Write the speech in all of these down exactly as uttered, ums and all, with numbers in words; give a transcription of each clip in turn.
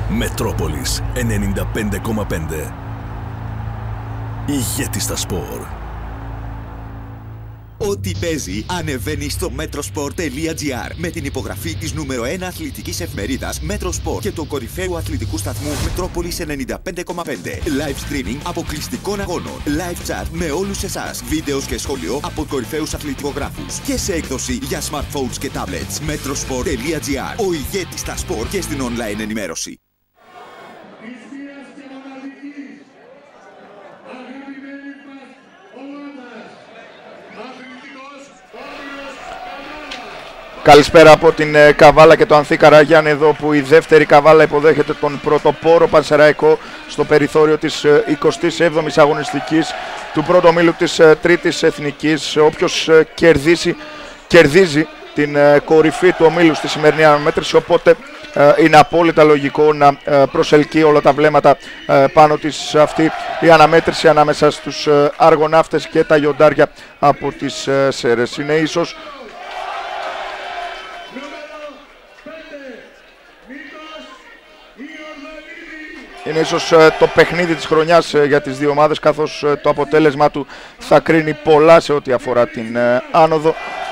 Μετρόπολης ενενήντα πέντε κόμμα πέντε. Ηγέτη στα σπορ. Ό,τι παίζει ανεβαίνει στο metrosport τελεία gr με την υπογραφή της νούμερο ένα αθλητικής εφημερίδας Metrosport και του κορυφαίου αθλητικού σταθμού Μετρόπολης ενενήντα πέντε κόμμα πέντε. Live streaming αποκλειστικών αγώνων. Live chat με όλους εσάς. Βίντεο και σχόλιο από κορυφαίους αθλητικογράφους. Και σε έκδοση για smartphones και tablets. metrosport τελεία gr. Ο ηγέτης στα σπορ και στην online ενημέρωση. Καλησπέρα από την ε, Καβάλα και το Ανθή Καραγιάννη εδώ, που η δεύτερη Καβάλα υποδέχεται τον πρωτοπόρο Πανσεραϊκό στο περιθώριο της ε, εικοστής έβδομης αγωνιστικής του πρώτου ομίλου της ε, τρίτης εθνικής. Όποιος ε, κερδίσει, κερδίζει την ε, κορυφή του ομίλου στη σημερινή αναμέτρηση, οπότε ε, είναι απόλυτα λογικό να ε, προσελκύει όλα τα βλέμματα ε, πάνω της αυτή η αναμέτρηση ανάμεσα στους ε, αργοναύτες και τα λιοντάρια από τις ε, Σέρρες. Είναι ίσως Είναι ίσως ε, το παιχνίδι της χρονιάς ε, για τις δύο ομάδες, καθώς ε, το αποτέλεσμα του θα κρίνει πολλά σε ό,τι αφορά την ε, άνοδο,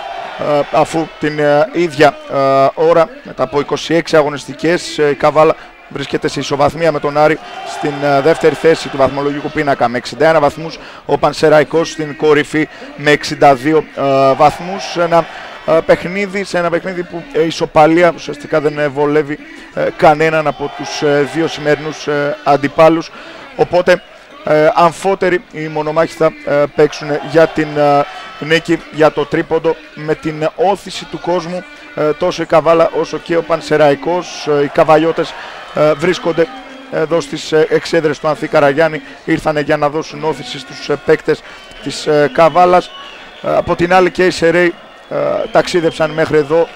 ε, αφού την ε, ίδια ε, ώρα, μετά από είκοσι έξι αγωνιστικές, ε, η Καβάλα βρίσκεται σε ισοβαθμία με τον Άρη στην ε, δεύτερη θέση του βαθμολογικού πίνακα με εξήντα ένα βαθμούς, ο Πανσεραϊκός στην κορυφή με εξήντα δύο ε, βαθμούς. Ένα Uh, παιχνίδι, σε ένα παιχνίδι που η uh, ισοπαλία ουσιαστικά δεν uh, βολεύει uh, κανέναν από τους uh, δύο σημερινούς uh, αντιπάλους, οπότε uh, αμφότεροι οι μονομάχοι θα uh, παίξουν για την uh, νίκη, για το τρίποντο, με την όθηση του κόσμου. Uh, τόσο η Καβάλα όσο και ο Πανσεραϊκός, uh, οι Καβαλιώτες uh, βρίσκονται εδώ στις uh, εξέδρες του Ανθή Καραγιάννη, ήρθανε για να δώσουν όθηση στους uh, παίκτες της uh, Καβάλας. Uh, από την άλλη και οι Σεραίοι Uh, ταξίδεψαν μέχρι εδώ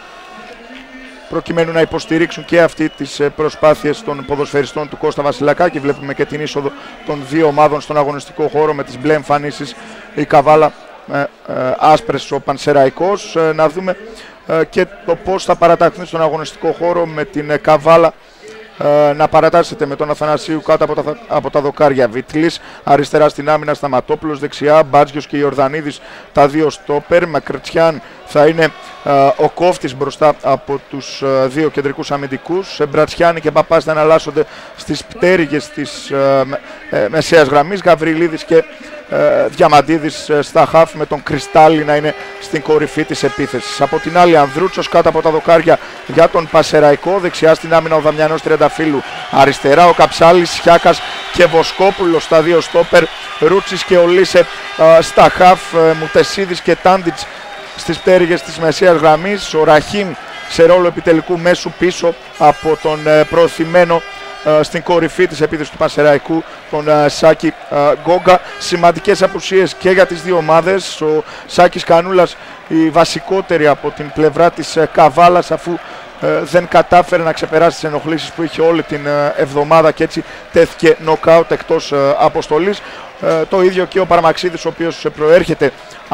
προκειμένου να υποστηρίξουν και αυτή τις uh, προσπάθειες των ποδοσφαιριστών του Κώστα Βασιλακάκη. Βλέπουμε και την είσοδο των δύο ομάδων στον αγωνιστικό χώρο με τις μπλε εμφανίσεις, η Καβάλα uh, uh, άσπρες ο Πανσεραϊκός. Uh, να δούμε uh, και το πώς θα παραταχθούν στον αγωνιστικό χώρο, με την uh, Καβάλα Uh, να παρατάσσεται με τον Αθανασίου κάτω από τα, από τα δοκάρια. Βιτλής αριστερά στην άμυνα, Σταματόπουλος δεξιά, Μπάτζιος και Ιορδανίδης τα δύο στόπερ. Μακρτσιάν θα είναι uh, ο κόφτης μπροστά από τους uh, δύο κεντρικούς αμυντικούς. Μπρατσιάνη και Παπάς θα εναλλάσσονται στις πτέρυγες της uh, με, ε, μεσαίας γραμμής. Γαβριλίδης και Uh, Διαμαντίδης uh, στα χαφ, με τον Κρυστάλλι να είναι στην κορυφή της επίθεσης. Από την άλλη, Ανδρούτσος κάτω από τα δοκάρια για τον Πασεραϊκό, δεξιά στην άμυνα ο Δαμιανός Τριανταφύλου, αριστερά ο Καψάλης, Χιάκας και Βοσκόπουλος στα δύο στόπερ, Ρούτσης και Ολίσε uh, στα χαφ, uh, Μουτεσίδης και Τάντιτς στις πτέρυγες της μεσαίας γραμμής, ο Ραχίμ σε ρόλο επιτελικού μέσου πίσω από τον uh, προωθημένο Uh, στην κορυφή της επίθεσης του Πανσεραϊκού, τον uh, Σάκη uh, Γκόγκα. Σημαντικές απουσίες και για τις δύο ομάδες. Ο Σάκης Κανούλας η βασικότερη από την πλευρά της uh, Καβάλας, αφού uh, δεν κατάφερε να ξεπεράσει τις ενοχλήσεις που είχε όλη την uh, εβδομάδα και έτσι τέθηκε νοκάουτ εκτός uh, αποστολής. Uh, το ίδιο και ο Παραμαξίδης, ο οποίος uh, προέρχεται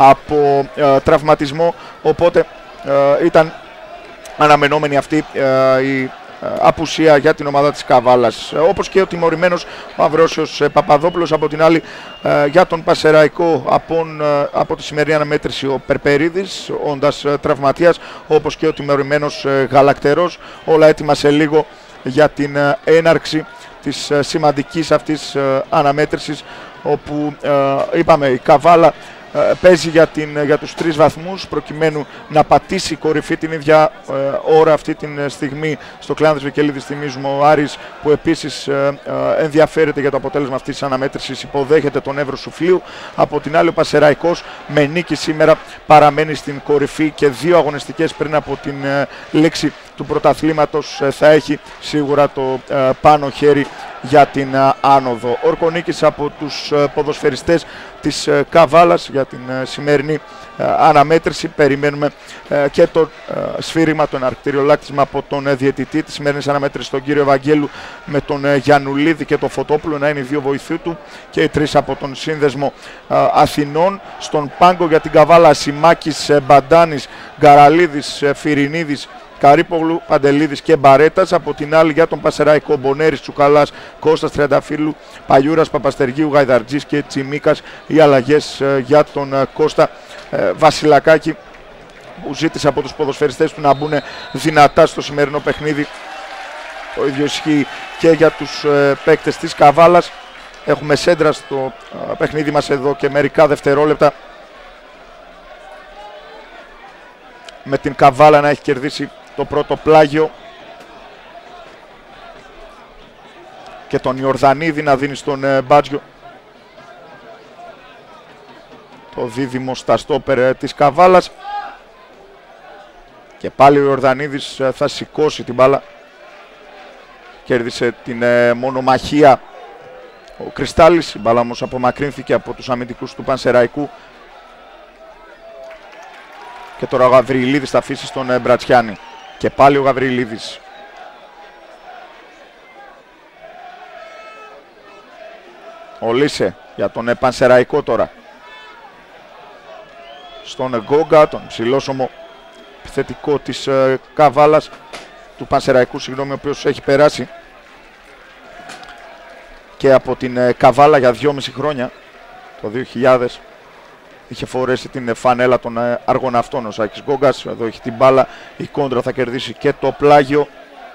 από uh, τραυματισμό, οπότε uh, ήταν αναμενόμενη αυτή uh, η απουσία για την ομάδα της Καβάλας, όπως και ο τιμωρημένος ο Αυρόσιος Παπαδόπουλος. Από την άλλη, για τον Πασεραϊκό από, από τη σημερινή αναμέτρηση ο Περπερίδης, όντας τραυματίας, όπως και ο τιμωρημένος Γαλακτερός. Όλα έτοιμα σε λίγο για την έναρξη της σημαντικής αυτής αναμέτρησης, όπου είπαμε η Καβάλα παίζει για, την, για τους τρεις βαθμούς, προκειμένου να πατήσει κορυφή την ίδια ε, ώρα αυτή τη στιγμή στο Κλεάνδης Βικελίδης. Θυμίζουμε ο Άρης, που επίσης ε, ε, ενδιαφέρεται για το αποτέλεσμα αυτής της αναμέτρησης, υποδέχεται τον Εύρο Σουφλίου. Από την άλλη, ο Πασεραϊκός με νίκη σήμερα παραμένει στην κορυφή και δύο αγωνιστικές πριν από την ε, λήξη του πρωταθλήματος ε, θα έχει σίγουρα το ε, πάνω χέρι για την uh, άνοδο. Ορκονίκης από τους uh, ποδοσφαιριστές της uh, Καβάλας για την uh, σημερινή uh, αναμέτρηση. Περιμένουμε uh, και το uh, σφύριγμα, το εναρκτήριο λάκτισμα από τον uh, διαιτητή της σημερινής αναμέτρησης, τον κύριο Ευαγγέλου, με τον uh, Γιαννουλίδη και τον Φωτόπουλο να είναι οι δύο βοηθοί του και οι τρεις από τον σύνδεσμο uh, Αθηνών. Στον πάγκο για την Καβάλα, Σιμάκης, uh, Μπαντάνης, Γκαραλίδης, uh, Φιρινίδης, Καρύπογλου, Παντελίδης και Μπαρέτας. Από την άλλη για τον Πανσεραϊκό, Μπονέρης, Τσουκαλάς, Κώστας Τριανταφύλλου, Παγιούρας, Παπαστεργίου, Γαϊδαρτζής και Τσιμίκας. Οι αλλαγές ε, για τον ε, Κώστα ε, Βασιλακάκη, που ζήτησε από τους ποδοσφαιριστές του να μπουν δυνατά στο σημερινό παιχνίδι. Το ίδιο ισχύει και για τους ε, παίκτες της Καβάλας. Έχουμε σέντρα στο ε, παιχνίδι μας εδώ και μερικά δευτερόλεπτα, με την Καβάλα να έχει κερδίσει το πρώτο πλάγιο και τον Ιορδανίδη να δίνει στον ε, Μπάτζιο το δίδυμο στα στόπερ ε, της Καβάλας. Και πάλι ο Ιορδανίδης ε, θα σηκώσει την μπάλα. Κέρδισε την ε, μονομαχία ο Κρυστάλλης, η μπάλα όμως απομακρύνθηκε από τους αμυντικούς του Πανσεραϊκού. Και τώρα ο Γαβριλίδης θα αφήσει στον ε, Μπρατσιάνη. Και πάλι ο Γαβριλίδης. Ο Λίσε για τον ε, Πανσεραϊκό τώρα. Στον Γκόγκα, τον ψηλόσωμο επιθετικό της ε, Καβάλας, του Πανσεραϊκού, συγγνώμη, ο οποίος έχει περάσει και από την ε, Καβάλα για δυόμιση χρόνια. Το δύο χιλιάδες είχε φορέσει την ε, φανέλα των ε, αργοναυτών ο Σάκης Γκόγκας. Εδώ έχει την μπάλα, η κόντρα θα κερδίσει και το πλάγιο.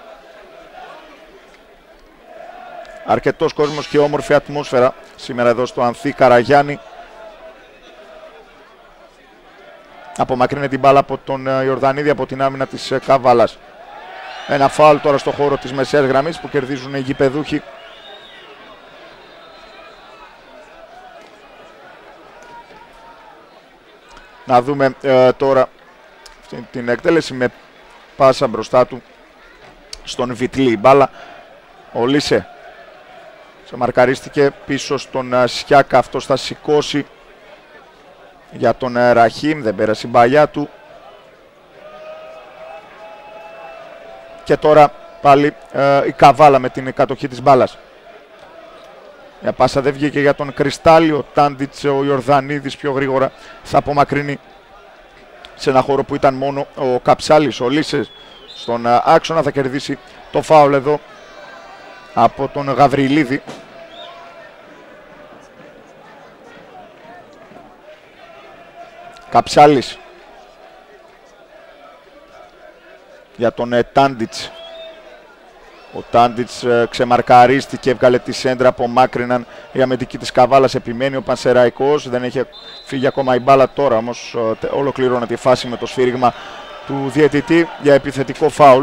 Αρκετός κόσμος και όμορφη ατμόσφαιρα σήμερα εδώ στο Ανθή Καραγιάννη. Απομακρύνει την μπάλα από τον Ιορδανίδη από την άμυνα της Καβάλας. Ένα φάουλ τώρα στο χώρο της μεσαίας γραμμής που κερδίζουν οι γηπεδούχοι. Να δούμε ε, τώρα αυτή την εκτέλεση με πάσα μπροστά του στον Βιτλή. Μπάλα ο Λίσε. Σε μαρκαρίστηκε πίσω στον uh, Σιάκα, αυτός θα σηκώσει για τον uh, Ραχίμ, δεν πέρασε η μπαλιά του. Και τώρα πάλι uh, η Καβάλα με την κατοχή της μπάλας. Η πάσα δεν βγήκε για τον Κρυστάλλη, ο Τάντιτς, ο Ιορδανίδης πιο γρήγορα θα απομακρύνει σε ένα χώρο που ήταν μόνο ο Καψάλης. Ο Λίσες στον uh, άξονα θα κερδίσει το φάουλ εδώ από τον Γαβριλίδη. Καψάλης για τον ε, Τάντιτς. Ο Τάντιτς ε, ξεμαρκαρίστηκε, έβγαλε τη σέντρα, απομάκρυναν η αμυντική της Καβάλας, επιμένει ο Πανσεραϊκός, δεν έχει φύγει ακόμα η μπάλα. Τώρα όμως ε, ολοκληρώνεται η φάση με το σφύριγμα του διαιτητή για επιθετικό φάουλ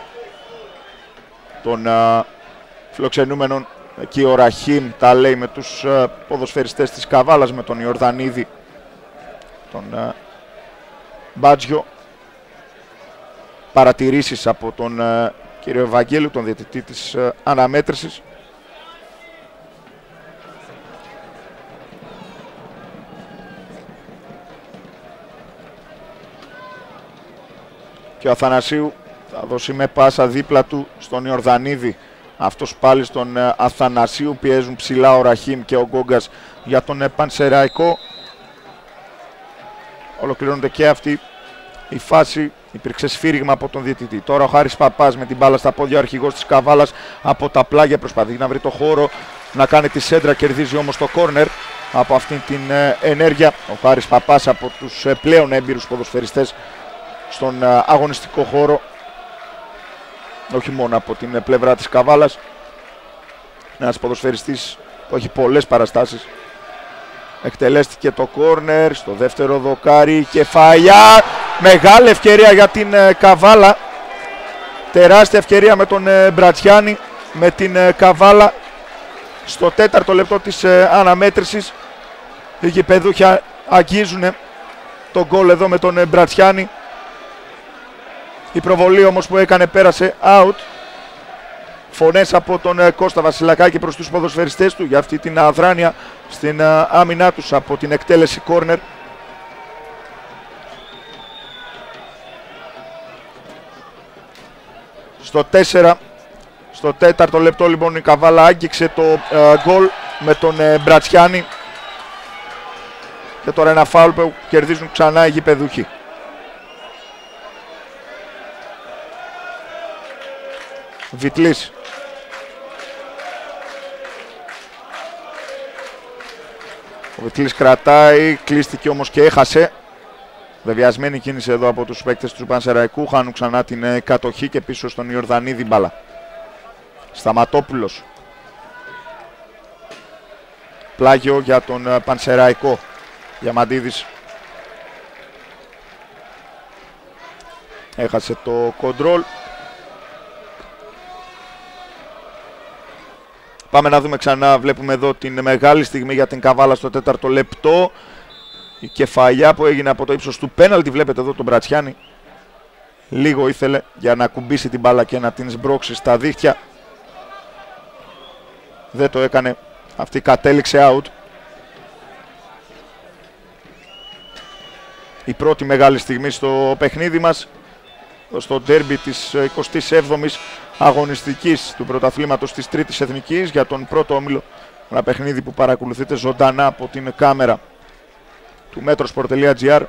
των ε, φιλοξενούμενων. Εκεί ο Ραχίμ τα λέει με τους uh, ποδοσφαιριστές της Καβάλας, με τον Ιορδανίδη, τον uh, Μπάτζιο. Παρατηρήσεις από τον uh, κύριο Ευαγγέλου, τον διαιτητή της uh, αναμέτρησης. Και ο Αθανασίου θα δώσει με πάσα δίπλα του στον Ιορδανίδη. Αυτός πάλι στον uh, Αθανασίου, πιέζουν ψηλά ο Ραχίμ και ο Γκόγκας για τον uh, Πανσεραϊκό. Ολοκληρώνεται και αυτή η φάση, υπήρξε σφύριγμα από τον διαιτητή. Τώρα ο Χάρης Παπάς με την μπάλα στα πόδια, ο αρχηγός της Καβάλας από τα πλάγια, προσπαθεί να βρει το χώρο, να κάνει τη σέντρα, κερδίζει όμως το κόρνερ από αυτήν την uh, ενέργεια. Ο Χάρης Παπάς από τους uh, πλέον έμπειρους ποδοσφαιριστές στον uh, αγωνιστικό χώρο, όχι μόνο από την πλευρά της Καβάλας. Ένας ποδοσφαιριστής που έχει πολλές παραστάσεις. Εκτελέστηκε το κόρνερ στο δεύτερο δοκάρι, κεφαλιά, μεγάλη ευκαιρία για την ε, Καβάλα. Τεράστια ευκαιρία με τον ε, Μπρατσιάνη, με την ε, Καβάλα στο τέταρτο λεπτό της ε, αναμέτρησης. Οι γηπεδούχοι αγγίζουν τον γκολ εδώ με τον ε, Μπρατσιάνη. Η προβολή όμως που έκανε πέρασε out. Φωνές από τον ε, Κώστα Βασιλακάκη προς τους ποδοσφαιριστές του για αυτή την αδράνεια στην ε, άμυνά τους από την εκτέλεση κόρνερ. Στο τέσσερα, στο τέταρτο λεπτό λοιπόν η Καβάλα άγγιξε το ε, γκολ με τον ε, Μπρατσιάνη. Και τώρα ένα φάουλ που κερδίζουν ξανά οι γηπεδούχοι. Βιτλής. Ο Βιτλής κρατάει, κλείστηκε όμως και έχασε. Βεβαιασμένη κίνηση εδώ από τους παίκτες του Πανσεραϊκού. Χάνουν ξανά την ε, κατοχή και πίσω στον Ιορδανίδη μπάλα. Σταματόπουλος. Πλάγιο για τον ε, Πανσεραϊκό. Διαμαντίδης. Έχασε το κοντρόλ. Πάμε να δούμε ξανά, βλέπουμε εδώ την μεγάλη στιγμή για την Καβάλα στο τέταρτο λεπτό. Η κεφαλιά που έγινε από το ύψος του πέναλτι, βλέπετε εδώ τον Μπρατσιάνη. Λίγο ήθελε για να κουμπίσει την μπάλα και να την σμπρώξει στα δίχτυα. Δεν το έκανε, αυτή κατέληξε out. Η πρώτη μεγάλη στιγμή στο παιχνίδι μας, στο ντέρμπι της εικοστής έβδομης αγωνιστικής του πρωταθλήματος της Τρίτης Εθνικής για τον πρώτο όμιλο. Ένα παιχνίδι που παρακολουθείτε ζωντανά από την κάμερα του metrosport τελεία gr.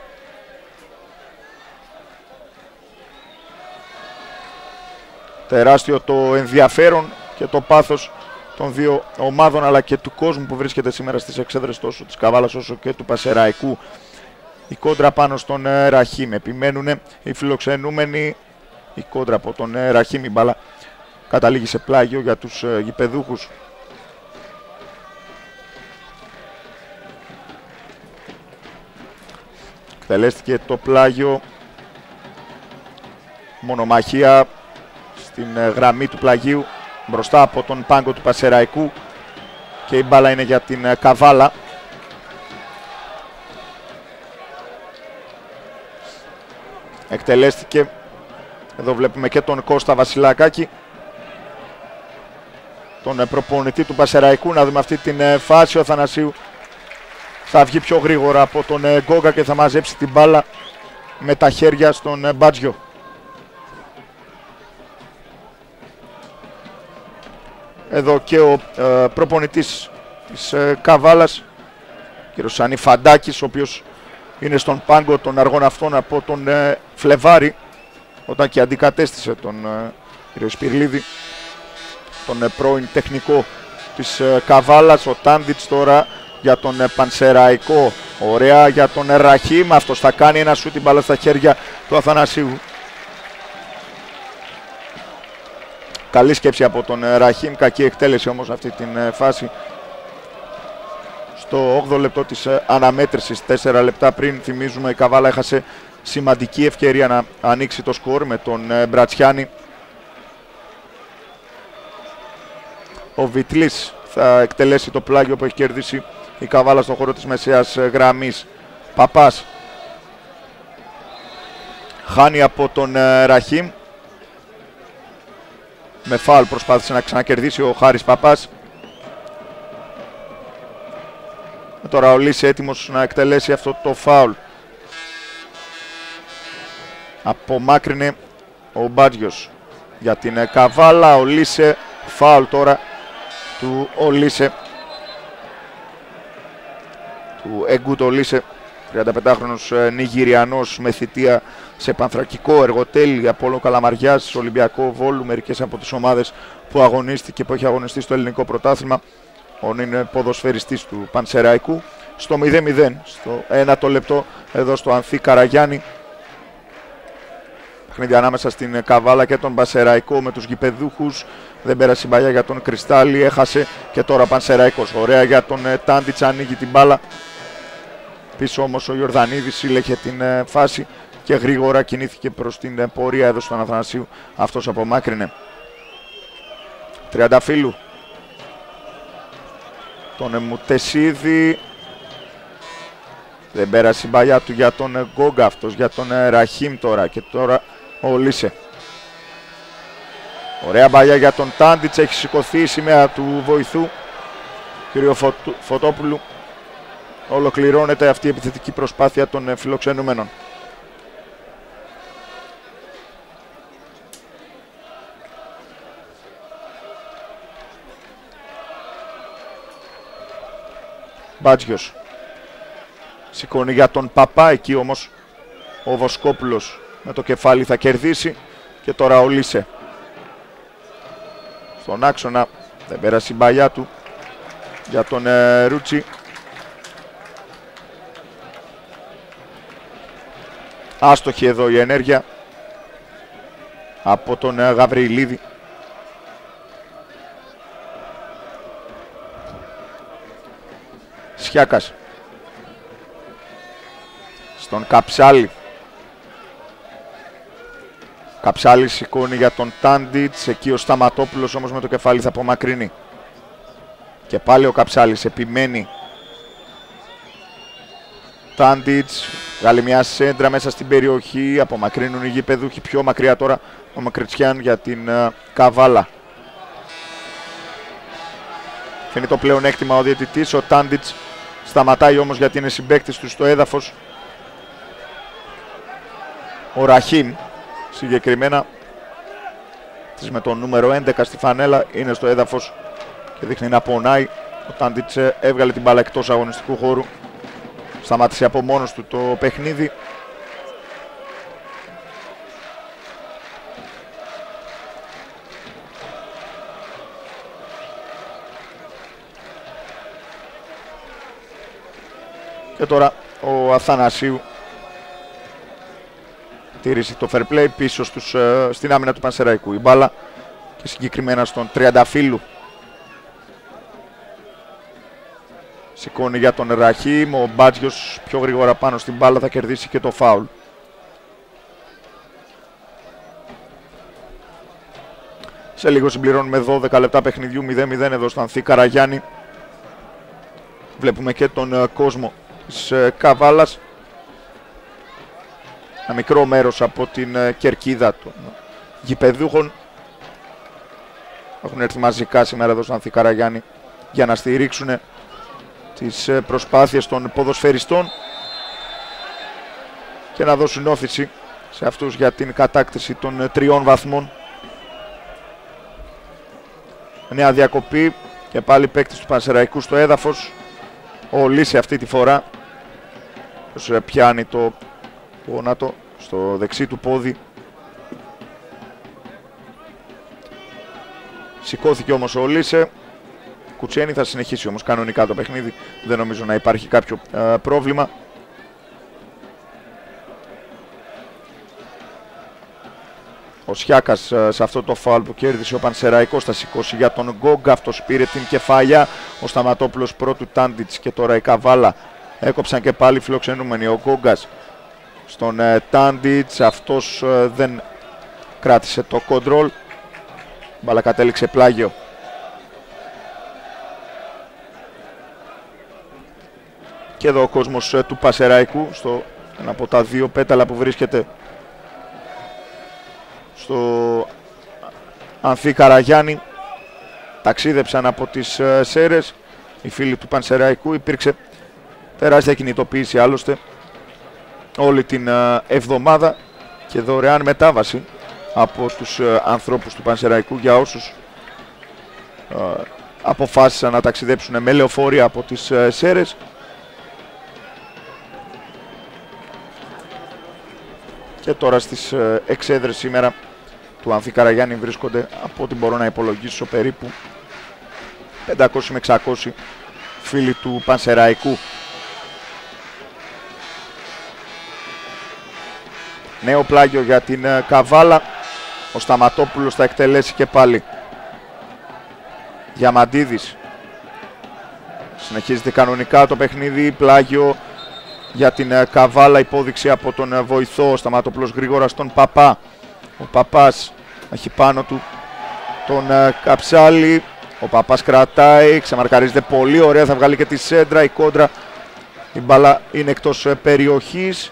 Τεράστιο το ενδιαφέρον και το πάθος των δύο ομάδων αλλά και του κόσμου που βρίσκεται σήμερα στις εξέδρες τόσο της Καβάλας όσο και του Πανσεραϊκού. Η κόντρα πάνω στον Ραχίμ. Επιμένουν οι φιλοξενούμενοι. Η κόντρα από τον Ραχίμ, η μπάλα καταλήγει σε πλάγιο για τους γηπεδούχους. Εκτελέστηκε το πλάγιο. Μονομαχία στην γραμμή του πλαγίου μπροστά από τον πάγκο του Πανσεραϊκού και η μπάλα είναι για την Καβάλα. Εκτελέστηκε. Εδώ βλέπουμε και τον Κώστα Βασιλακάκη, τον προπονητή του Πανσεραϊκού. Να δούμε αυτή την φάση. Ο Θανασίου θα βγει πιο γρήγορα από τον Γκόγκα και θα μαζέψει την μπάλα με τα χέρια στον Μπάτζιο. Εδώ και ο ε, προπονητής της ε, Καβάλας, κ. Σανή Φαντάκης, ο οποίος είναι στον πάγκο των αργών αυτών από τον ε, Φλεβάρη, όταν και αντικατέστησε τον ε, κ. Σπυρλίδη, τον ε, πρώην τεχνικό της ε, Καβάλας. Ο Τάντιτς τώρα για τον ε, Πανσεραϊκό. Ωραία για τον ε, Ραχίμ. Αυτός θα κάνει ένα σούτ, την μπάλα στα χέρια του Αθανασίου. Καλή σκέψη από τον ε, Ραχίμ. Κακή εκτέλεση όμως αυτή την ε, φάση. Στο όγδοο λεπτό της ε, αναμέτρησης, τέσσερα λεπτά πριν, θυμίζουμε, η Καβάλα έχασε σημαντική ευκαιρία να ανοίξει το σκορ με τον ε, Μπρατσιάνη. Ο Βιτλής θα εκτελέσει το πλάγιο που έχει κερδίσει η Καβάλα στον χώρο της μεσαίας ε, γραμμής. Παπάς χάνει από τον ε, Ραχίμ. Με φάουλ προσπάθησε να ξανακερδίσει ο Χάρης Παπάς. Τώρα ο Λύση έτοιμος να εκτελέσει αυτό το φάουλ. Απομάκρυνε ο Μπάτζιος για την Καβάλα. Ο Λύσε, φάουλ τώρα του Ολύσε, του Εγκούτο Λύσε, τριανταπεντάχρονος Νιγηριανός με θητεία σε Πανθρακικό, Εργοτέλη, Απόλλων Καλαμαριάς, Ολυμπιακό Βόλου, μερικές από τις ομάδες που αγωνίστηκε, που έχει αγωνιστεί στο ελληνικό πρωτάθλημα. Είναι ποδοσφαιριστής του Πανσεραϊκού. Στο μηδέν μηδέν, στο ένατο λεπτό, εδώ στο Ανθή Καραγιάννη. Παιχνίδι ανάμεσα στην Καβάλα και τον Πανσεραϊκό με τους γηπεδούχους. Δεν πέρασε η μπαλιά για τον Κρυστάλλι, έχασε και τώρα Πανσεραϊκός. Ωραία για τον Τάντιτς, ανοίγει την μπάλα. Πίσω όμως ο Ιορδανίδης σύλλεχε την φάση και γρήγορα κινήθηκε προς την πορεία εδώ στον Αθανασίου. Αυτός απομάκρυνε. Τριανταφύλου. Τον Μουτεσίδη. Δεν πέρασε η μπαλιά του για τον Γκόγκα, αυτός για τον Ραχίμ τώρα. Και τώρα ο Λύσε. Ωραία μπαλιά για τον Τάντιτς, έχει σηκωθεί η σημαία του βοηθού κ. Φωτου, Φωτόπουλου. Ολοκληρώνεται αυτή η επιθετική προσπάθεια των φιλοξενούμενων. Μπάτζιος σηκώνει για τον Παπά, εκεί όμως ο Βοσκόπουλος με το κεφάλι θα κερδίσει και τώρα ο Λύσε. στον άξονα. Δεν πέρασε η μπαλιά του για τον ε, Ρούτσι. Άστοχη εδώ η ενέργεια από τον ε, Γαβριλίδη. Σιάκας στον Καψάλη. Καψάλη σηκώνει για τον Τάντιτς, εκεί ο Σταματόπουλος όμως με το κεφάλι θα απομακρύνει. Και πάλι ο Καψάλης επιμένει. Τάντιτς, βγάλει μια σέντρα μέσα στην περιοχή, απομακρύνουν οι γηπεδούχοι πιο μακριά τώρα ο Μακριτσιάν για την uh, Καβάλα. Φαίνει το πλέον έκτημα ο διαιτητής, ο Τάντιτς σταματάει όμως γιατί είναι συμπαίκτης του στο έδαφος. Ο Ραχίμ συγκεκριμένα της με το νούμερο έντεκα στη φανέλα είναι στο έδαφος και δείχνει να πονάει. Ο Τάντιτς έβγαλε την μπάλα εκτός αγωνιστικού χώρου, σταμάτησε από μόνος του το παιχνίδι. Και τώρα ο Αθανασίου τήρησε το fair play πίσω στους, uh, στην άμυνα του Πανσεραϊκού. Η μπάλα και συγκεκριμένα στον Τριανταφύλου. Σηκώνει για τον Ραχίμ, ο Μπάτζιος πιο γρήγορα πάνω στην μπάλα, θα κερδίσει και το φάουλ. Σε λίγο συμπληρώνουμε δώδεκα λεπτά παιχνιδιού, μηδέν μηδέν εδώ στο Ανθή Καραγιάννη. Βλέπουμε και τον uh, κόσμο της uh, Καβάλας. Ένα μικρό μέρος από την uh, κερκίδα των uh, γηπεδούχων. Έχουν έρθει μαζικά σήμερα εδώ στο Ανθή Καραγιάννη για να στηρίξουν τις uh, προσπάθειες των ποδοσφαιριστών και να δώσουν όθηση σε αυτούς για την κατάκτηση των uh, τριών βαθμών. Νέα διακοπή και πάλι παίκτης του Πανσεραϊκού στο έδαφος. Ο Λύση αυτή τη φορά πιάνει το γόνατο στο δεξί του πόδι. Σηκώθηκε όμως ο Λύσε. Κουτσένη θα συνεχίσει όμως κανονικά το παιχνίδι. Δεν νομίζω να υπάρχει κάποιο ε, πρόβλημα. Ο Σιάκας σε αυτό το φάουλ που κέρδισε ο Πανσεραϊκός θα σηκώσει για τον Γκόγκα. Αυτός πήρε την κεφαλιά. Ο Σταματόπουλος πρώτου Τάντιτς και τώρα η Καβάλα έκοψαν και πάλι φιλοξενούμενοι. Ο Γκόγκας στον ε, Τάντιτς. Αυτός ε, δεν κράτησε το κοντρόλ. Μπάλα κατέληξε πλάγιο. Και εδώ ο κόσμος ε, του Πανσεραϊκού στο ένα από τα δύο πέταλα που βρίσκεται στο Ανθή Καραγιάννη. Ταξίδεψαν από τις uh, Σέρρες οι φίλοι του Πανσεραϊκού. Υπήρξε τεράστια κινητοποίηση άλλωστε όλη την uh, εβδομάδα και δωρεάν μετάβαση από τους uh, ανθρώπους του Πανσεραϊκού για όσους uh, αποφάσισαν να ταξιδέψουν με λεωφορεία από τις uh, Σέρρες. Και τώρα στις uh, εξέδρες σήμερα του Ανθή Καραγιάννη βρίσκονται, από ό,τι μπορώ να υπολογίσω, περίπου πεντακόσιοι με εξακόσιοι φίλοι του Πανσεραϊκού. Νέο πλάγιο για την uh, Καβάλα. Ο Σταματόπουλος θα εκτελέσει και πάλι. Διαμαντίδης. Συνεχίζεται κανονικά το παιχνίδι. Πλάγιο για την uh, Καβάλα. Υπόδειξη από τον uh, βοηθό. Ο Σταματόπουλος γρήγορα στον Παπά. Ο Παπάς έχει πάνω του τον uh, Καψάλη. Ο Παπάς κρατάει, ξεμαρκαρίζεται πολύ ωραία, θα βγάλει και τη σέντρα. Η κόντρα, η μπάλα είναι εκτός uh, περιοχής.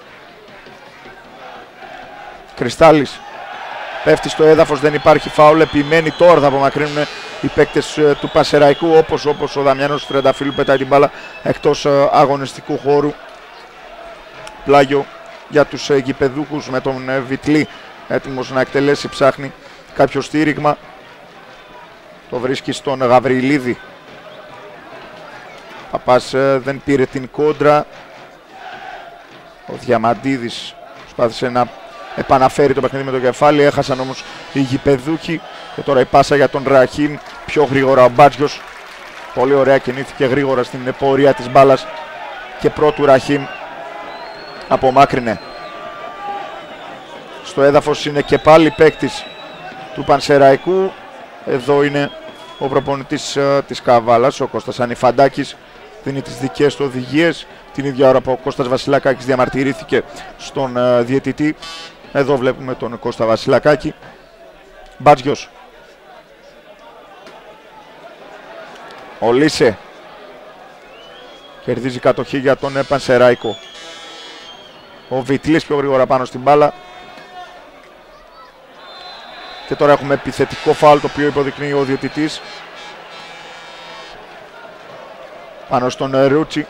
Κρυστάλλης πέφτει στο έδαφος, δεν υπάρχει φάουλ. Επιμένει, τώρα θα απομακρύνουν οι παίκτες uh, του Πανσεραϊκού. Όπως, όπως ο Δαμιάνος του Τριανταφύλου πετάει την μπάλα εκτός uh, αγωνιστικού χώρου. Πλάγιο για τους uh, γηπεδούχους με τον uh, Βιτλή έτοιμος να εκτελέσει, ψάχνει κάποιο στήριγμα. Το βρίσκει στον Γαβριλίδη. Παπάς ε, δεν πήρε την κόντρα. Ο Διαμαντίδης προσπάθησε να επαναφέρει το παιχνίδι με το κεφάλι. Έχασαν όμως οι γηπεδούχοι. Και τώρα η πάσα για τον Ραχίμ. πιο γρήγορα ο Μπάτζιος. Πολύ ωραία κινήθηκε γρήγορα στην πορεία της μπάλας και πρώτου Ραχίμ απομάκρυνε. Στο έδαφος είναι και πάλι παίκτης του Πανσεραϊκού. Εδώ είναι ο προπονητής uh, της Καβάλας, ο Κώστας Ανιφαντάκης, δίνει τις δικές του οδηγίες. Την ίδια ώρα που ο Κώστας Βασιλακάκης διαμαρτυρήθηκε στον uh, διαιτητή. Εδώ βλέπουμε τον Κώστα Βασιλακάκη. Μπάτζιος. Ο Λίσε κερδίζει κατοχή για τον Πανσεραϊκό. Ο Βιτλής πιο γρήγορα πάνω στην μπάλα. Και τώρα έχουμε επιθετικό φάουλ, το οποίο υποδεικνύει ο διαιτητής πάνω στον Ρούτσι.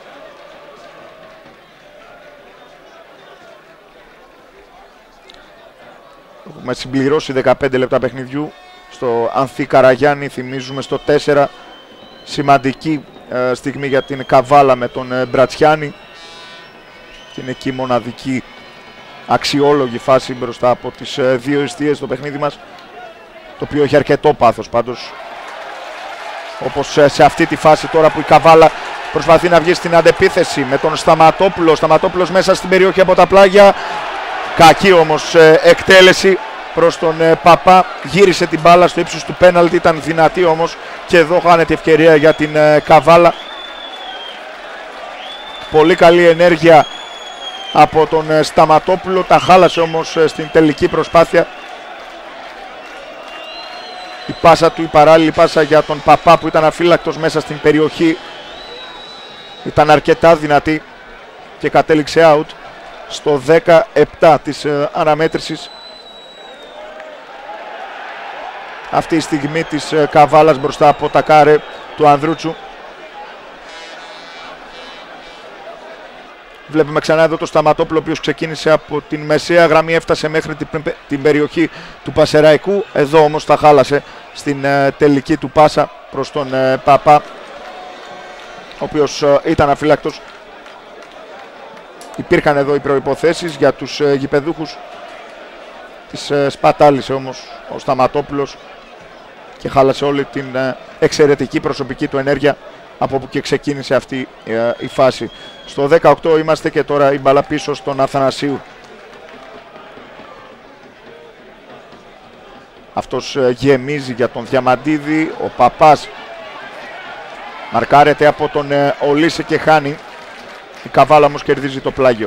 Έχουμε συμπληρώσει δεκαπέντε λεπτά παιχνιδιού στο Ανθή Καραγιάννη, θυμίζουμε στο τέσσερα. Σημαντική ε, στιγμή για την Καβάλα με τον ε, Μπρατσιάνη. Την εκεί μοναδική αξιόλογη φάση μπροστά από τις ε, δύο εστίες στο παιχνίδι μας, το οποίο έχει αρκετό πάθος πάντως. Όπως ε, σε αυτή τη φάση τώρα που η Καβάλα προσπαθεί να βγει στην αντεπίθεση με τον Σταματόπουλο. Σταματόπουλος μέσα στην περιοχή από τα πλάγια. Κακή όμως ε, εκτέλεση προς τον ε, Παπά. Γύρισε την μπάλα στο ύψος του πέναλτι, ήταν δυνατή όμως και εδώ χάνεται ευκαιρία για την ε, Καβάλα. Πολύ καλή ενέργεια από τον ε, Σταματόπουλο, τα χάλασε όμως ε, στην τελική προσπάθεια. Η πάσα του, η παράλληλη πάσα για τον Παπά που ήταν αφύλακτος μέσα στην περιοχή, ήταν αρκετά δυνατή και κατέληξε out στο δεκαεπτά της ε, αναμέτρησης. Αυτή η στιγμή της ε, Καβάλας μπροστά από τα κάρε του Ανδρούτσου. Βλέπουμε ξανά εδώ το Σταματόπουλο, ο οποίος ξεκίνησε από την μεσαία γραμμή, έφτασε μέχρι την, την περιοχή του Πασεραϊκού. Εδώ όμως τα χάλασε στην ε, τελική του πάσα προς τον ε, Παπά, ο οποίος ε, ήταν αφύλακτος. Υπήρχαν εδώ οι προϋποθέσεις για τους ε, γηπεδούχους. Τις ε, σπατάλησε όμως ο Σταματόπουλος και χάλασε όλη την ε, εξαιρετική προσωπική του ενέργεια από όπου και ξεκίνησε αυτή ε, η φάση. Στο δεκαοκτώ είμαστε και τώρα η μπάλα πίσω στον Αθανασίου. Αυτός ε, γεμίζει για τον Διαμαντίδη. Ο Παπάς μαρκάρεται από τον ε, Ολίσε και χάνει. Η Καβάλα όμως κερδίζει το πλάγιο.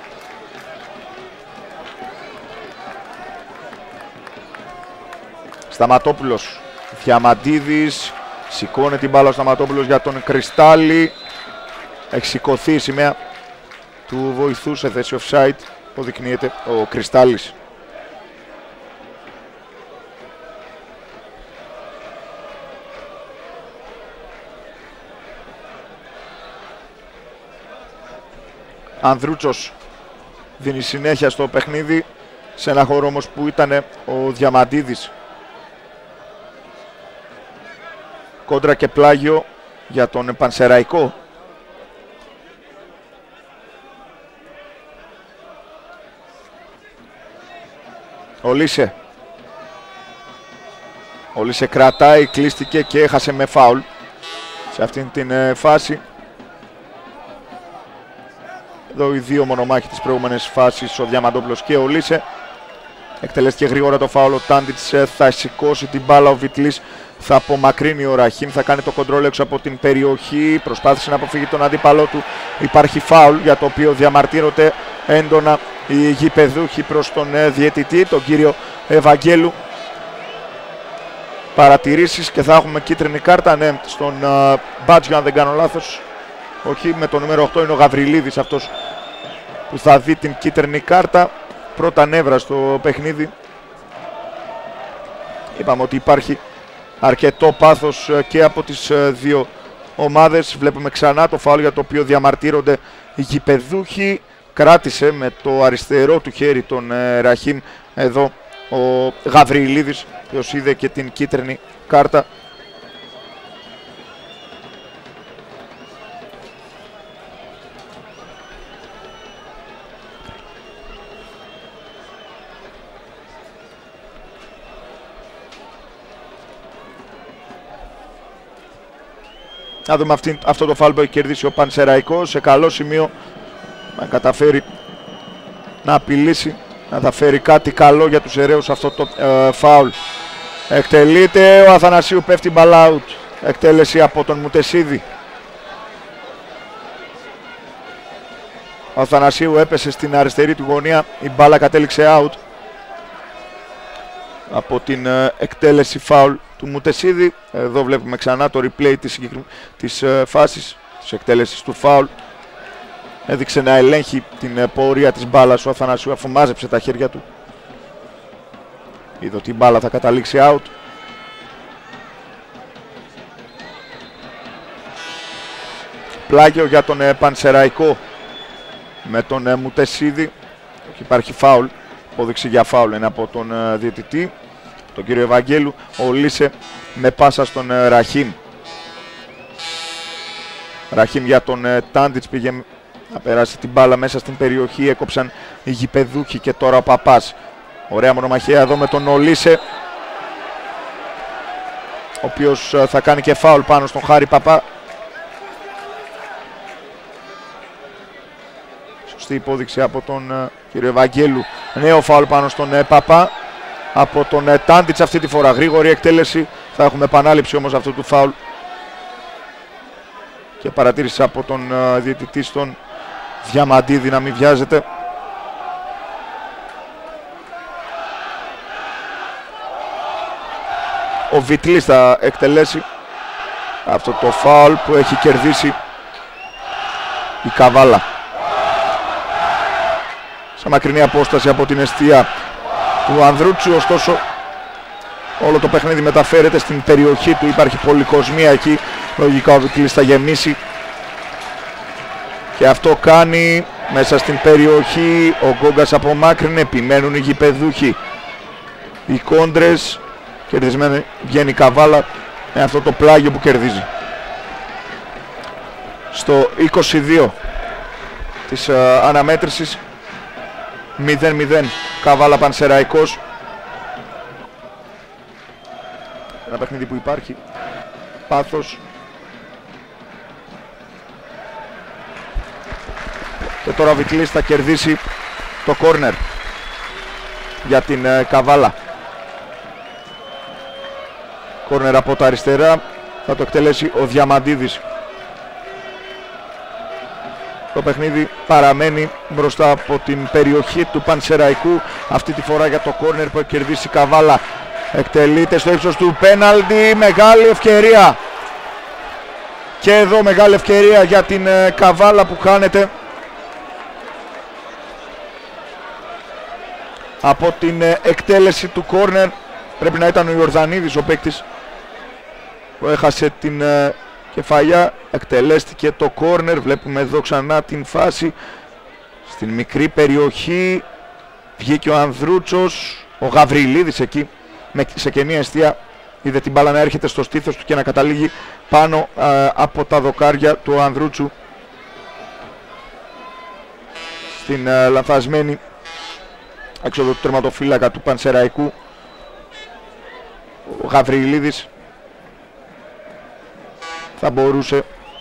Σταματόπουλος, Διαμαντίδης, σηκώνει την μπάλα ο Σταματόπουλος για τον Κρυστάλλι. Έχει σηκωθεί η σημαία του βοηθού σε θέση offside, αποδεικνύεται ο Κρυστάλλης. Ανδρούτσος δίνει συνέχεια στο παιχνίδι, σε ένα χώρο όμως που ήταν ο Διαμαντίδης. Κόντρα και πλάγιο για τον Πανσεραϊκό. Ο Λίσε. Ο Λίσε κρατάει, κλείστηκε και έχασε με φάουλ σε αυτήν την ε, φάση. Εδώ οι δύο μονομάχοι της προηγούμενης φάσης, ο Διαμαντόπουλος και ο Λίσε. Εκτελέστηκε γρήγορα το φάουλ, ο Τάντιτς θα σηκώσει την μπάλα, ο Βιτλής θα απομακρύνει, ο Ραχίμ θα κάνει το κοντρόλ έξω από την περιοχή, προσπάθησε να αποφύγει τον αντίπαλό του. Υπάρχει φάουλ για το οποίο διαμαρτύρονται έντονα οι γηπεδούχοι προς τον διαιτητή, τον κύριο Ευαγγέλου. Παρατηρήσεις και θα έχουμε κίτρινη κάρτα, ναι, στον uh, Μπάτζιο αν δεν κάνω λάθος. Όχι, με το νούμερο οκτώ είναι ο Γαβριλίδης αυτός που θα δει την κίτρινη κάρτα. Πρώτα νεύρα στο παιχνίδι. Είπαμε ότι υπάρχει αρκετό πάθος και από τις δύο ομάδες. Βλέπουμε ξανά το φάουλ για το οποίο διαμαρτύρονται οι γηπεδούχοι. Κράτησε με το αριστερό του χέρι τον ε, Ραχίμ εδώ ο Γαβριλίδης, ο οποίος είδε και την κίτρινη κάρτα. Να δούμε αυτή, αυτό το φάουλ που έχει κερδίσει ο Πανσεραϊκός. Σε καλό σημείο να καταφέρει να απειλήσει, να θα φέρει κάτι καλό για τους αιρέους αυτό το ε, φάουλ. Εκτελείται, ο Αθανασίου πέφτει μπαλά out. Εκτέλεση από τον Μουτεσίδη. Ο Αθανασίου έπεσε στην αριστερή του γωνία, η μπάλα κατέληξε out από την ε, εκτέλεση φάουλ του Μουτεσίδη. Εδώ βλέπουμε ξανά το replay της, της ε, φάσης της εκτέλεσης του φάουλ. Έδειξε να ελέγχει την ε, πορεία της μπάλας ο Αθανασίου αφού μάζεψε τα χέρια του. Είδε ότι η μπάλα θα καταλήξει out. Πλάγιο για τον ε, Πανσεραϊκό με τον ε, Μουτεσίδη. Υπάρχει φάουλ, απόδειξη για φάουλ είναι από τον ε, διαιτητή, τον κύριο Ευαγγέλου. Ο Λίσε με πάσα στον ε, Ραχίμ. Ραχίμ για τον ε, Τάντιτς, πήγε να περάσει την μπάλα μέσα στην περιοχή, έκοψαν οι γηπεδούχοι και τώρα ο Παπάς. Ωραία μονομαχία εδώ με τον Ολίσε, ο οποίος ε, θα κάνει και φάουλ πάνω στον Χάρη Παπά. Σωστή υπόδειξη από τον uh, κύριο Ευαγγέλου. Νέο φάουλ πάνω στον uh, Παπά από τον uh, Τάντιτς αυτή τη φορά. Γρήγορη εκτέλεση. Θα έχουμε επανάληψη όμως αυτού του φάουλ. Και παρατήρηση από τον uh, διαιτητή στον Διαμαντίδη να μην βιάζεται. Ο Βιτλής θα εκτελέσει αυτό το φάουλ που έχει κερδίσει η Καβάλα. Σε μακρινή απόσταση από την εστία του Ανδρούτσου, ωστόσο όλο το παιχνίδι μεταφέρεται στην περιοχή του, υπάρχει πολυκοσμία εκεί, λογικά ο Βιτλής θα γεμίσει και αυτό κάνει μέσα στην περιοχή. Ο Γκόγκας απομάκρυνε, επιμένουν οι γηπεδούχοι, οι κόντρες, κερδισμένη βγαίνει η Καβάλα με αυτό το πλάγιο που κερδίζει. Στο είκοσι δύο της uh, αναμέτρησης, μηδέν μηδέν Καβάλα Πανσεραϊκός. Ένα παιχνίδι που υπάρχει πάθος. Και τώρα ο Βιτλής θα κερδίσει το κόρνερ για την uh, Καβάλα. Κόρνερ από τα αριστερά, θα το εκτελέσει ο Διαμαντίδης. Το παιχνίδι παραμένει μπροστά από την περιοχή του Πανσεραϊκού. Αυτή τη φορά για το κόρνερ που έχει κερδίσει η Καβάλα. Εκτελείται στο ύψος του πέναλτι. Μεγάλη ευκαιρία. Και εδώ μεγάλη ευκαιρία για την ε, Καβάλα που χάνεται από την ε, εκτέλεση του κόρνερ. Πρέπει να ήταν ο Ιορδανίδης ο παίκτης που έχασε την ε, κεφαλιά. Εκτελέστηκε το κόρνερ. Βλέπουμε εδώ ξανά την φάση στην μικρή περιοχή. Βγήκε ο Ανδρούτσος, ο Γαβριλίδης εκεί σε κενή αιστεία. Είδε την μπάλα να έρχεται στο στήθος του και να καταλήγει πάνω α, από τα δοκάρια του Ανδρούτσου στην α, λανθασμένη έξοδο του τερματοφύλακα του Πανσεραϊκού. Ο Γαβριλίδης θα μπορούσε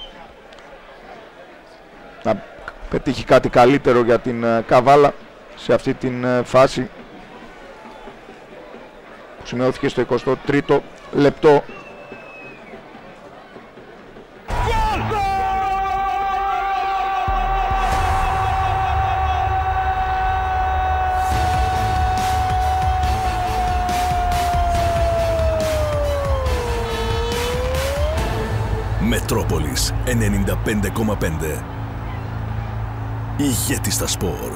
να πετύχει κάτι καλύτερο για την uh, Καβάλα σε αυτή την uh, φάση που σημειώθηκε στο εικοστό τρίτο λεπτό. Μετρόπολης ενενήντα πέντε κόμμα πέντε. Ηγέτη στα σπορ.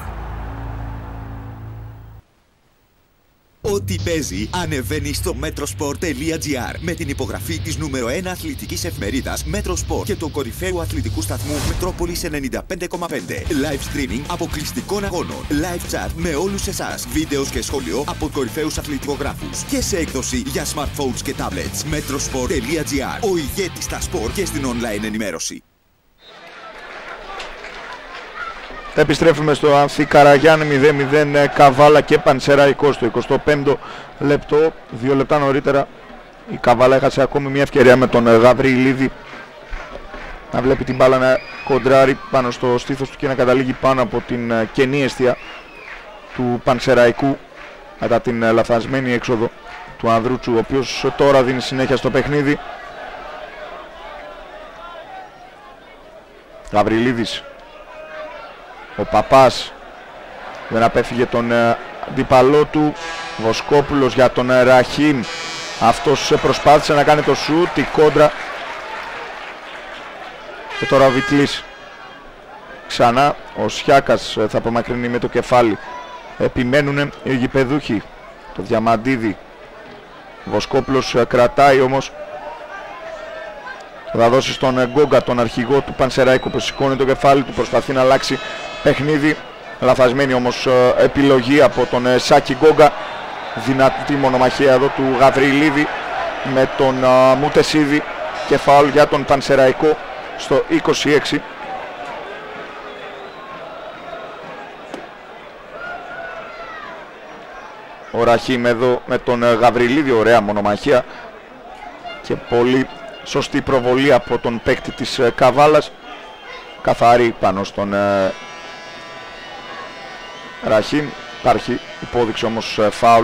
Ό,τι παίζει ανεβαίνει στο μέτροσπορ τελεία τζι άρ με την υπογραφή της νούμερο ένα αθλητικής εφημερίδας Μέτροσπορ και του κορυφαίου αθλητικού σταθμού Μετρόπολης ενενήντα πέντε κόμμα πέντε. Live streaming αποκλειστικών αγώνων. Live chat με όλους εσάς. Βίντεο και σχόλιο από κορυφαίους αθλητικογράφους. Και σε έκδοση για smartphones και tablets. μέτροσπορ τελεία τζι άρ. Ο ηγέτης στα σπορ και στην online ενημέρωση. Επιστρέφουμε στο Ανθή Καραγιάννη, μηδέν μηδέν Καβάλα και Πανσεραϊκός στο εικοστό πέμπτο λεπτό. Δύο λεπτά νωρίτερα η Καβάλα έχασε ακόμη μια ευκαιρία με τον Γαβριλίδη να βλέπει την μπάλα να κοντράρει πάνω στο στήθος του και να καταλήγει πάνω από την κενή αιστεία του Πανσεραϊκού μετά την λαθασμένη έξοδο του Ανδρούτσου, ο οποίος τώρα δίνει συνέχεια στο παιχνίδι. Γαβριλίδης, ο Παπάς δεν απέφυγε τον αντίπαλό του. Βοσκόπουλος για τον Ραχίμ, αυτός προσπάθησε να κάνει το σουτ, η κόντρα, και τώρα ο Βιτλής. Ξανά ο Σιάκας θα απομακρυνεί με το κεφάλι. Επιμένουν οι γηπεδούχοι, το Διαμαντίδη. Βοσκόπουλος κρατάει όμως, θα δώσει στον Γκόγκα, τον αρχηγό του Πανσεραϊκού, που σηκώνει το κεφάλι του, προσπαθεί να αλλάξει παιχνίδι. Λαθασμένη όμως επιλογή από τον Σάκη Γκόγκα. Δυνατή μονομαχία εδώ του Γαβριλίδη με τον Μουτεσίδη και φάουλ για τον Πανσεραϊκό στο είκοσι έξι. Ο Ραχίμ εδώ με τον Γαβριλίδη, ωραία μονομαχία και πολύ σωστή προβολή από τον παίκτη της Καβάλας. Καθαρή πάνω στον Ραχίμ, υπάρχει υπόδειξη όμως φάουλ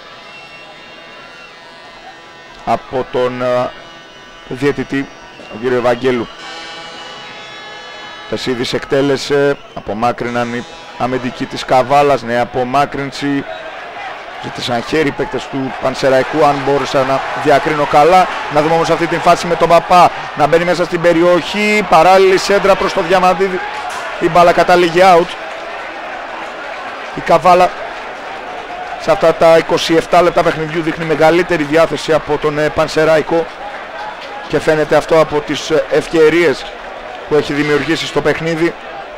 από τον διαιτητή, τον κύριο Ευαγγέλου. Τεσίδης εκτέλεσε, απομάκρυναν οι αμυντικοί της Καβάλας, νέα απομάκρυνση. Ζήτησαν χέρι οι παίκτες του Πανσεραϊκού, αν μπόρεσα να διακρίνω καλά. Να δούμε όμως αυτή την φάση με τον Παπά να μπαίνει μέσα στην περιοχή, παράλληλη σέντρα προς το Διαμαντίδη, η μπάλα καταλήγει out. Η Καβάλα σε αυτά τα είκοσι επτά λεπτά παιχνιδιού δείχνει μεγαλύτερη διάθεση από τον Πανσεραϊκό και φαίνεται αυτό από τις ευκαιρίες που έχει δημιουργήσει στο παιχνίδι.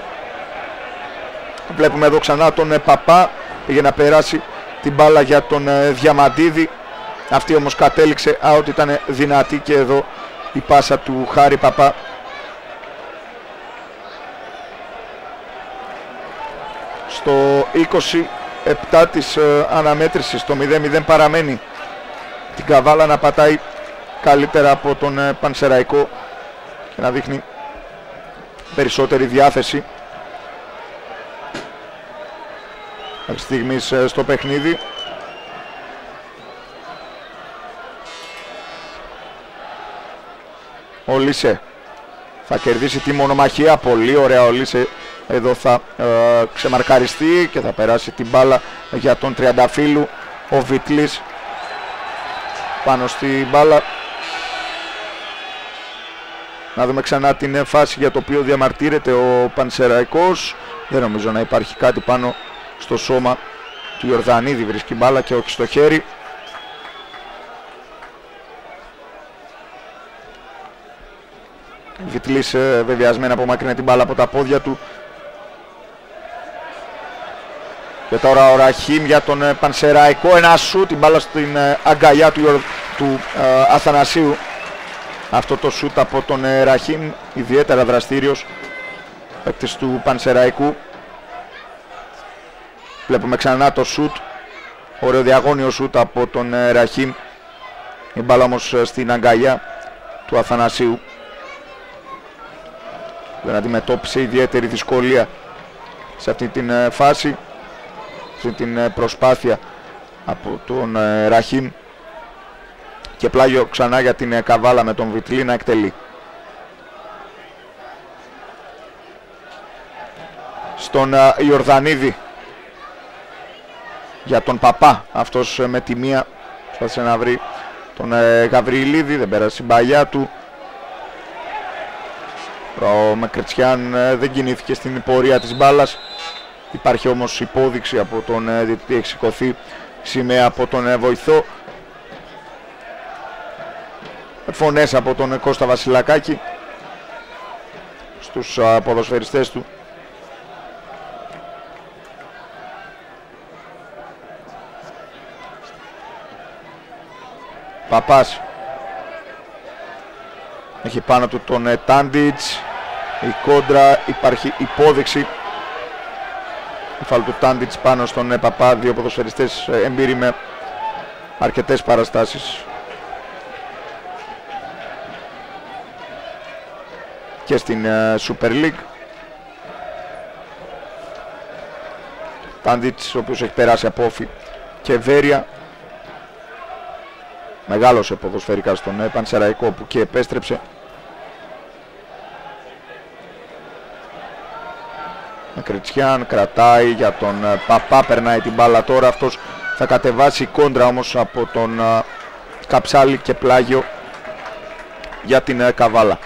Βλέπουμε εδώ ξανά τον Παπά, πήγε να περάσει την μπάλα για τον Διαμαντίδη, αυτή όμως κατέληξε out, ήταν δυνατή και εδώ η πάσα του Χάρη Παπά. Στο είκοσι επτά της ε, αναμέτρησης, το μηδέν μηδέν παραμένει. Την Καβάλα να πατάει καλύτερα από τον ε, Πανσεραϊκό και να δείχνει περισσότερη διάθεση μέχρι στιγμής ε, στο παιχνίδι. Ο Λίσε θα κερδίσει τη μονομαχία, πολύ ωραία ο Λίσε. Εδώ θα ε, ξεμαρκαριστεί και θα περάσει την μπάλα για τον Τριανταφύλου. Ο Βιτλής πάνω στην μπάλα. Να δούμε ξανά την φάση για το οποίο διαμαρτύρεται ο Πανσεραϊκός. Δεν νομίζω να υπάρχει κάτι πάνω στο σώμα του Ιορδανίδη. Βρίσκει μπάλα και όχι στο χέρι. Βιτλής ε, βεβαιασμένα απομακρύνει την μπάλα από τα πόδια του. Και τώρα ο Ραχίμ για τον ε, Πανσεραϊκό, ένα σούτ, την μπάλα στην ε, αγκαλιά του, του ε, Αθανασίου. Αυτό το σούτ από τον ε, Ραχίμ, ιδιαίτερα δραστήριος παίκτης του Πανσεραϊκού. Βλέπουμε ξανά το σούτ, ωραίο διαγώνιο σούτ από τον ε, Ραχίμ. Η μπάλα όμως ε, στην αγκαλιά του Αθανασίου. Δεν αντιμετώπισε ιδιαίτερη δυσκολία σε αυτή την ε, φάση, σε την ε, προσπάθεια από τον ε, Ραχίμ. Και πλάγιο ξανά για την ε, Καβάλα με τον Βιτλή να εκτελεί. Στον ε, Ιορδανίδη για τον Παπά, αυτός ε, με τη μία προσπάθησε να βρει τον ε, Γαβριλίδη, δεν πέρασε η μπαλιά του. Ο Μακρετσιάν ε, δεν κινήθηκε στην πορεία της μπάλας. Υπάρχει όμως υπόδειξη από τον ε, διαιτητή, έχει σηκωθεί σημαία από τον ε, βοηθό. Φωνές από τον ε, Κώστα Βασιλακάκη στους ε, ποδοσφαιριστές του. Παπάς έχει πάνω του τον ε, Τάντιτς. Η κόντρα, υπάρχει υπόδειξη. Η φάλ του Τάντιτς πάνω στον ε, Παπά. Δύο ποδοσφαιριστές ε, εμπειροί με αρκετές παραστάσεις. και στην ε, Super League. Τάντιτς, ο οποίος έχει περάσει από Όφη και Βέρεια. Μεγάλωσε ποδοσφαιρικά στον ε, Πανσεραϊκό που και επέστρεψε. Κριτσιάν κρατάει για τον ε, Παπά, περνάει την μπάλα τώρα. Αυτός θα κατεβάσει κόντρα όμως από τον ε, Καψάλη και πλάγιο για την ε, Καβάλα.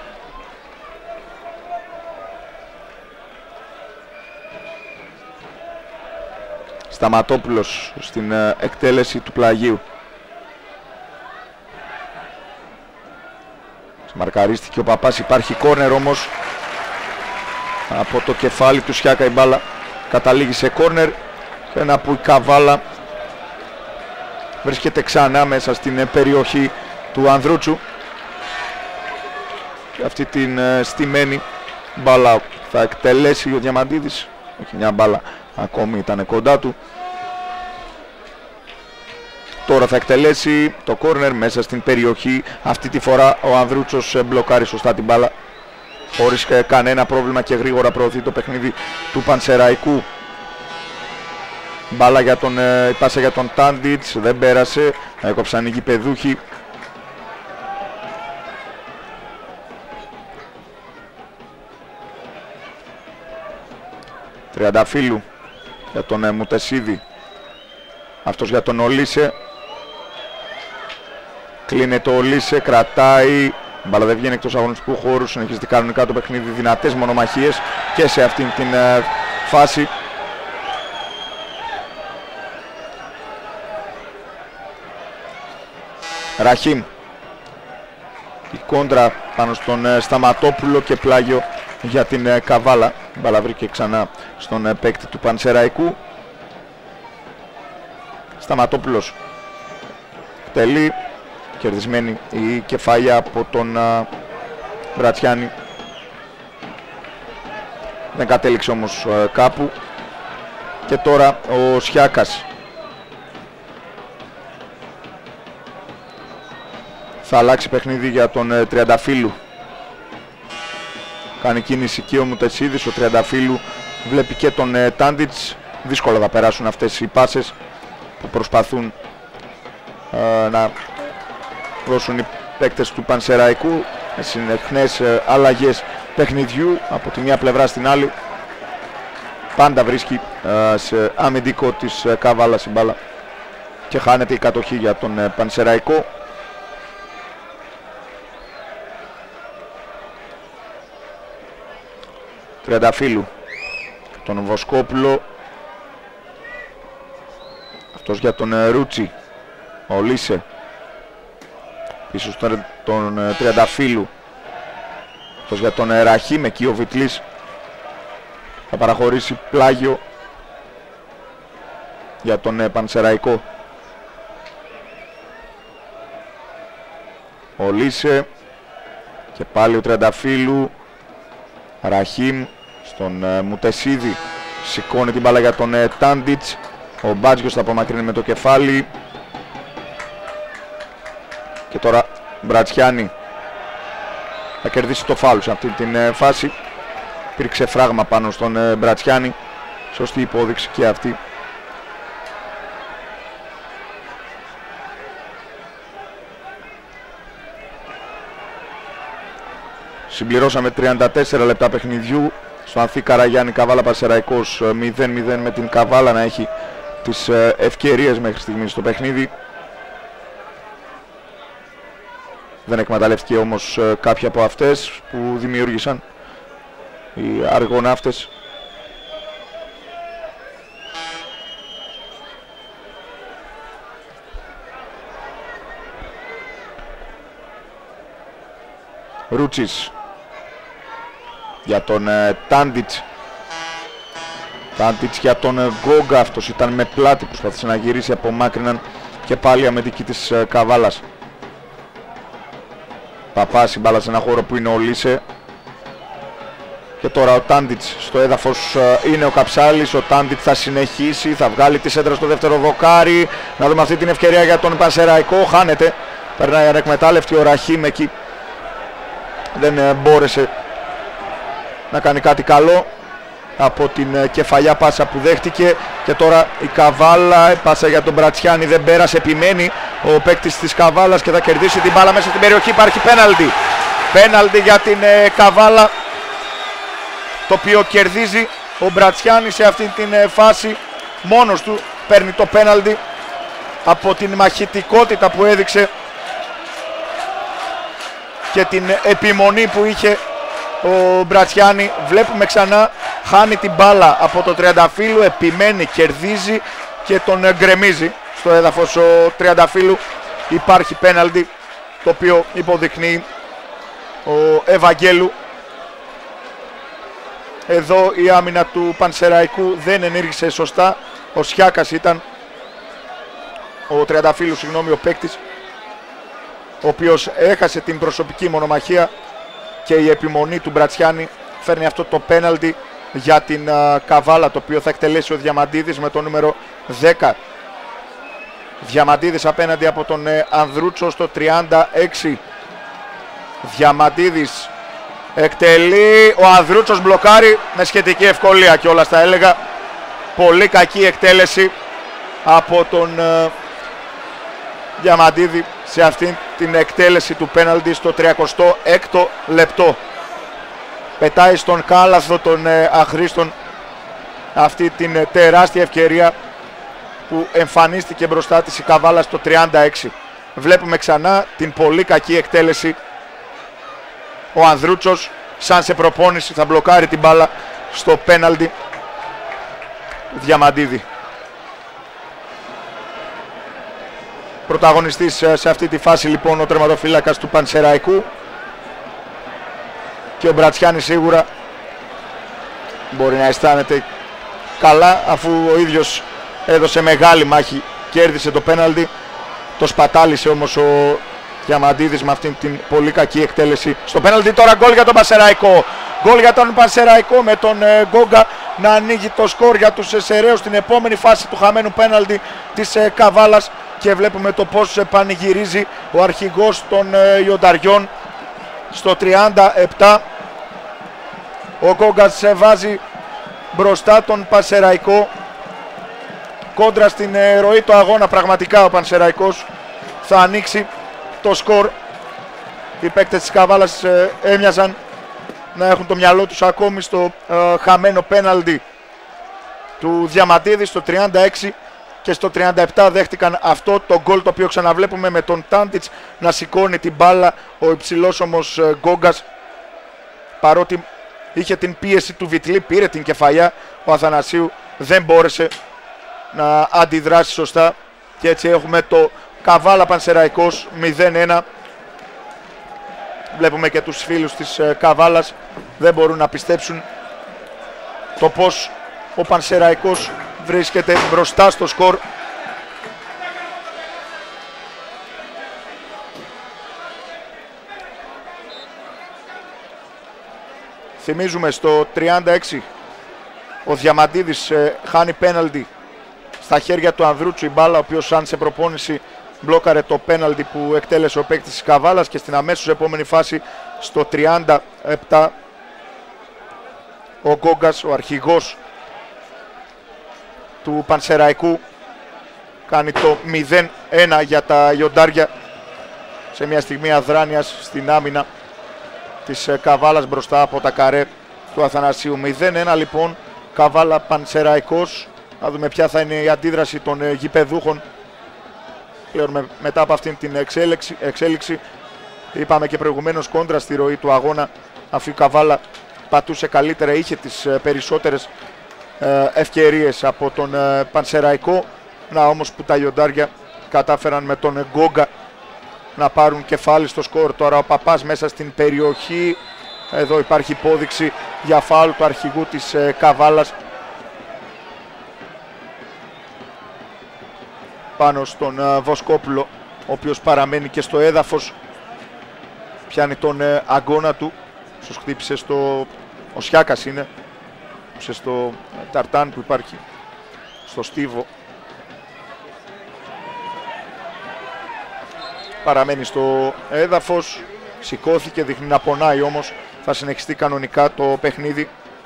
Σταματόπουλος στην ε, εκτέλεση του πλαγίου. Μαρκαρίστηκε ο Παπάς, υπάρχει κόρνερ όμως. Από το κεφάλι του Σιάκα η μπάλα καταλήγει σε κόρνερ. Ένα που η Καβάλα βρίσκεται ξανά μέσα στην ε, περιοχή του Ανδρούτσου. Και αυτή την ε, στημένη μπάλα θα εκτελέσει ο Διαμαντίδης. Όχι, μια μπάλα ακόμη ήταν κοντά του. Τώρα θα εκτελέσει το κόρνερ μέσα στην περιοχή. Αυτή τη φορά ο Ανδρούτσος μπλοκάρει σωστά την μπάλα χωρίς κανένα πρόβλημα και γρήγορα προωθεί το παιχνίδι του Πανσεραϊκού. Μπάλα για τον, ε, πάσα για τον Τάντιτς, δεν πέρασε, έκοψαν οι γηπεδούχοι. Τριανταφύλου για τον ε, Μουτεσίδη, αυτός για τον Ολίσε. Κλείνεται ο Ολίσε, κρατάει, μπάλα δεν βγαίνει εκτός αγωνιστικού χώρου, συνεχίζεται κανονικά το παιχνίδι, δυνατές μονομαχίες και σε αυτήν την ε, φάση. Ραχίμ, η κόντρα πάνω στον ε, Σταματόπουλο και πλάγιο για την ε, Καβάλα. Μπάλα βρήκε ξανά στον ε, παίκτη του Πανσεραϊκού. Σταματόπουλος τελεί, κερδισμένη η κεφάλια από τον α, Μπρατσιάνη. Δεν κατέληξε όμως α, κάπου. Και τώρα ο Σιάκας θα αλλάξει παιχνίδι για τον ε, Τριανταφύλου. Κάνει κίνηση και ο Μουτεσίδης. Ο Τριανταφύλου βλέπει και τον ε, Τάντιτς. Δύσκολα θα περάσουν αυτές οι πάσες που προσπαθούν ε, να δώσουν οι παίκτες του Πανσεραϊκού. Συνεχνές ε, αλλαγές παιχνιδιού από τη μια πλευρά στην άλλη. Πάντα βρίσκει ε, σε αμυντικό της ε, Καβάλας η μπάλα και χάνεται η κατοχή για τον ε, Πανσεραϊκό. Τριανταφύλου, τον Βοσκόπουλο, αυτός για τον ε, Ρούτσι, ο Λίσε, πίσω στον τον, ε, Τριανταφύλου, αυτός για τον ε, Ραχίμ, εκεί ο Βιτλής θα παραχωρήσει πλάγιο για τον ε, Πανσεραϊκό. Ο Λίσε και πάλι ο Τριανταφύλου. Ραχίμ στον ε, Μουτεσίδη, σηκώνει την μπάλα για τον ε, Τάντιτς. Ο Μπάτζιος θα απομακρύνει με το κεφάλι. Και τώρα Μπρατσιάνη θα κερδίσει το φάουλ σε αυτή την ε, φάση. Υπήρξε φράγμα πάνω στον ε, Μπρατσιάνη. Σωστή υπόδειξη και αυτή. Συμπληρώσαμε τριάντα τέσσερα λεπτά παιχνιδιού. Στο Ανθή Καραγιάννη, Καβάλα Πανσεραϊκός μηδέν μηδέν, με την Καβάλα να έχει τις ευκαιρίες μέχρι στιγμής στο παιχνίδι. Δεν εκμεταλλευτήκε όμως κάποια από αυτές που δημιούργησαν οι αργοναύτες. Ρούτσις για τον ε, Τάντιτς. Τάντιτς για τον ε, Γκόγκα. Αυτός ήταν με πλάτη, προσπάθησε να γυρίσει, απομάκρυναν και πάλι αμυντική της ε, Καβάλας. Παπάς η μπάλα σε ένα χώρο που είναι ο Λίσε. Και τώρα ο Τάντιτς στο έδαφος ε, είναι ο Καψάλης. Ο Τάντιτς θα συνεχίσει, θα βγάλει τη σέντρα στο δεύτερο δοκάρι. Να δούμε αυτή την ευκαιρία για τον Πανσεραϊκό. Χάνεται, περνάει ανεκμετάλλευτη ο Ραχίμ εκεί. Δεν ε, μπόρεσε να κάνει κάτι καλό από την κεφαλιά πάσα που δέχτηκε. Και τώρα η Καβάλα, πάσα για τον Μπρατσιάνη, δεν πέρασε, επιμένει ο παίκτης της Καβάλας και θα κερδίσει την μπάλα μέσα στην περιοχή. Υπάρχει πέναλτι. Πέναλτι για την ε, Καβάλα, το οποίο κερδίζει ο Μπρατσιάνη σε αυτή την ε, φάση. Μόνος του παίρνει το πέναλτι από την μαχητικότητα που έδειξε και την επιμονή που είχε ο Μπρατσιάνη. Βλέπουμε ξανά, χάνει την μπάλα από το Τριανταφύλου, επιμένει, κερδίζει και τον γκρεμίζει στο έδαφος ο Τριανταφύλου. Υπάρχει πέναλτι, το οποίο υποδεικνύει ο Ευαγγέλου. Εδώ η άμυνα του Πανσεραϊκού δεν ενήργησε σωστά. Ο Σιάκας ήταν, ο Τριανταφύλου, συγγνώμη, ο παίκτης, ο οποίος έχασε την προσωπική μονομαχία, και η επιμονή του Μπρατσιάνη φέρνει αυτό το πέναλτι για την uh, Καβάλα, το οποίο θα εκτελέσει ο Διαμαντίδης με το νούμερο δέκα. Διαμαντίδης απέναντι από τον uh, Ανδρούτσο στο τριάντα έξι. Διαμαντίδης εκτελεί, ο Ανδρούτσος μπλοκάρει με σχετική ευκολία και όλα τα έλεγα. Πολύ κακή εκτέλεση από τον uh, Διαμαντίδη σε αυτή την εκτέλεση του πέναλτι στο τριακοστό έκτο λεπτό. Πετάει στον κάλαθο των ε, αχρήστων αυτή την ε, τεράστια ευκαιρία που εμφανίστηκε μπροστά της η Καβάλα στο τριάντα έξι. Βλέπουμε ξανά την πολύ κακή εκτέλεση. Ο Ανδρούτσος σαν σε προπόνηση θα μπλοκάρει την μπάλα στο πέναλτι. Διαμαντίδη, πρωταγωνιστής σε αυτή τη φάση λοιπόν ο τερματοφύλακας του Πανσεραϊκού, και ο Μπρατσιάνης σίγουρα μπορεί να αισθάνεται καλά, αφού ο ίδιος έδωσε μεγάλη μάχη, κέρδισε το πέναλτι. Το σπατάλησε όμως ο Διαμαντίδης με αυτήν την πολύ κακή εκτέλεση στο πέναλτι. Τώρα γκολ για τον Πανσεραϊκό. Γκολ για τον Πανσεραϊκό με τον ε, Γκόγκα να ανοίγει το σκορ για τους Σεραίους στην επόμενη φάση του χαμένου πέναλτι της ε, Καβάλας. Και βλέπουμε το πώς ε, πανηγυρίζει ο αρχηγός των ε, Ιονταριών στο τριάντα επτά. Ο Γκόγκας ε, βάζει μπροστά τον Πανσεραϊκό. Κόντρα στην ε, ροή του αγώνα πραγματικά ο Πανσεραϊκός θα ανοίξει το σκορ. Οι παίκτες της Καβάλας ε, έμοιαζαν να έχουν το μυαλό τους ακόμη στο ε, χαμένο πέναλτι του Διαμαντίδη στο τριάντα έξι, και στο τριάντα επτά δέχτηκαν αυτό το γκολ, το οποίο ξαναβλέπουμε με τον Τάντιτς να σηκώνει την μπάλα. Ο υψηλός όμως ε, Γκόγκας, παρότι είχε την πίεση του Βιτλή, πήρε την κεφαλιά. Ο Αθανασίου δεν μπόρεσε να αντιδράσει σωστά και έτσι έχουμε το Καβάλα Πανσεραϊκός μηδέν ένα. Βλέπουμε και τους φίλους της ε, Καβάλας δεν μπορούν να πιστέψουν το πως ο Πανσεραϊκός βρίσκεται μπροστά στο σκορ. Θυμίζουμε στο τριάντα έξι ο Διαμαντίδης ε, χάνει πέναλτι στα χέρια του Ανδρούτσου η μπάλα, ο οποίος σαν σε προπόνηση μπλόκαρε το πέναλτι που εκτέλεσε ο παίκτης της Καβάλας, και στην αμέσως επόμενη φάση στο τριάντα επτά ο Γκόγκας, ο αρχηγός του Πανσεραϊκού, κάνει το μηδέν ένα για τα Ιοντάρια σε μια στιγμή αδράνειας στην άμυνα της Καβάλας μπροστά από τα καρέ του Αθανασίου. μηδέν ένα λοιπόν, Καβάλα Πανσεραϊκός. Να δούμε ποια θα είναι η αντίδραση των γηπεδούχων πλέον μετά από αυτήν την εξέλιξη, εξέλιξη. Είπαμε και προηγουμένως κόντρα στη ροή του αγώνα, αφού η Καβάλα πατούσε καλύτερα, είχε τις περισσότερες ευκαιρίες από τον Πανσεραϊκό. Να όμως που τα Ιοντάρια κατάφεραν με τον Γκόγκα να πάρουν κεφάλι στο σκορ. Τώρα ο Παπάς μέσα στην περιοχή, εδώ υπάρχει υπόδειξη για φάουλ του αρχηγού της Καβάλας πάνω στον Βοσκόπουλο, ο οποίος παραμένει και στο έδαφος, πιάνει τον αγκώνα του, ίσως χτύπησε στο, ο Σιάκας είναι, στο ταρτάν που υπάρχει στο στίβο. Παραμένει στο έδαφος, σηκώθηκε, δείχνει να πονάει όμως θα συνεχιστεί κανονικά το παιχνίδι.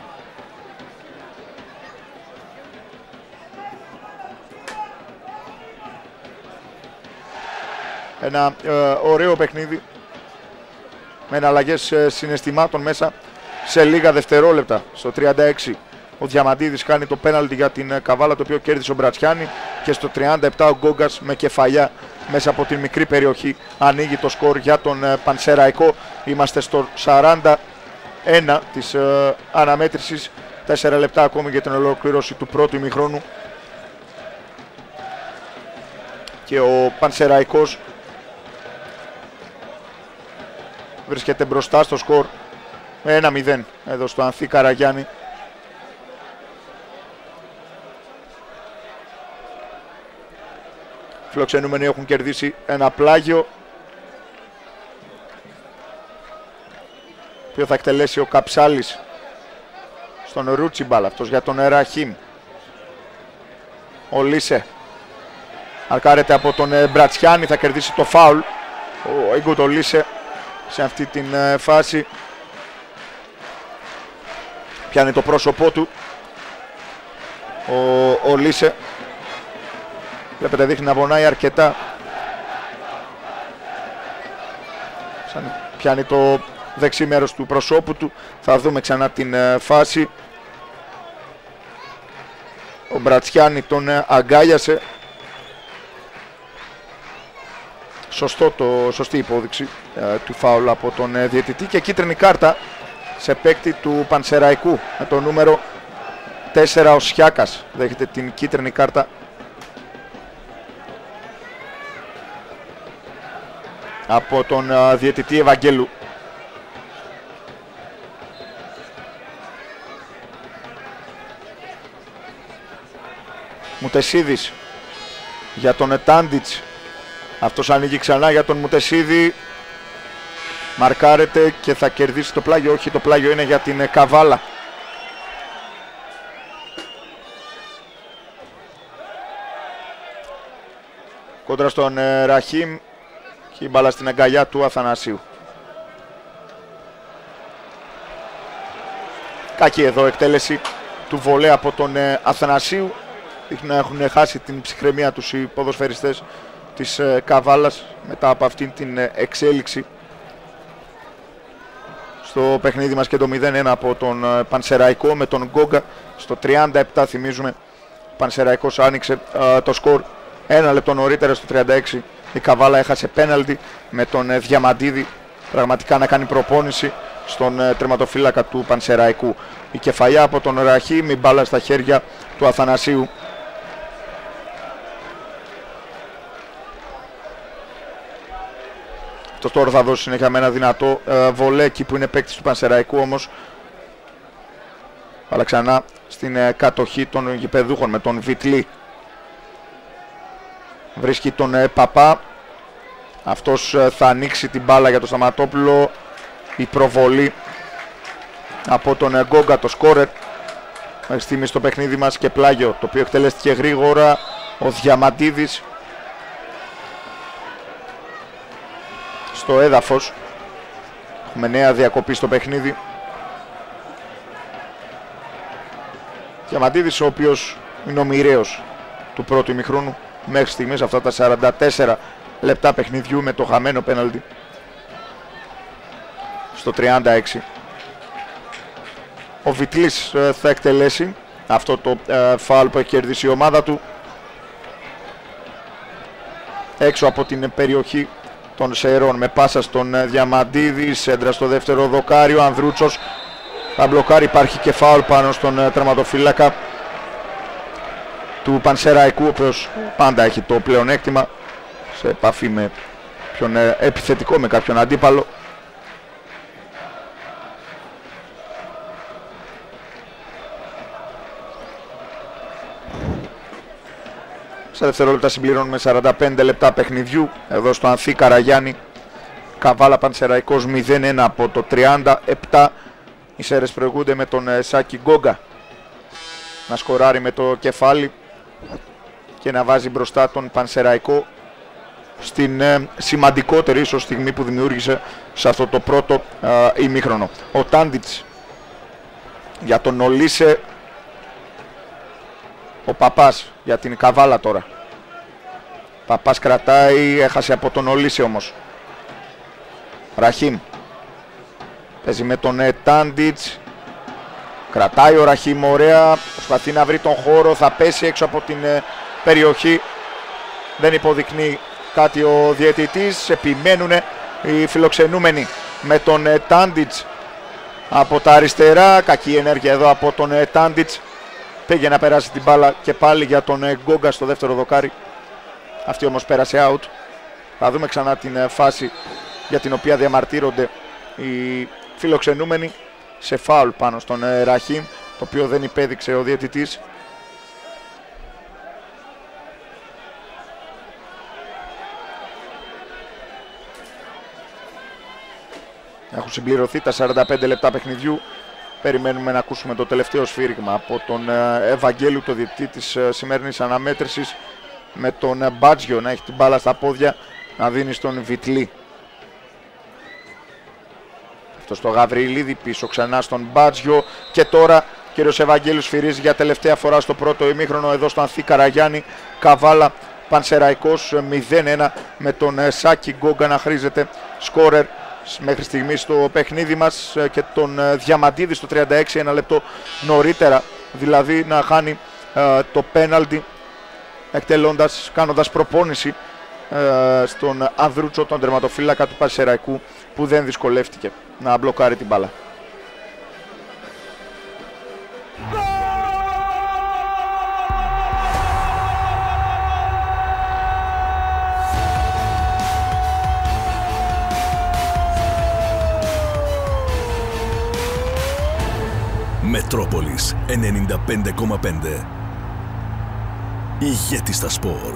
Ένα ε, ωραίο παιχνίδι με εναλλαγές ε, συναισθημάτων μέσα σε λίγα δευτερόλεπτα. Στο τριάντα έξι ο Διαμαντίδης κάνει το πέναλτι για την ε, Καβάλα, το οποίο κέρδισε ο Μπρατσιάνη, και στο τριάντα επτά ο Γκόγκας με κεφαλιά μέσα από την μικρή περιοχή ανοίγει το σκορ για τον ε, Πανσεραϊκό. Είμαστε στο σαράντα ένα της ε, αναμέτρησης, τέσσερα λεπτά ακόμη για την ολοκλήρωση του πρώτου ημιχρόνου και ο Πανσεραϊκός βρίσκεται μπροστά στο σκορ με ένα μηδέν εδώ στο Ανθή Καραγιάννη. Φιλοξενούμενοι έχουν κερδίσει ένα πλάγιο, οποίο θα εκτελέσει ο Καψάλης στον Ρούτσιμπαλ, αυτός για τον Ραχίμ. Ο Λίσε αρκάρεται από τον Μπρατσιάνη, θα κερδίσει το φάουλ ο Ιγκο το Λίσε σε αυτή την φάση. Πιάνει το πρόσωπό του ο, ο Λίσε. Βλέπετε δείχνει να πονάει αρκετά. Σαν πιάνει το δεξί μέρος του προσώπου του. Θα δούμε ξανά την ε, φάση. Ο Μπρατσιάνη τον ε, αγκάλιασε. Σωστό το, σωστή υπόδειξη ε, του φάουλ από τον ε, διαιτητή, και κίτρινη κάρτα σε παίκτη του Πανσεραϊκού με το νούμερο τέσσερα. Ο Σιάκας δέχεται την κίτρινη κάρτα από τον uh, διαιτητή Ευαγγέλου. Μουτεσίδης για τον Τάντιτς. Αυτός ανοίγει ξανά για τον Μουτεσίδη. Μαρκάρεται και θα κερδίσει το πλάγιο. Όχι, το πλάγιο είναι για την Καβάλα. Κόντρα στον uh, Ραχίμ. Και η μπάλα στην αγκαλιά του Αθανασίου. Κακή εδώ εκτέλεση του βολέ από τον ε, Αθανασίου. Δείχνει να έχουν χάσει την ψυχραιμία τους οι ποδοσφαιριστές της ε, Καβάλας μετά από αυτήν την ε, εξέλιξη στο παιχνίδι μας, και το μηδέν ένα από τον ε, Πανσεραϊκό με τον Γκόγκα. Στο τριάντα επτά θυμίζουμε ο Πανσεραϊκός άνοιξε ε, το σκορ. Ένα λεπτό νωρίτερα στο τριάντα έξι η Καβάλα έχασε πέναλτι με τον ε, Διαμαντίδη πραγματικά να κάνει προπόνηση στον ε, τερματοφύλακα του Πανσεραϊκού. Η κεφαλιά από τον Ραχίμ, η μπάλα στα χέρια του Αθανασίου. Το τώρα θα δώσει συνέχεια με ένα δυνατό ε, βολέ εκεί που είναι παίκτης του Πανσεραϊκού, όμως αλλά ξανά στην ε, κατοχή των γηπεδούχων με τον Βιτλή. Βρίσκει τον ε, Παπά. Αυτός ε, θα ανοίξει την μπάλα για τον Σταματόπουλο. Η προβολή από τον ε, Γκόγκα, το σκόρερ μέχρι στιγμή στο παιχνίδι μας, και πλάγιο το οποίο εκτελέστηκε γρήγορα. Ο Διαμαντίδης στο έδαφος. Έχουμε νέα διακοπή στο παιχνίδι. Διαμαντίδης, ο οποίος είναι ο μοιραίος του πρώτου ημιχρόνου μέχρι στιγμής, αυτά τα σαράντα τέσσερα λεπτά παιχνιδιού, με το χαμένο πέναλτι στο τριάντα έξι. Ο Βιτλής ε, θα εκτελέσει αυτό το ε, φάουλ που έχει κερδίσει η ομάδα του έξω από την περιοχή των Σερών, με πάσα στον ε, Διαμαντίδη, σέντρα στο δεύτερο δοκάριο. Ανδρούτσος θα μπλοκάρει, υπάρχει και φάουλ πάνω στον ε, τερματοφύλακα του Πανσεραϊκού, ο οποίος πάντα έχει το πλεονέκτημα σε επαφή με ποιον ε, επιθετικό, με κάποιον αντίπαλο. Στα δευτερόλεπτα συμπληρώνουμε σαράντα πέντε λεπτά παιχνιδιού εδώ στο Ανθή Καραγιάννη. Καβάλα Πανσεραϊκός μηδέν ένα από το τριάντα επτά. Οι Σέρες προηγούνται με τον Σάκη Γκόγκα να σκοράρει με το κεφάλι και να βάζει μπροστά τον Πανσεραϊκό. στην ε, σημαντικότερη ίσως στιγμή που δημιούργησε σε αυτό το πρώτο ε, ημίχρονο. Ο Τάντιτς για τον Ολίσε, ο Παπάς για την Καβάλα τώρα. Παπάς κρατάει, έχασε από τον Ολίσε όμως. Ραχίμ παίζει με τον ε, Τάντιτς. Κρατάει ο Ραχίμ, ωραία, προσπαθεί να βρει τον χώρο, θα πέσει έξω από την ε, περιοχή. Δεν υποδεικνύει κάτι ο διαιτητής, επιμένουν οι φιλοξενούμενοι με τον ε, Τάντιτς από τα αριστερά. Κακή ενέργεια εδώ από τον ε, Τάντιτς. Πήγε να περάσει την μπάλα και πάλι για τον ε, Γκόγκα στο δεύτερο δοκάρι. Αυτή όμως πέρασε out. Θα δούμε ξανά την ε, φάση για την οποία διαμαρτύρονται οι φιλοξενούμενοι, σε φάουλ πάνω στον ε, Ραχίμ, το οποίο δεν υπέδειξε ο διαιτητής. Έχουν συμπληρωθεί τα σαράντα πέντε λεπτά παιχνιδιού. Περιμένουμε να ακούσουμε το τελευταίο σφύριγμα από τον ε, Ευαγγέλου, το διαιτητή της ε, σημερινής αναμέτρησης, με τον ε, Μπάτζιο να έχει την μπάλα στα πόδια, να δίνει στον Βιτλή. Αυτό στο Γαβριλίδη, πίσω ξανά στον Μπάτζιο. Και τώρα κύριος Ευαγγέλους σφυρίζει για τελευταία φορά στο πρώτο ημίχρονο εδώ στο Ανθή Καραγιάννη. Καβάλα Πανσεραϊκός μηδέν ένα, με τον ε, Σάκη Γκόγκα να χρήζεται σκόρερ μέχρι στιγμής στο παιχνίδι μας, και τον ε, Διαμαντίδη στο τριάντα έξι, ένα λεπτό νωρίτερα δηλαδή, να χάνει ε, το πέναλτι, εκτελώντας, κάνοντας προπόνηση ε, στον Ανδρούτσο, τον τερματοφύλακα του Πανσεραϊκού, που δεν δυσκολεύτηκε να μπλοκάρει την μπάλα. Μετρόπολης ενενήντα πέντε κόμμα πέντε. Ηγέτης στα σπορ.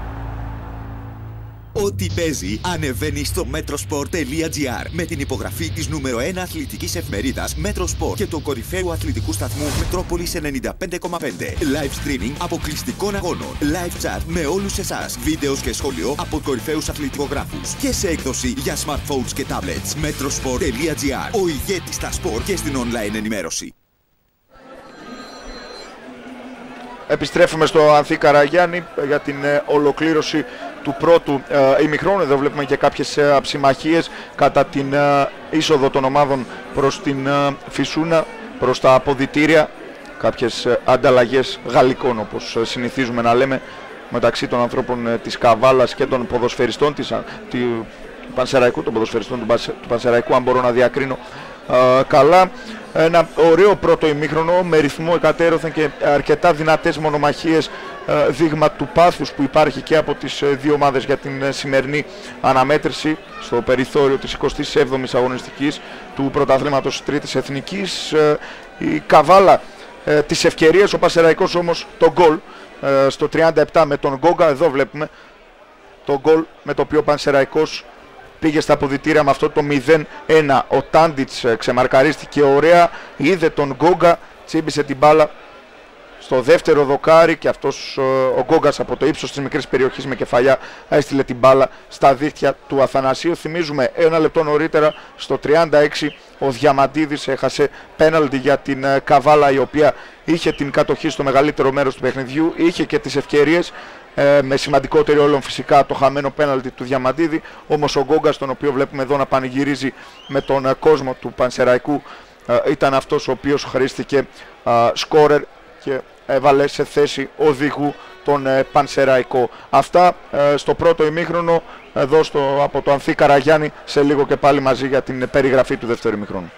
Ό,τι παίζει ανεβαίνει στο μέτροσπορ τελεία τζι άρ με την υπογραφή της νούμερο ένα αθλητικής εφημερίδας Μέτροσπορ και του κορυφαίου αθλητικού σταθμού Μετρόπολης ενενήντα πέντε κόμμα πέντε. Live streaming αποκλειστικών αγώνων. Live chat με όλους εσάς. Βίντεο και σχόλιο από κορυφαίους αθλητικογράφους. Και σε έκδοση για smartphones και tablets. μέτροσπορ τελεία τζι άρ. Ο ηγέτης στα σπορ και στην online ενημέρωση. Επιστρέφουμε στο Ανθή Καραγιάννη για την ε, ολοκλήρωση του πρώτου ε, ημιχρόνου. Εδώ βλέπουμε και κάποιες ε, αψιμαχίες κατά την ε, είσοδο των ομάδων προς την ε, Φυσούνα, προς τα αποδυτήρια. Κάποιες ε, ανταλλαγές γαλλικών, όπως ε, συνηθίζουμε να λέμε, μεταξύ των ανθρώπων ε, της Καβάλας και των ποδοσφαιριστών της, ε, του Πανσεραϊκού, των ποδοσφαιριστών του, του Πανσεραϊκού, αν μπορώ να διακρίνω ε, καλά. Ένα ωραίο πρώτο ημίχρονο με ρυθμό εκατέρωθεν και αρκετά δυνατές μονομαχίες, δείγμα του πάθους που υπάρχει και από τις δύο ομάδες για την σημερινή αναμέτρηση στο περιθώριο της εικοστής έβδομης αγωνιστικής του πρωταθλήματος Τρίτης Εθνικής. Η Καβάλα τις ευκαιρίες, ο Πανσεραϊκός όμως το γκολ στο τριάντα επτά με τον Γκόγκα. Εδώ βλέπουμε το γκολ με το οποίο ο Πανσεραϊκός πήγε στα αποδυτήρια με αυτό το μηδέν ένα. Ο Τάντιτς ξεμαρκαρίστηκε ωραία, είδε τον Γκόγκα, τσίμπησε την μπάλα στο δεύτερο δοκάρι και αυτός ο Γκόγκας από το ύψος της μικρής περιοχής με κεφαλιά έστειλε την μπάλα στα δίχτυα του Αθανασίου. Θυμίζουμε, ένα λεπτό νωρίτερα στο τριάντα έξι ο Διαμαντίδης έχασε πέναλτι για την Καβάλα, η οποία είχε την κατοχή στο μεγαλύτερο μέρος του παιχνιδιού, είχε και τις ευκαιρίες, Ε, με σημαντικότερη όλων φυσικά το χαμένο πέναλτι του Διαμαντίδη. Όμως ο Γκόγκας, τον οποίο βλέπουμε εδώ να πανηγυρίζει με τον ε, κόσμο του Πανσεραϊκού, ε, ήταν αυτός ο οποίος χρήστηκε ε, σκόρερ και έβαλε σε θέση οδηγού τον ε, Πανσεραϊκό. Αυτά ε, στο πρώτο ημίχρονο, εδώ στο, από το Ανθή Καραγιάννη, σε λίγο και πάλι μαζί για την περιγραφή του δεύτερου ημίχρονου.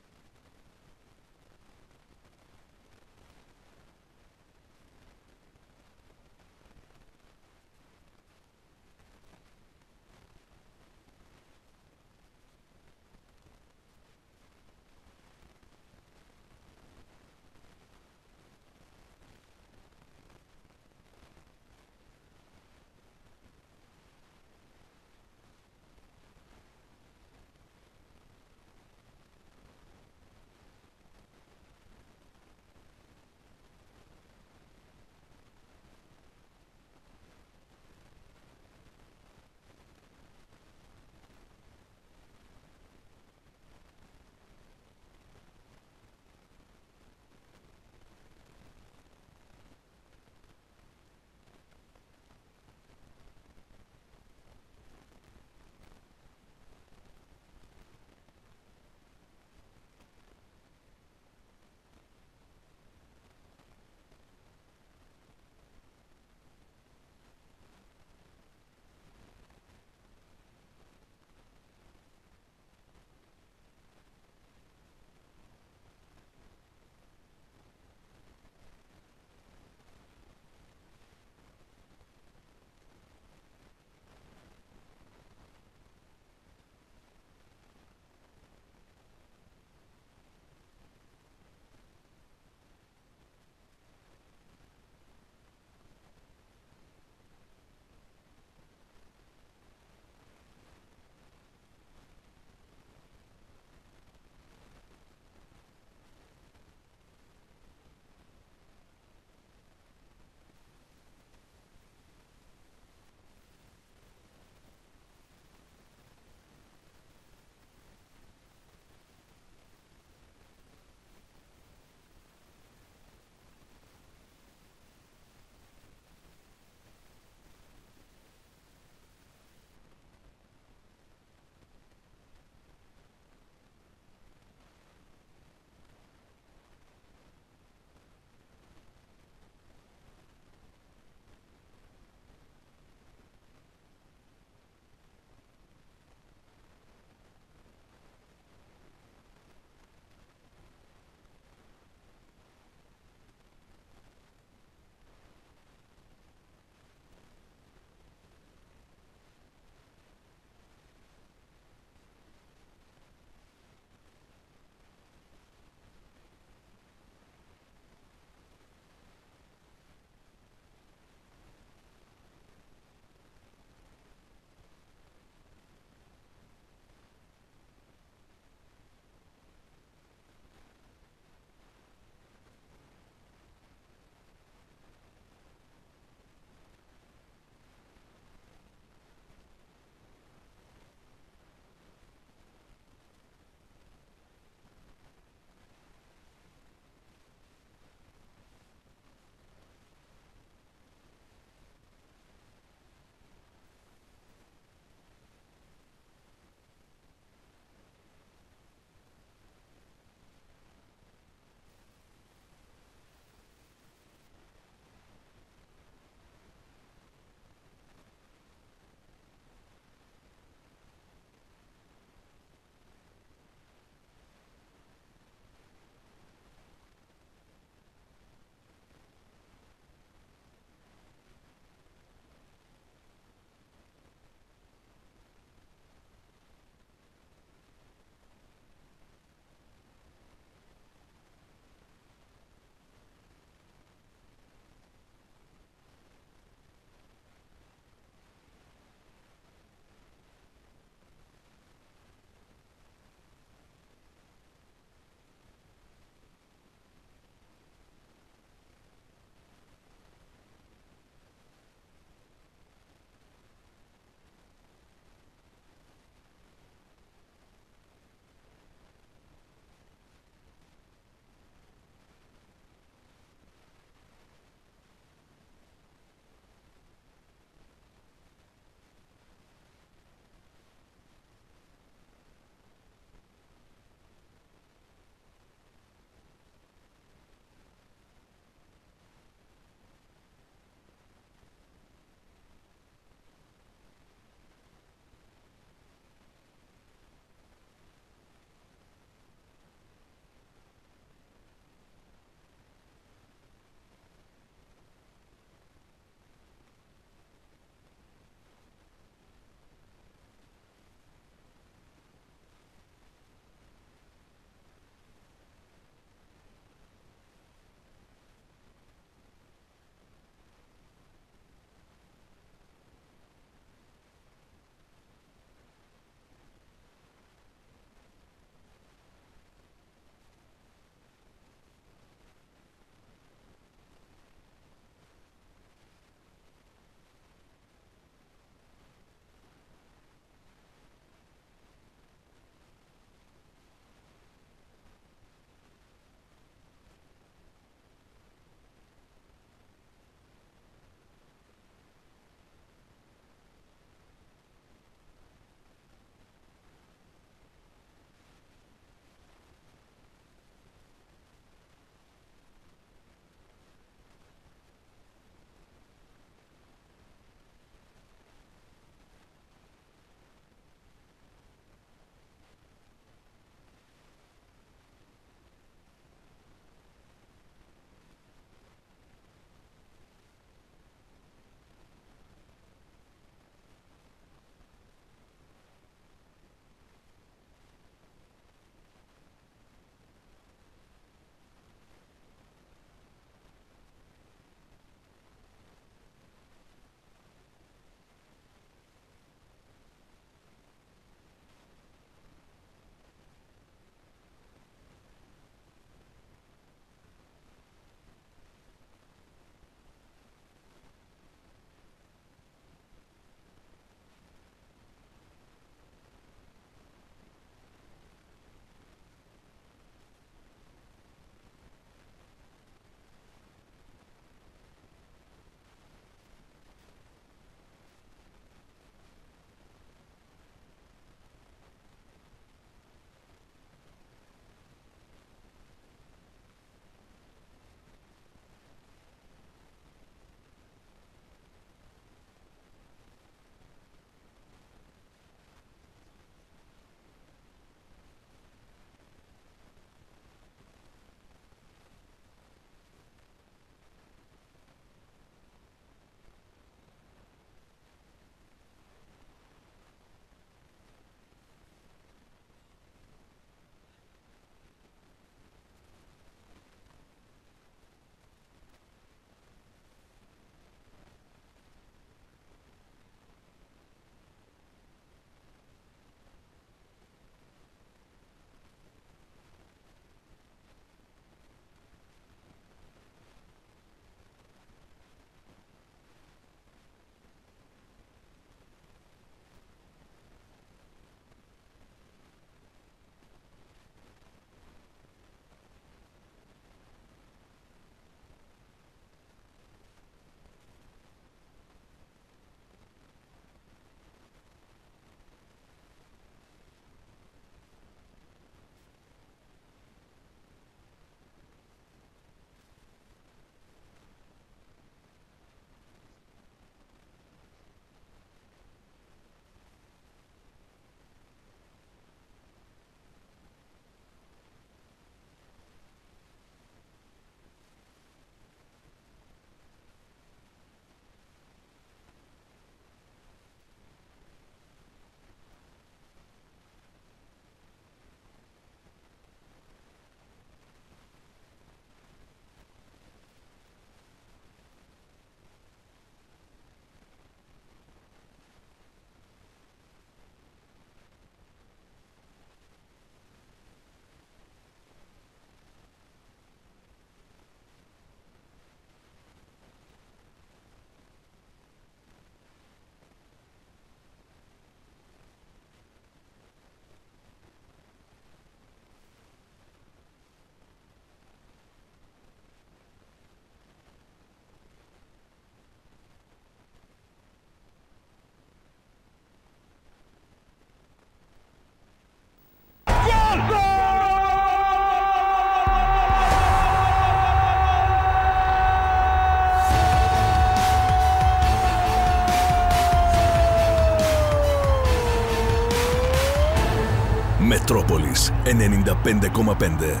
Μετρόπολης ενενήντα πέντε κόμμα πέντε.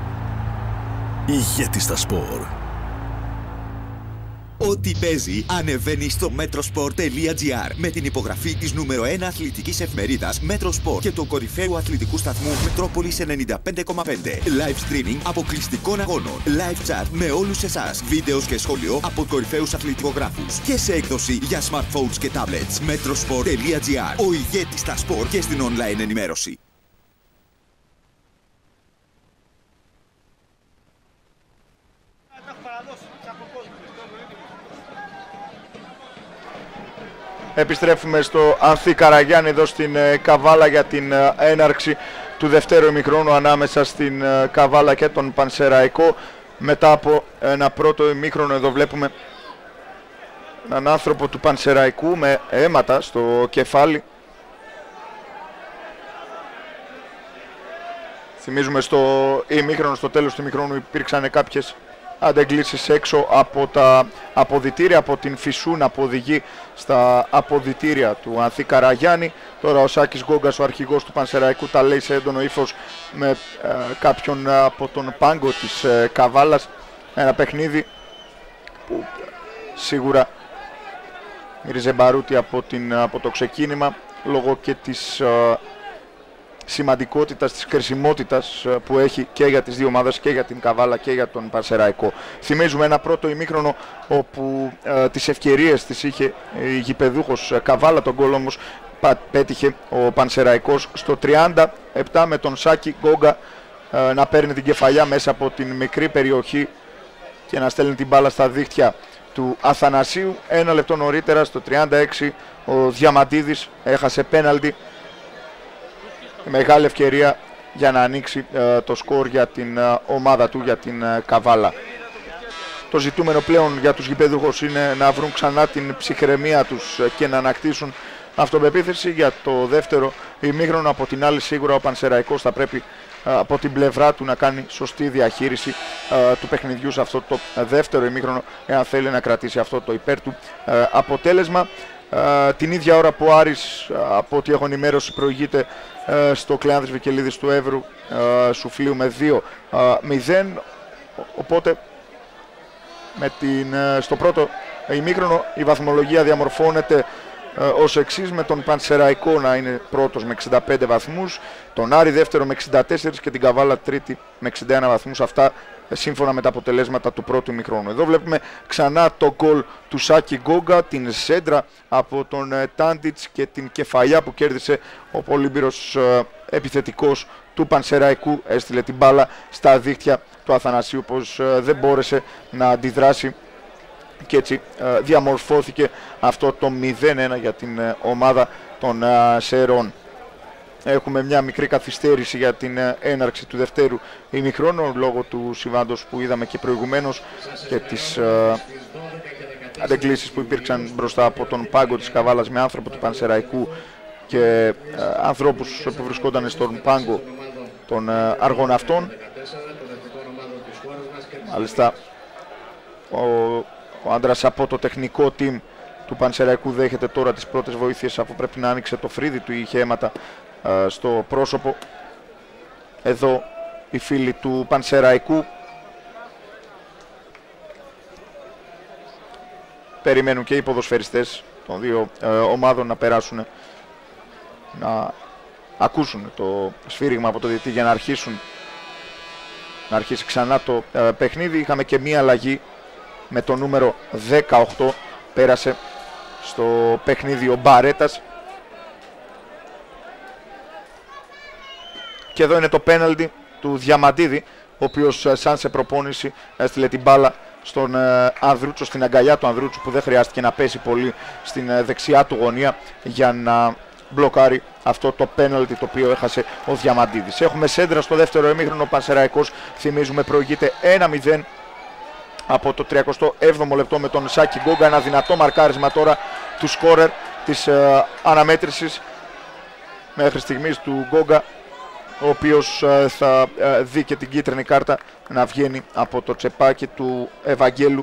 Ηγέτη στα σπορ. Ό,τι παίζει ανεβαίνει στο μέτροσπορ τελεία τζι άρ με την υπογραφή της νούμερο ένα αθλητικής εφημερίδας Μέτροσπορ και του κορυφαίου αθλητικού σταθμού Μετρόπολης ενενήντα πέντε κόμμα πέντε. Live streaming αποκλειστικών αγώνων. Live chat με όλους εσάς. Βίντεο και σχόλιο από κορυφαίους αθλητικογράφους. Και σε έκδοση για smartphones και tablets. μέτροσπορ τελεία τζι άρ. Ο ηγέτης στα σπορ και στην online ενημέρωση. Επιστρέφουμε στο Ανθή Καραγιάννη εδώ στην ε, Καβάλα για την ε, έναρξη του δευτέρου ημιχρόνου ανάμεσα στην ε, Καβάλα και τον Πανσεραϊκό. Μετά από ένα πρώτο ημίχρονο εδώ βλέπουμε έναν άνθρωπο του Πανσεραϊκού με αίματα στο κεφάλι. Θυμίζουμε στο ημίχρονο, στο τέλος του ημιχρόνου υπήρξαν κάποιες αντεγκλήσεις έξω από τα αποδυτήρια, από την Φυσούνα που οδηγεί στα αποδυτήρια του Ανθή Καραγιάννη. Τώρα ο Σάκης Γκόγκας, ο αρχηγός του Πανσεραϊκού, τα λέει σε έντονο ύφος με ε, κάποιον από τον πάγκο της ε, Καβάλας. Ένα παιχνίδι που σίγουρα μύριζε μπαρούτι από, την, από το ξεκίνημα λόγω και της ε, σημαντικότητας, της κρισιμότητας που έχει και για τις δύο ομάδες, και για την Καβάλα και για τον Πανσεραϊκό. Θυμίζουμε ένα πρώτο ημίχρονο όπου ε, τις ευκαιρίες τις είχε η γηπεδούχος Καβάλα, τον γκολ όμως πέτυχε ο Πανσεραϊκός στο τριάντα επτά με τον Σάκη Γκόγκα ε, να παίρνει την κεφαλιά μέσα από την μικρή περιοχή και να στέλνει την μπάλα στα δίχτυα του Αθανασίου. Ένα λεπτό νωρίτερα στο τριάντα έξι ο Διαμαντίδης έχασε πέναλτι. Μεγάλη ευκαιρία για να ανοίξει ε, το σκορ για την ε, ομάδα του, για την ε, Καβάλα. Το ζητούμενο πλέον για τους γηπεδούχους είναι να βρουν ξανά την ψυχραιμία τους ε, και να ανακτήσουν αυτοπεποίθηση για το δεύτερο ημίχρονο. Από την άλλη σίγουρα ο Πανσεραϊκός θα πρέπει ε, από την πλευρά του να κάνει σωστή διαχείριση ε, του παιχνιδιού σε αυτό το δεύτερο ημίχρονο, εάν θέλει να κρατήσει αυτό το υπέρ του ε, αποτέλεσμα. Uh, την ίδια ώρα που ο Άρης, uh, από ό,τι έχω ενημέρωση, προηγείται uh, στο Κλεάνδρης Βικελίδης του Εύρου uh, Σουφλίου με δύο μηδέν. Οπότε με την, uh, στο πρώτο ημίχρονο η βαθμολογία διαμορφώνεται uh, ως εξής, με τον Πανσεραϊκό να είναι πρώτος με εξήντα πέντε βαθμούς, τον Άρη δεύτερο με εξήντα τέσσερα και την Καβάλα τρίτη με εξήντα ένα βαθμούς. Αυτά σύμφωνα με τα αποτελέσματα του πρώτου ημιχρόνου. Εδώ βλέπουμε ξανά το γκολ του Σάκη Γκόγκα, την σέντρα από τον ε, Τάντιτς και την κεφαλιά που κέρδισε ο πολύμπειρος ε, επιθετικός του Πανσεραϊκού. Έστειλε την μπάλα στα δίχτυα του Αθανασίου, πως ε, δεν μπόρεσε να αντιδράσει και έτσι ε, διαμορφώθηκε αυτό το μηδέν ένα για την ε, ομάδα των ε, Σερών. Έχουμε μια μικρή καθυστέρηση για την έναρξη του δευτέρου ημιχρόνου λόγω του συμβάντος που είδαμε και προηγουμένως και τις ε, αντεγκλήσεις που υπήρξαν μπροστά από τον πάγκο της Καβάλας με άνθρωπο του Πανσεραϊκού και ε, ανθρώπους που βρισκόταν στον πάγκο των ε, αργοναυτών. Μάλιστα ο, ο άντρας από το τεχνικό team του Πανσεραϊκού δέχεται τώρα τις πρώτες βοήθειες, αφού πρέπει να άνοιξε το φρύδι του, είχε αίματα στο πρόσωπο. Εδώ οι φίλοι του Πανσεραϊκού περιμένουν και οι ποδοσφαιριστές των δύο ε, ομάδων να περάσουν, να ακούσουν το σφύριγμα από το διαιτητή για να αρχίσουν να αρχίσει ξανά το ε, παιχνίδι. Είχαμε και μία αλλαγή με το νούμερο δεκαοκτώ, πέρασε στο παιχνίδι ο Μπαρέτας. Και εδώ είναι το πέναλτι του Διαμαντίδη, ο οποίος σαν σε προπόνηση έστειλε την μπάλα στον Ανδρούτσο, στην αγκαλιά του Ανδρούτσου, που δεν χρειάστηκε να πέσει πολύ στην δεξιά του γωνία για να μπλοκάρει αυτό το πέναλτι το οποίο έχασε ο Διαμαντίδης. Έχουμε σέντρα στο δεύτερο ημίχρονο. Ο Πανσεραϊκός, θυμίζουμε, προηγείται ένα μηδέν από το τριακοστό έβδομο λεπτό με τον Σάκη Γκόγκα. Ένα δυνατό μαρκάρισμα τώρα του σκόρερ της ε, αναμέτρησης μέχρι στιγμής του Γκόγκα, ο οποίος ε, θα ε, δει και την κίτρινη κάρτα να βγαίνει από το τσεπάκι του Ευαγγέλου.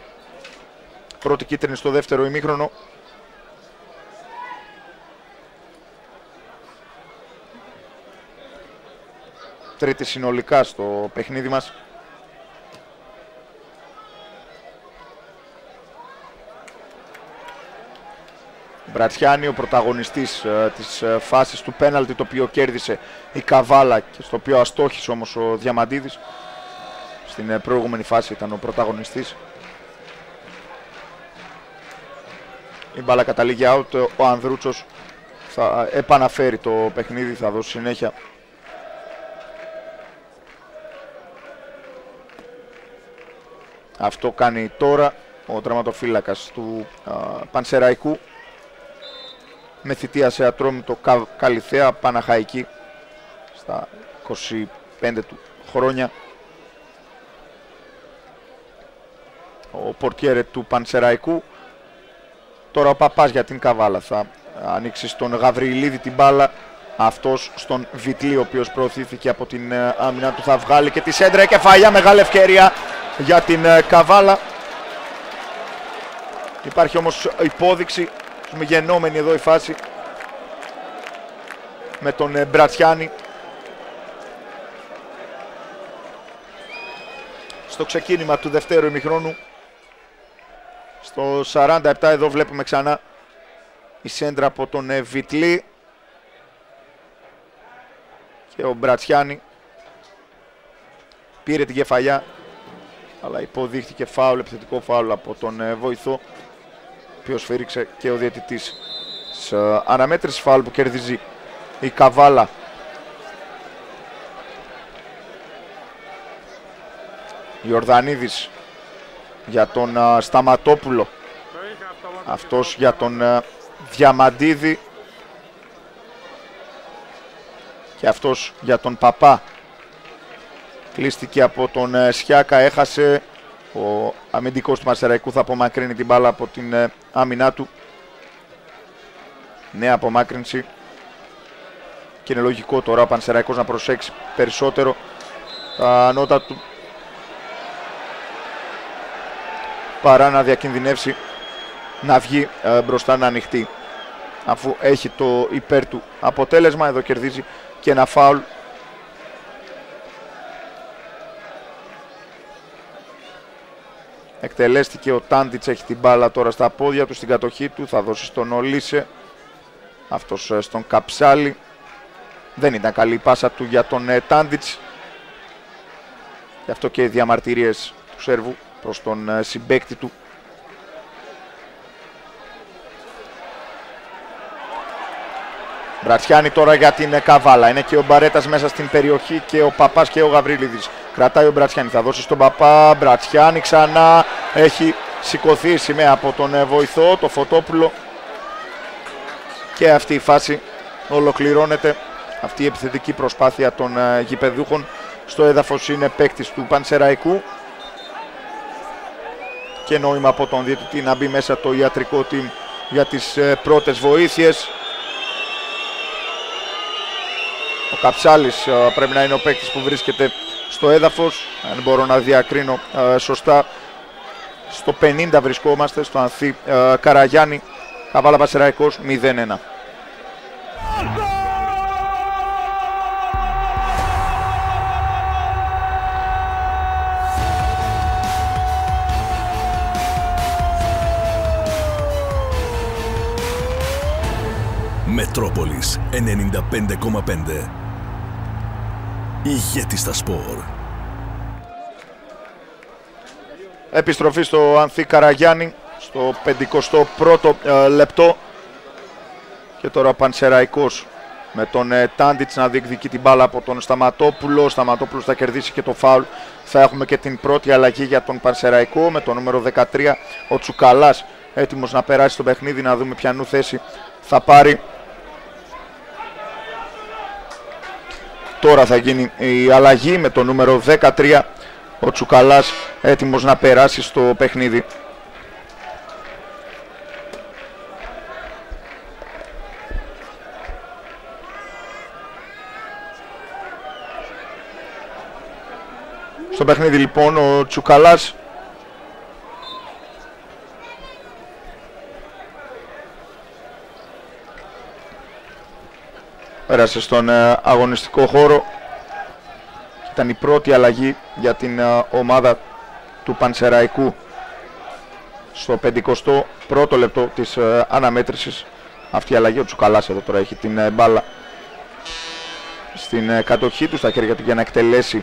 Πρώτη κίτρινη στο δεύτερο ημίχρονο. τρίτη συνολικά στο παιχνίδι μας. Μπρατσιάνι, ο πρωταγωνιστής ε, της ε, φάσης του πέναλτι, το οποίο κέρδισε η Καβάλα και στο οποίο αστόχησε όμως ο Διαμαντίδης. Στην ε, προηγούμενη φάση ήταν ο πρωταγωνιστής. Η μπάλα καταλήγει out, ο Ανδρούτσος θα επαναφέρει το παιχνίδι, θα δώσει συνέχεια. Αυτό κάνει τώρα ο τραυματοφύλακας του α, Πανσεραϊκού, με θητεία σε Ατρόμητο Κα, Καλιθέα, Παναχαϊκή, στα είκοσι πέντε του χρόνια. Ο πορτιέρε του Πανσεραϊκού. Τώρα ο Παπάς για την Καβάλα θα ανοίξει στον Γαβριλίδη την μπάλα. Αυτός στον Βιτλή, ο οποίος προωθήθηκε από την άμυνα του, θα βγάλει και τη σέντρα. Κεφαλιά, μεγάλη ευκαιρία για την Καβάλα. Υπάρχει όμως υπόδειξη, γεννόμενη εδώ η φάση με τον Μπρατσιάνι. Στο ξεκίνημα του δευτέρου ημιχρόνου, στο σαράντα επτά, εδώ βλέπουμε ξανά η σέντρα από τον Βιτλή και ο Μπρατσιάνι πήρε την κεφαλιά, αλλά υποδείχθηκε φάουλ, επιθετικό φάουλ από τον βοηθό, ο οποίος φύριξε και ο διαιτητής. Σε αναμέτρηση φάουλ που κερδίζει η Καβάλα. Ιορδανίδης για τον uh, Σταματόπουλο, αυτός για τον uh, Διαμαντίδη και αυτός για τον Παπά. Κλείστηκε από τον uh, Σιάκα, έχασε. Ο αμυντικός του Πανσεραϊκού θα απομακρύνει την μπάλα από την uh, άμυνά του. Νέα απομάκρυνση και είναι λογικό τώρα ο Πανσεραϊκός να προσέξει περισσότερο τα νότα του, παρά να διακινδυνεύσει να βγει ε, μπροστά, να ανοιχτεί, αφού έχει το υπέρ του αποτέλεσμα. Εδώ κερδίζει και ένα φάουλ. Εκτελέστηκε ο Τάντιτς, έχει την μπάλα τώρα στα πόδια του, στην κατοχή του, θα δώσει στον Ολίσε, αυτός ε, στον Καψάλη. Δεν ήταν καλή η πάσα του για τον ε, Τάντιτς, γι' αυτό και οι διαμαρτυρίες του Σέρβου προς τον uh, συμπαίκτη του. Μπρατσιάνι τώρα για την uh, Καβάλα. Είναι και ο Μπαρέτας μέσα στην περιοχή και ο Παπάς και ο Γαβρίλιδης. Κρατάει ο Μπρατσιάνι, θα δώσει στον Παπά. Μπρατσιάνι ξανά, έχει σηκωθεί η σημαία από τον uh, βοηθό, το Φωτόπουλο. Και αυτή η φάση ολοκληρώνεται. Αυτή η επιθετική προσπάθεια των uh, γηπεδούχων. Στο έδαφος είναι παίκτης του Πανσεραϊκού και νόημα από τον διαιτητή να μπει μέσα το ιατρικό team για τις ε, πρώτες βοήθειες. Ο Καψάλης ε, πρέπει να είναι ο παίκτης που βρίσκεται στο έδαφος, αν μπορώ να διακρίνω ε, σωστά. Στο πενήντα βρισκόμαστε, στο Ανθή ε, Καραγιάννη. Καβάλα Πανσεραϊκός μηδέν ένα. Μετρόπολης ενενήντα πέντε κόμμα πέντε. Ηγέτη στα σπορ. Επιστροφή στο Ανθή Καραγιάννη στο πενηκοστό πρώτο ε, λεπτό. Και τώρα ο Πανσεραϊκός με τον ε, Τάντιτς να διεκδικεί την μπάλα από τον Σταματόπουλο. Ο Σταματόπουλος θα κερδίσει και το φάουλ. Θα έχουμε και την πρώτη αλλαγή για τον Πανσεραϊκό με το νούμερο δεκατρία, ο Τσουκαλάς, έτοιμος να περάσει στο παιχνίδι, να δούμε ποιανού θέση θα πάρει. Τώρα θα γίνει η αλλαγή με το νούμερο δεκατρία, ο Τσουκαλάς έτοιμος να περάσει στο παιχνίδι. Στο παιχνίδι λοιπόν ο Τσουκαλάς. Πέρασε στον ε, αγωνιστικό χώρο. Ήταν η πρώτη αλλαγή για την uh, ομάδα του Πανσεραϊκού στο πενηκοστό πρώτο λεπτό της uh, αναμέτρησης. Αυτή η αλλαγή, ο Τσουκαλάς εδώ τώρα έχει την uh, μπάλα στην uh, κατοχή του, στα χέρια του για να εκτελέσει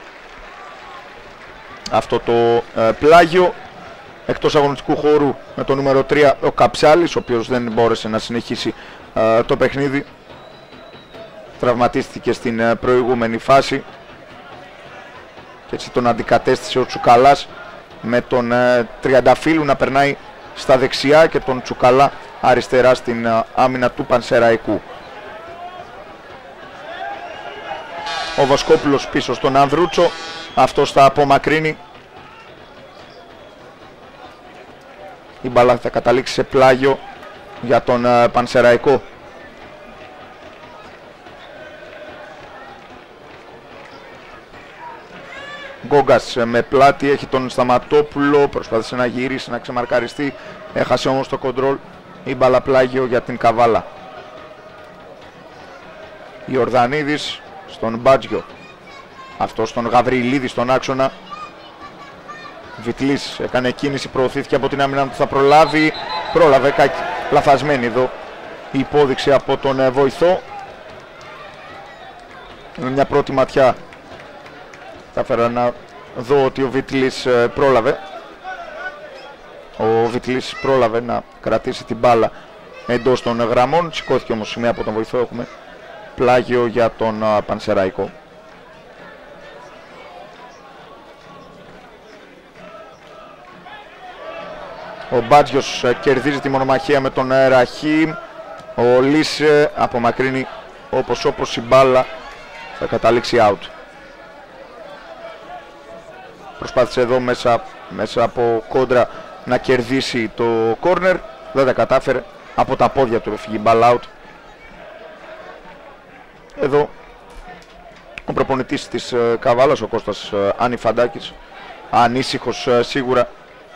αυτό το uh, πλάγιο. Εκτός αγωνιστικού χώρου με το νούμερο τρία ο Καψάλης, ο οποίος δεν μπόρεσε να συνεχίσει uh, το παιχνίδι. Τραυματίστηκε στην uh, προηγούμενη φάση και έτσι τον αντικατέστησε ο Τσουκαλάς, με τον uh, Τριανταφύλου να περνάει στα δεξιά και τον Τσουκαλά αριστερά στην uh, άμυνα του Πανσεραϊκού. Ο Βοσκόπουλος πίσω στον Ανδρούτσο, αυτός θα απομακρύνει. Η μπάλα θα καταλήξει σε πλάγιο για τον uh, Πανσεραϊκό. Γκόγκας με πλάτη, έχει τον Σταματόπουλο, προσπάθησε να γυρίσει, να ξεμαρκαριστεί, έχασε όμως το κοντρόλ. Η μπάλα πλάγιο για την Καβάλα. Ιορδανίδης στον Μπάτζιο, αυτό στον Γαβριλίδη στον άξονα. Βιτλής έκανε κίνηση, προωθήθηκε από την άμυνα του, θα προλάβει, πρόλαβε, κάκι, λαθασμένη εδώ η υπόδειξη από τον βοηθό. Με μια πρώτη ματιά θα έφερα να δω ότι ο Βιτλής πρόλαβε. Ο Βιτλής πρόλαβε να κρατήσει την μπάλα εντός των γραμμών, σηκώθηκε όμως σημαία από τον βοηθό. Έχουμε πλάγιο για τον Πανσεραϊκό. Ο Μπάτζιος κερδίζει τη μονομαχία με τον Ραχίμ. Ο Λίσε απομακρύνει όπως όπως η μπάλα θα καταλήξει out. Προσπάθησε εδώ μέσα, μέσα από κόντρα να κερδίσει το corner. Δεν τα κατάφερε. Από τα πόδια του έφυγε η μπάλα out. Εδώ ο προπονητής της uh, Καβάλας, ο Κώστας uh, Ανιφαντάκης, ανήσυχος uh, σίγουρα.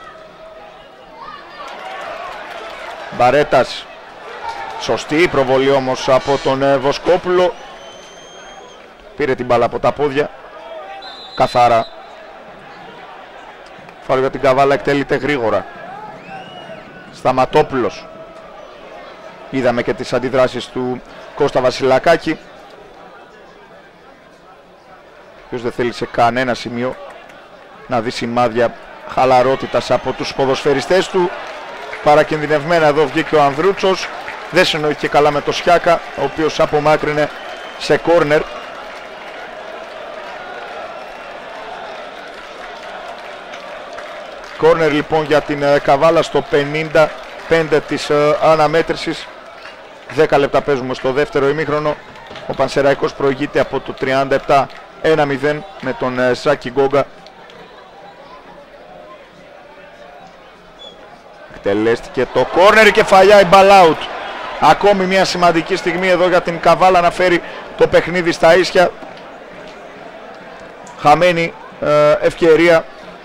Μπαρέτας, σωστή η προβολή όμως από τον uh, Βοσκόπουλο. Πήρε την μπάλα από τα πόδια, καθαρά. Φάουλ για την Καβάλα, εκτελείται γρήγορα. Σταματόπουλος. Είδαμε και τις αντιδράσεις του Κώστα Βασιλακάκη, ποιος δεν θέλει σε κανένα σημείο να δει σημάδια χαλαρότητας από τους ποδοσφαιριστές του. Παρακινδυνευμένα εδώ βγήκε ο Ανδρούτσος, δεν συνοήθηκε καλά με το Σιάκα, ο οποίος απομάκρυνε σε κόρνερ. Κόρνερ λοιπόν για την uh, Καβάλα στο πενήντα πέντε της uh, αναμέτρησης. δέκα λεπτά παίζουμε στο δεύτερο ημίχρονο. Ο Πανσεραϊκός προηγείται από το τριάντα επτά ένα μηδέν με τον uh, Σάκη Γκόγκα. Εκτελέστηκε το κόρνερ, η κεφαλιά, η ball out. Ακόμη μια σημαντική στιγμή εδώ για την Καβάλα να φέρει το παιχνίδι στα ίσια. Χαμένη uh, ευκαιρία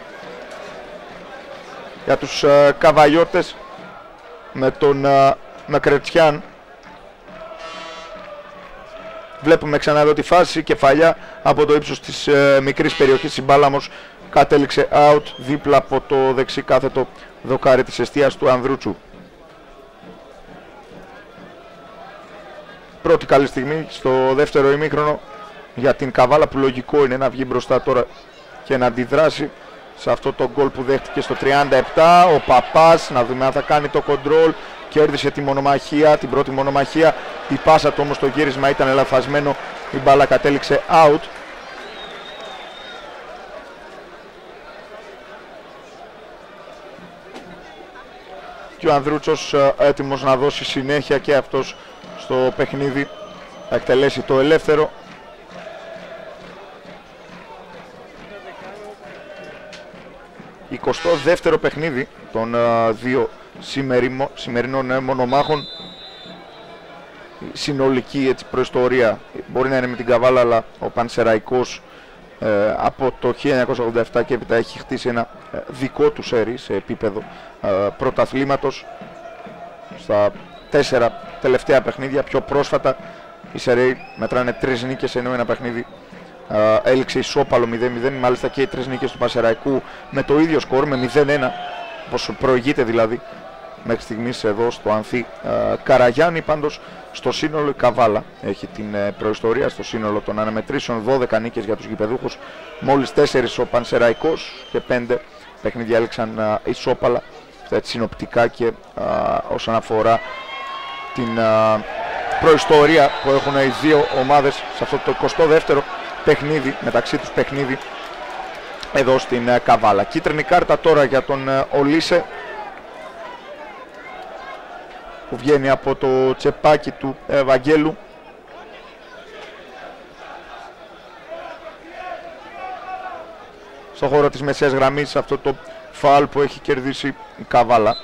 για τους uh, Καβαλιώτες με τον uh, Μακρετσιάν. Βλέπουμε ξανά εδώ τη φάση, κεφαλιά από το ύψος της uh, μικρής περιοχής. Η μπάλα όμως κατέληξε out δίπλα από το δεξί κάθετο δοκάρι της εστίας του Ανδρούτσου. Πρώτη καλή στιγμή στο δεύτερο ημίχρονο για την Καβάλα, που λογικό είναι να βγει μπροστά τώρα και να αντιδράσει σε αυτό το γκολ που δέχτηκε στο τριάντα επτά. Ο Παπάς, να δούμε αν θα κάνει το κοντρόλ. Κέρδισε τη μονομαχία, την πρώτη μονομαχία. Η πάσα του όμως το γύρισμα ήταν λαθασμένο. Η μπάλα κατέληξε out. Και ο Ανδρούτσος έτοιμος να δώσει συνέχεια και αυτός στο παιχνίδι. Θα εκτελέσει το ελεύθερο. εικοστό δεύτερο παιχνίδι των uh, δύο σημερινό, σημερινών uh, μονομάχων. Η συνολική έτσι, προϊστορία μπορεί να είναι με την Καβάλα, αλλά ο Πανσεραϊκός uh, από το χίλια εννιακόσια ογδόντα επτά και έπειτα έχει χτίσει ένα uh, δικό του σέρι σε επίπεδο uh, πρωταθλήματος. Στα τέσσερα τελευταία παιχνίδια πιο πρόσφατα οι σερί μετράνε τρεις νίκες, ενώ ένα παιχνίδι ε, έληξε ισόπαλο μηδέν μηδέν, μάλιστα και οι τρεις νίκες του Πανσεραϊκού με το ίδιο σκορ, με μηδέν ένα, όπως προηγείται δηλαδή μέχρι στιγμής εδώ στο Ανθή ε, Καραγιάννη. Πάντως στο σύνολο η Καβάλα έχει την ε, προϊστορία, στο σύνολο των αναμετρήσεων, δώδεκα νίκες για τους γηπεδούχους, μόλις τέσσερις ο Πανσεραϊκός και πέντε παιχνίδια έληξαν ε, ισόπαλα, έτσι, συνοπτικά και ε, όσον αφορά την ε, προϊστορία που έχουν οι δύο ομάδες σε αυτό το εικοστό δεύτερο παιχνίδι, μεταξύ τους παιχνίδι εδώ στην ε, Καβάλα. Κίτρινη κάρτα τώρα για τον ε, Ολίσε, που βγαίνει από το τσεπάκι του Ευαγγέλου. Στο χώρο της μεσαίας γραμμής αυτό το φάουλ που έχει κερδίσει η Καβάλα.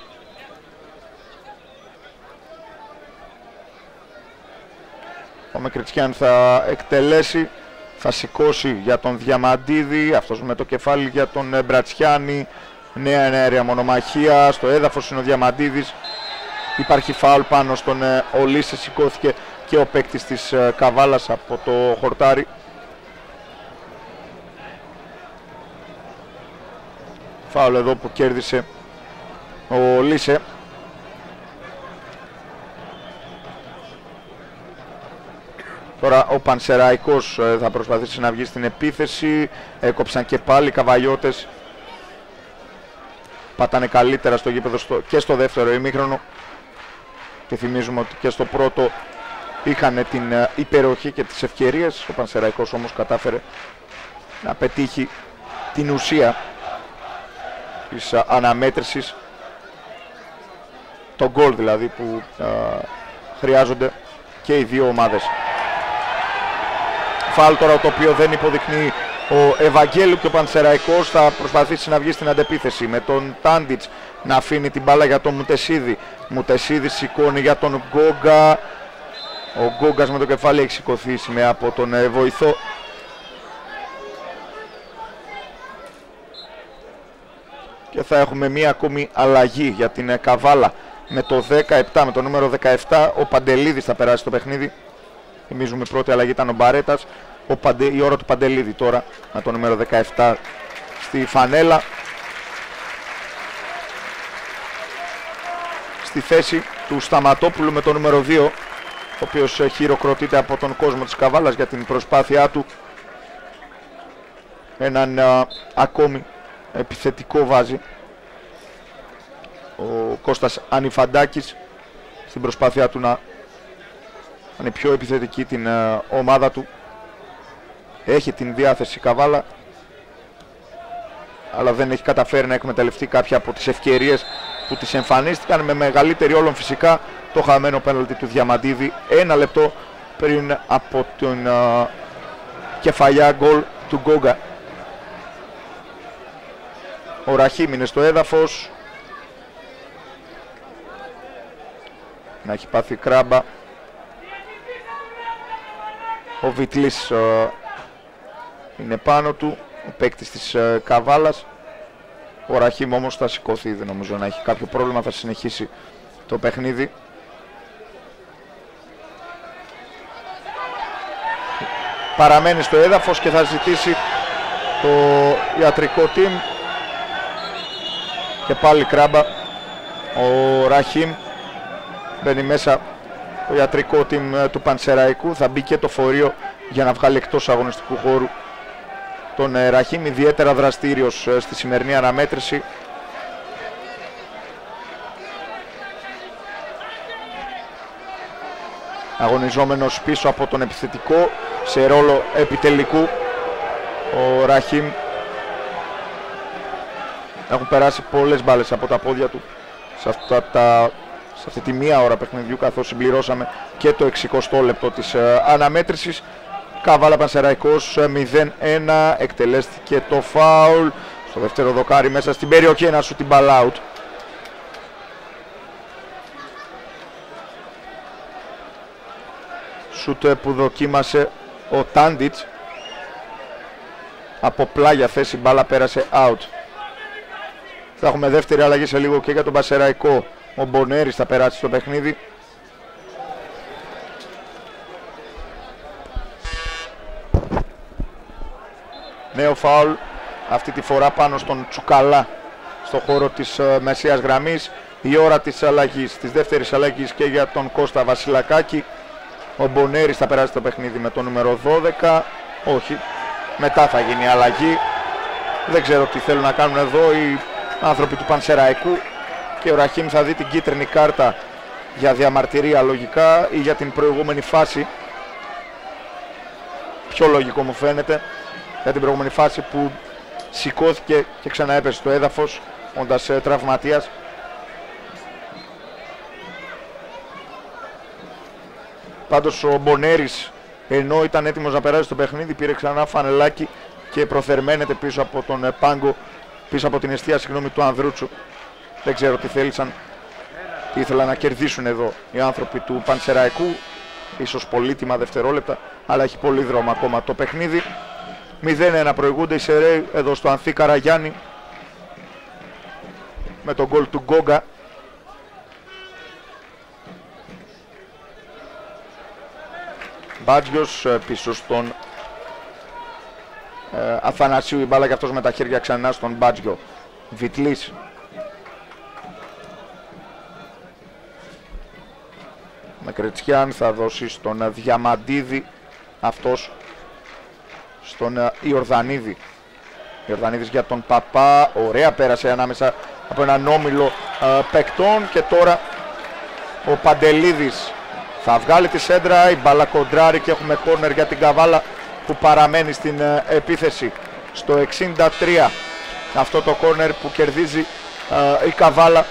Ο Μεκριτσιάν θα εκτελέσει, θα σηκώσει για τον Διαμαντίδη, αυτός με το κεφάλι για τον Μπρατσιάνη. Νέα ενέργεια μονομαχία, στο έδαφος είναι ο Διαμαντίδης. Υπάρχει φάουλ πάνω στον ε, Ολίσε, σηκώθηκε και ο παίκτης της ε, Καβάλας από το χορτάρι. Φάουλ εδώ που κέρδισε ο Ολίσε. Τώρα ο Πανσεραϊκός ε, θα προσπαθήσει να βγει στην επίθεση. Έκοψαν και πάλι οι Καβαλιώτες. Πατάνε καλύτερα στο γήπεδο στο, και στο δεύτερο ημίχρονο. Και θυμίζουμε ότι και στο πρώτο είχαν την uh, υπεροχή και τις ευκαιρίες. Ο Πανσεραϊκός όμως κατάφερε να πετύχει την ουσία της uh, αναμέτρησης. Το γκολ δηλαδή που uh, χρειάζονται και οι δύο ομάδες. Φάουλ τώρα το οποίο δεν υποδεικνύει ο Ευαγγέλου και ο Πανσεραϊκός θα προσπαθήσει να βγει στην αντεπίθεση με τον Τάντιτς να αφήνει την μπάλα για τον Μουτεσίδη. Μουτεσίδη σηκώνει για τον Γκόγκα. Ο Γκόγκας με το κεφάλι έχει σηκωθεί σημαία από τον ε, βοηθό. Και θα έχουμε μία ακόμη αλλαγή για την ε, Καβάλα με το δεκαεπτά, με το νούμερο δεκαεπτά. Ο Παντελίδης θα περάσει το παιχνίδι. Θυμίζουμε η πρώτη αλλαγή ήταν ο Μπαρέτας. Ο Παντε... Η ώρα του Παντελίδη τώρα με το νούμερο δεκαεπτά στη φανέλα. Στη θέση του Σταματόπουλου με το νούμερο δύο, ο οποίος χειροκροτείται από τον κόσμο της Καβάλας για την προσπάθειά του. Έναν α, ακόμη επιθετικό βάζει ο Κώστας Ανιφαντάκης στην προσπάθειά του να είναι πιο επιθετική την α, ομάδα του. Έχει την διάθεση Καβάλα, αλλά δεν έχει καταφέρει να εκμεταλλευτεί κάποια από τις ευκαιρίες που τις εμφανίστηκαν, με μεγαλύτερη όλων φυσικά το χαμένο πέναλτι του Διαμαντίδη ένα λεπτό πριν από τον uh, κεφαλιά γκολ του Γκόγκα. Ο Ραχίμ είναι στο έδαφος, να έχει πάθει κράμπα. Ο Βιτλής uh, είναι πάνω του, ο παίκτης της uh, Καβάλας. Ο Ραχίμ όμως θα σηκωθεί, δεν νομίζω να έχει κάποιο πρόβλημα, θα συνεχίσει το παιχνίδι. Παραμένει στο έδαφος και θα ζητήσει το ιατρικό team. Και πάλι κράμπα. Ο Ραχίμ μπαίνει μέσα το ιατρικό team του Πανσεραϊκού. Θα μπει και το φορείο για να βγάλει εκτός αγωνιστικού χώρου τον Ραχίμ, ιδιαίτερα δραστήριος στη σημερινή αναμέτρηση. Αγωνιζόμενος πίσω από τον επιθετικό σε ρόλο επιτελικού ο Ραχίμ. Έχουν περάσει πολλές μπάλες από τα πόδια του σε, αυτά τα, σε αυτή τη μία ώρα παιχνιδιού, καθώς συμπληρώσαμε και το εξηκοστό λεπτό της uh, αναμέτρησης. Καβάλα Πανσεραϊκός μηδέν ένα, εκτελέστηκε το φάουλ στο δεύτερο δοκάρι μέσα στην περιοχή, ένα σου την ball out. Σουτ που δοκίμασε ο Τάντιτς από πλάγια θέση, μπάλα πέρασε out. Θα έχουμε δεύτερη αλλαγή σε λίγο και για τον Πανσεραϊκό. Ο Μπονέρης θα περάσει στο παιχνίδι. Νέο φάουλ, αυτή τη φορά πάνω στον Τσουκαλά στο χώρο της uh, μεσαίας γραμμής. Η ώρα της αλλαγής, της δεύτερης αλλαγής και για τον Κώστα Βασιλακάκη. Ο Μπονέρης θα περάσει το παιχνίδι με το νούμερο δώδεκα. Όχι, μετά θα γίνει η αλλαγή. Δεν ξέρω τι θέλουν να κάνουν εδώ οι άνθρωποι του Πανσεραϊκού. Και ο Ραχίμ θα δει την κίτρινη κάρτα για διαμαρτυρία λογικά ή για την προηγούμενη φάση. Πιο λογικό μου φαίνεται για την προηγούμενη φάση που σηκώθηκε και ξανά έπεσε στο έδαφος όντας ε, τραυματίας. Πάντως ο Μπονέρης, ενώ ήταν έτοιμος να περάσει το παιχνίδι, πήρε ξανά φανελάκι και προθερμαίνεται πίσω από τον ε, πάγκο, πίσω από την εστία συγγνώμη του Ανδρούτσου. Δεν ξέρω τι θέλησαν, τι ήθελαν να κερδίσουν εδώ οι άνθρωποι του Πανσεραϊκού. Ίσως πολύτιμα δευτερόλεπτα, αλλά έχει πολύ δρόμο ακόμα το παιχνίδι. μηδέν ένα προηγούνται οι Σεραίοι εδώ στο Ανθή Καραγιάννη με τον γκολ του Γκόγκα. Μπάτζιος πίσω στον ε, Αθανασίου, η μπάλα και αυτός με τα χέρια ξανά στον Μπάτζιο. Βιτλής. Μακρετσιάν θα δώσει στον Διαμαντίδη, αυτός στον Ιορδανίδη. Ιορδανίδης για τον Παπά, ωραία πέρασε ανάμεσα από έναν όμιλο ε, παικτών και τώρα ο Παντελίδης θα βγάλει τη σέντρα, η μπάλα κοντράρει και έχουμε κόρνερ για την Καβάλα που παραμένει στην ε, επίθεση στο εξήντα τρία. Αυτό το κόρνερ που κερδίζει ε, η Καβάλα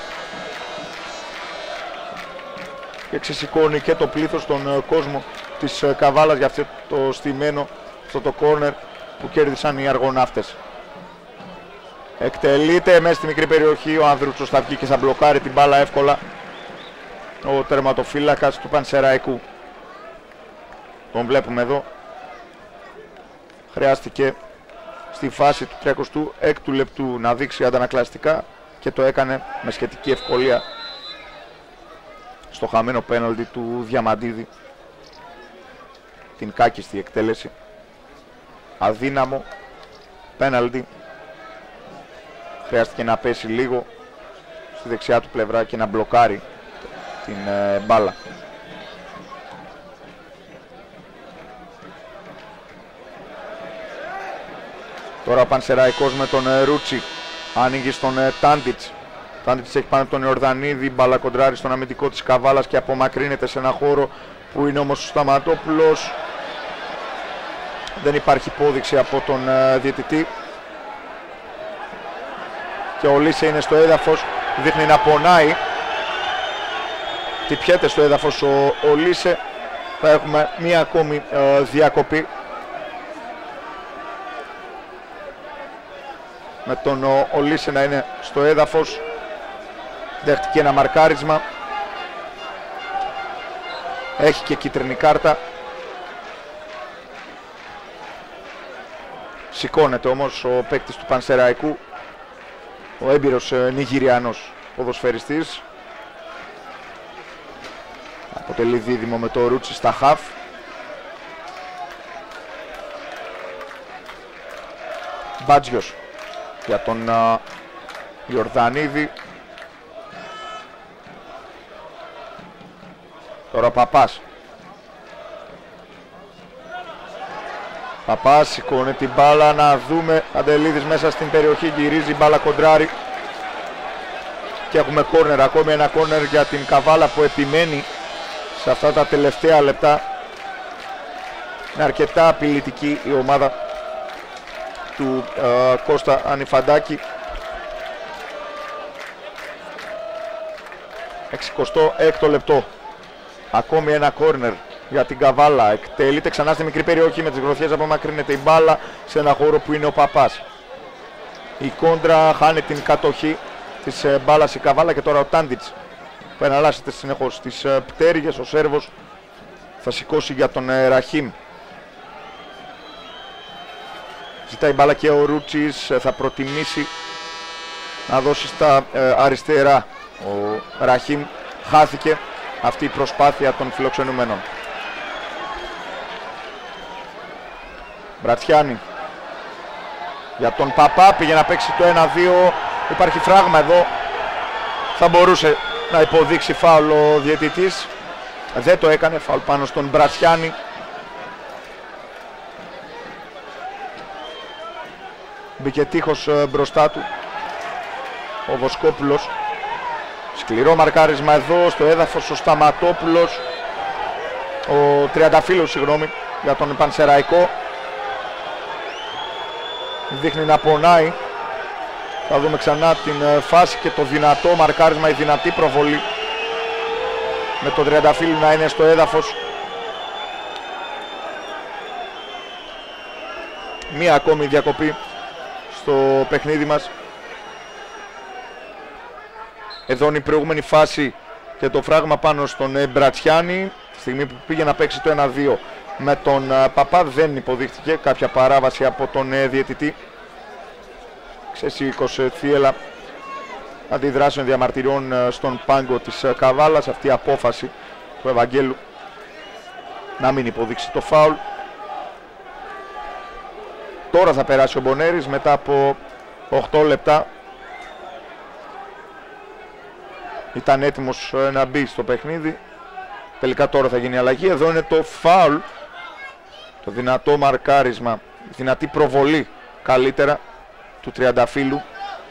και ξεσηκώνει και το πλήθος των ε, κόσμο της ε, Καβάλας για αυτό το στημένο, αυτό το κόρνερ που κέρδισαν οι αργοναύτες. Εκτελείται μέσα στη μικρή περιοχή, ο Ανδρούτσος θα βγει και θα μπλοκάρει την μπάλα εύκολα ο τερματοφύλακας του Πανσεραϊκού. Τον βλέπουμε εδώ, χρειάστηκε στη φάση του τριακοστού έκτου λεπτού να δείξει αντανακλαστικά και το έκανε με σχετική ευκολία στο χαμένο πέναλτι του Διαμαντίδη. Την κάκιστη εκτέλεση, αδύναμο πέναλτι, χρειάστηκε να πέσει λίγο στη δεξιά του πλευρά και να μπλοκάρει την ε, μπάλα. Τώρα ο Πανσεραϊκός με τον ε, Ρούτσι άνοιγει στον ε, Τάντιτς. Τάντιτς έχει πάνω τον Ιορδανίδη, μπάλα κοντράρει στον αμυντικό της Καβάλας και απομακρύνεται σε ένα χώρο που είναι όμως ο Σταματόπουλος. Δεν υπάρχει υπόδειξη από τον ε, διαιτητή και ο Λίσε είναι στο έδαφος, δείχνει να πονάει. Τυπιέται στο έδαφος ο, ο Λίσε. Θα έχουμε μία ακόμη ε, διακοπή με τον ο, ο Λίσε να είναι στο έδαφος. Δέχτηκε ένα μαρκάρισμα, έχει και κίτρινη κάρτα. Σηκώνεται όμως ο παίκτης του Πανσεραϊκού, ο έμπειρος ε, Νιγηριανός ποδοσφαιριστής. Αποτελεί δίδυμο με το Ρούτσι στα χαφ. Μπάτζιος για τον uh, Ιορδανίδη. Τώρα Παπάς. Παπάς σηκώνει την μπάλα, να δούμε. Αντελίδης μέσα στην περιοχή, γυρίζει, μπάλα κοντράρει. Και έχουμε κόρνερ, ακόμη ένα κόρνερ για την Καβάλα που επιμένει σε αυτά τα τελευταία λεπτά. Είναι αρκετά απειλητική η ομάδα του ε, Κώστα Ανιφαντάκη. εξηκοστό έκτο λεπτό. Ακόμη ένα κόρνερ για την Καβάλα. Εκτελείται ξανά στη μικρή περιοχή με τις γροθιές, απομακρύνεται η μπάλα σε ένα χώρο που είναι ο Παπάς. Η κόντρα χάνει την κατοχή της ε, μπάλας η Καβάλα και τώρα ο Τάντιτς που εναλλάσσεται συνεχώς τις ε, πτέρυγες. Ο Σέρβος θα σηκώσει για τον ε, Ραχίμ. Ζητάει μπάλα και ο Ρούτσις, ε, θα προτιμήσει να δώσει στα ε, αριστερά. Ο Ραχίμ, χάθηκε αυτή η προσπάθεια των φιλοξενουμένων. Μπρατσιάνι για τον Παπά, πήγε να παίξει το ένα δύο, υπάρχει φράγμα εδώ, θα μπορούσε να υποδείξει φάουλ ο διαιτητής, δεν το έκανε, φάουλ πάνω στον Μπρατσιάνη. Μπήκε τείχος μπροστά του ο Βοσκόπουλος. Σκληρό μαρκάρισμα εδώ στο έδαφος ο Σταματόπουλος, ο Τριανταφύλλος, συγγνώμη, για τον Πανσεραϊκό. Δείχνει να πονάει. Θα δούμε ξανά την φάση και το δυνατό μαρκάρισμα, η δυνατή προβολή με τον Τριανταφύλλου να είναι στο έδαφος. Μία ακόμη διακοπή στο παιχνίδι μας. Εδώ είναι η προηγούμενη φάση και το φράγμα πάνω στον Μπρατσιάνη. Στη στιγμή που πήγε να παίξει το ένα δύο με τον Παπά δεν υποδείχθηκε κάποια παράβαση από τον διαιτητή. Ξεσήκωσε θύελα αντιδράσεων διαμαρτυριών στον πάγκο της Καβάλας. Αυτή η απόφαση του Ευαγγέλου να μην υποδείξει το φάουλ. Τώρα θα περάσει ο Μπονέρης μετά από οκτώ λεπτά. Ήταν έτοιμος να μπει στο παιχνίδι. Τελικά τώρα θα γίνει αλλαγή. Εδώ είναι το φάουλ, το δυνατό μαρκάρισμα, δυνατή προβολή καλύτερα του Τριανταφύλλου.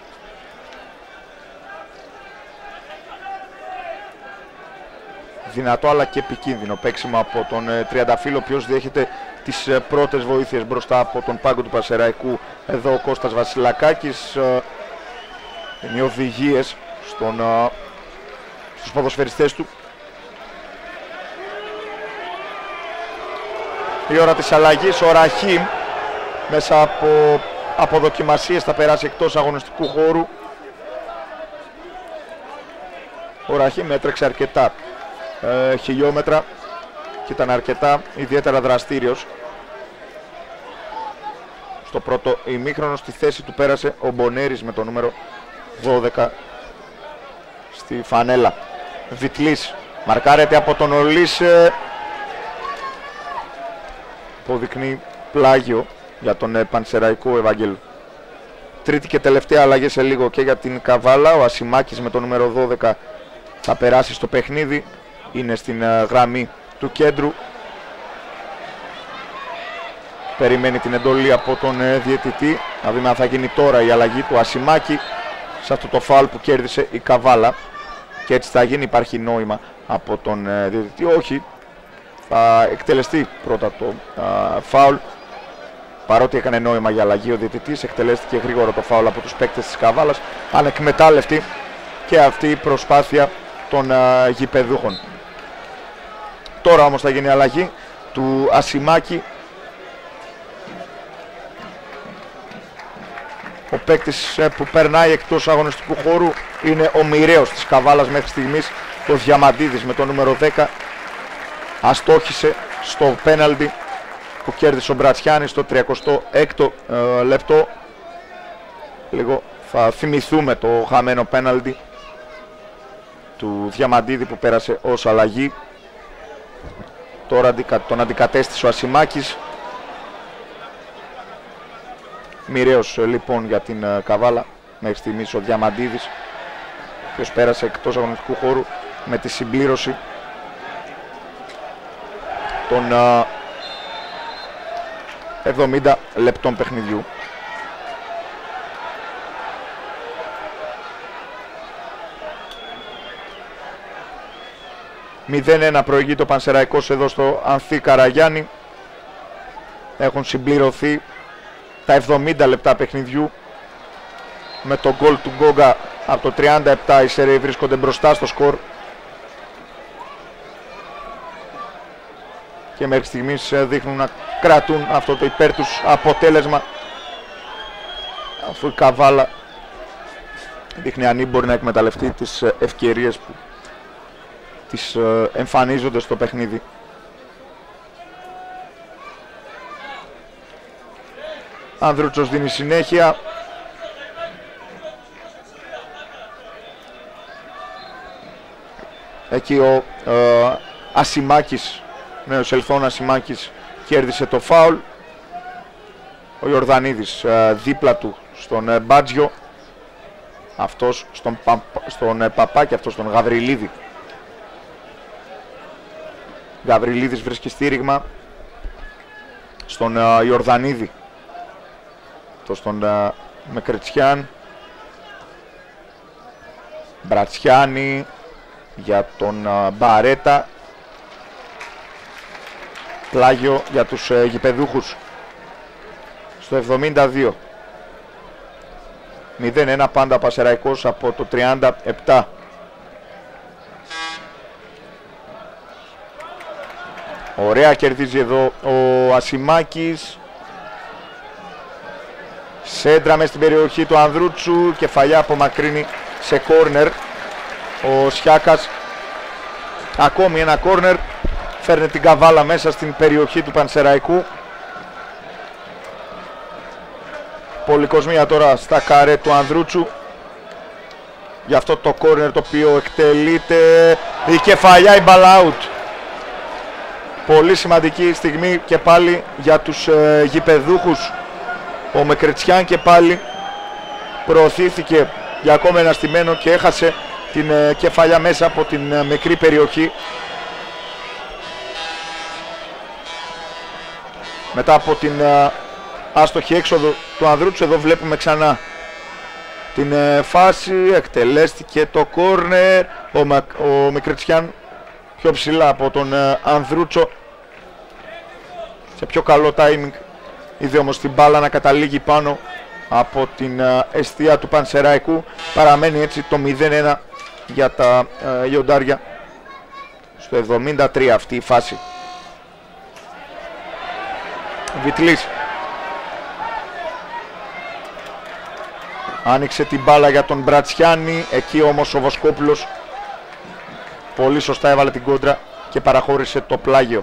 Δυνατό αλλά και επικίνδυνο παίξιμο από τον Τριανταφύλλο, ο οποίος διέχεται τις πρώτες βοήθειες μπροστά από τον πάγκο του Πανσεραϊκού. Εδώ ο Κώστας Βασιλακάκης, είναι οι οδηγίες στον, στους ποδοσφαιριστές του. Η ώρα της αλλαγής, ο Ραχίμ μέσα από αποδοκιμασίες θα περάσει εκτός αγωνιστικού χώρου. Ο Ραχίμ έτρεξε αρκετά ε, χιλιόμετρα και ήταν αρκετά ιδιαίτερα δραστήριος. Στο πρώτο ημίχρονο στη θέση του πέρασε ο Μπονέρης με το νούμερο δώδεκα στη φανέλα. Βιτλής μαρκάρεται από τον Ολίσε. Αποδεικνύει πλάγιο για τον Πανσεραϊκό Ευαγγέλου. Τρίτη και τελευταία αλλαγή σε λίγο και για την Καβάλα. Ο Ασημάκης με το νούμερο δώδεκα θα περάσει στο παιχνίδι. Είναι στην γραμμή του κέντρου. Περιμένει την εντολή από τον διαιτητή. Να δούμε αν θα γίνει τώρα η αλλαγή του Ασημάκη σε αυτό το φάουλ που κέρδισε η Καβάλα. Και έτσι θα γίνει, υπάρχει νόημα από τον διαιτητή. Όχι, θα εκτελεστεί πρώτα το α, φάουλ. Παρότι έκανε νόημα για αλλαγή ο διαιτητής, εκτελέστηκε γρήγορα το φάουλ από τους παίκτες της Καβάλας. Ανεκμετάλλευτη και αυτή η προσπάθεια των α, γηπεδούχων. Τώρα όμως θα γίνει αλλαγή του Ασημάκη. Ο παίκτης που περνάει εκτός αγωνιστικού χώρου είναι ο μοιραίος της Καβάλας μέχρι στιγμής, ο Διαμαντίδης με το νούμερο δέκα. Αστόχησε στο πέναλτι που κέρδισε ο Μπρατσιάνης στο τριακοστό έκτο ε, λεπτό. Λίγο θα θυμηθούμε το χαμένο πέναλτι του Διαμαντίδη που πέρασε ως αλλαγή. Τώρα τον αντικατέστησε ο Ασημάκης. Μοιραίος λοιπόν για την uh, Καβάλα μέχρι στιγμής ο Διαμαντίδης, ο οποίος πέρασε εκτός αγωνιστικού χώρου με τη συμπλήρωση των uh, εβδομήντα λεπτών παιχνιδιού. μηδέν ένα προηγείται ο Πανσεραϊκός εδώ στο Ανθή Καραγιάννη. Έχουν συμπληρωθεί τα εβδομήντα λεπτά παιχνιδιού. Με το γκολ του Γκόγκα από το τριάντα επτά οι Σεραίοι βρίσκονται μπροστά στο σκορ. Και μέχρι στιγμής δείχνουν να κρατούν αυτό το υπέρ τους αποτέλεσμα, αφού η Καβάλα δείχνει ανήμπορη να εκμεταλλευτεί τις ευκαιρίες που τις εμφανίζονται στο παιχνίδι. Ανδρούτσος δίνει συνέχεια. Εκεί ο ε, Ασημάκης, νέος Ελθόν Ασημάκης, κέρδισε το φάουλ. ο Ιορδανίδης δίπλα του στον Μπάτζιο, αυτός στον, Πα, στον Παπά και αυτός στον Γαβριλίδη. Γαβριλίδης βρίσκει στήριγμα στον Ιορδανίδη, το στον Μεκρετσιάν. Μπρατσιάνι για τον Μπαρέτα. Πλάγιο για τους ε, γηπεδούχους στο εβδομήντα δύο. μηδέν ένα πάντα Πανσεραϊκός από το τριάντα επτά. Ωραία κερδίζει εδώ ο Ασημάκης. Σέντρα μες στην περιοχή του Ανδρούτσου. Κεφαλιά απομακρύνει σε κόρνερ ο Σιάκας. Ακόμη ένα κόρνερ. Φέρνει την καβάλα μέσα στην περιοχή του Πανσεραϊκού. Πολυκοσμία τώρα στα καρέ του Ανδρούτσου. Γι' αυτό το κόρνερ το οποίο εκτελείται. Η κεφαλιά, η μπάλα out. Πολύ σημαντική στιγμή και πάλι για τους ε, γηπεδούχους. Ο Μεκρετσιάν και πάλι προωθήθηκε για ακόμα ένα στημένο και έχασε την ε, κεφαλιά μέσα από την ε, μικρή περιοχή. Μετά από την ε, άστοχη έξοδο του Ανδρούτσου, εδώ βλέπουμε ξανά την ε, φάση. Εκτελέστηκε το κόρνερ. Ο, Μα, ο Μικρετσιάν πιο ψηλά από τον ε, Ανδρούτσο. Σε πιο καλό timing είδε όμως την μπάλα να καταλήγει πάνω από την ε, εστία του Πανσεραϊκού. Παραμένει έτσι το μηδέν ένα για τα ε, λιοντάρια. Στο εβδομήντα τρία αυτή η φάση. Βιτλής άνοιξε την μπάλα για τον Μπρατσιάνι. Εκεί όμως ο Βοσκόπουλος πολύ σωστά έβαλε την κόντρα και παραχώρησε το πλάγιο.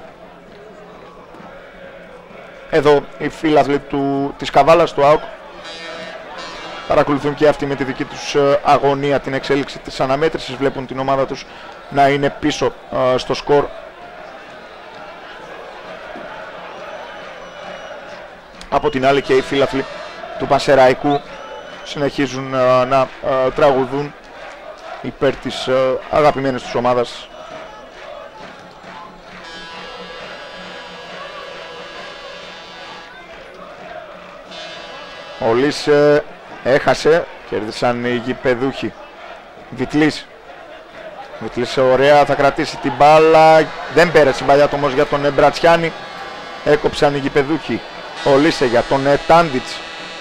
Εδώ οι φίλαθλοι του, της Καβάλας του ΑΟΚ παρακολουθούν και αυτοί με τη δική τους αγωνία την εξέλιξη της αναμέτρησης. Βλέπουν την ομάδα τους να είναι πίσω uh, στο σκορ. Από την άλλη και οι φίλαθλοι του Πανσεραϊκού συνεχίζουν uh, να uh, τραγουδούν υπέρ της uh, αγαπημένης τους ομάδας. Ο Λύς uh, έχασε, κέρδισαν οι γηπεδούχοι. Βιτλής. Βιτλής ωραία, θα κρατήσει την μπάλα. Δεν πέρασε η παλιά όμως για τον Μπρατσιάνι. Έκοψαν οι γηπεδούχοι. Ο Λίσε για τον ε, Τάντιτς.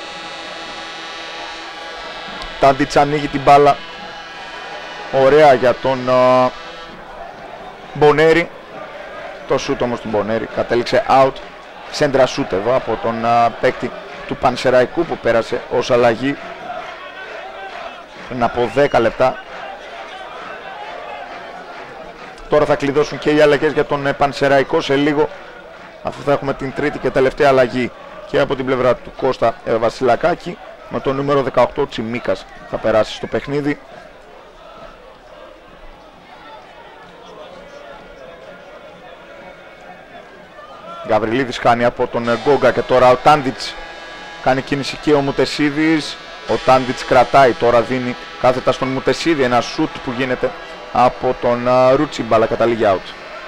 Τάντιτς ανοίγει την μπάλα. Ωραία για τον ε, Μπονέρι. Το σούτ όμως του Μπονέρι κατέληξε out. Σέντρα σούτ εδώ από τον ε, παίκτη του Πανσεραϊκού που πέρασε ως αλλαγή πριν από δέκα λεπτά. Τώρα θα κλειδώσουν και οι αλλαγές για τον ε, Πανσεραϊκό σε λίγο, αφού θα έχουμε την τρίτη και τελευταία αλλαγή και από την πλευρά του Κώστα ε, Βασιλακάκη. Με το νούμερο δεκαοκτώ Τσιμίκας θα περάσει στο παιχνίδι. Γαβριλίδης χάνει από τον Γκόγκα και τώρα ο Τάντιτς κάνει κίνηση και ο Μουτεσίδης. Ο Τάντιτς κρατάει, τώρα δίνει κάθετα στον Μουτεσίδη ένα σούτ που γίνεται από τον uh, Ρούτσι, μπάλα καταλήγει out.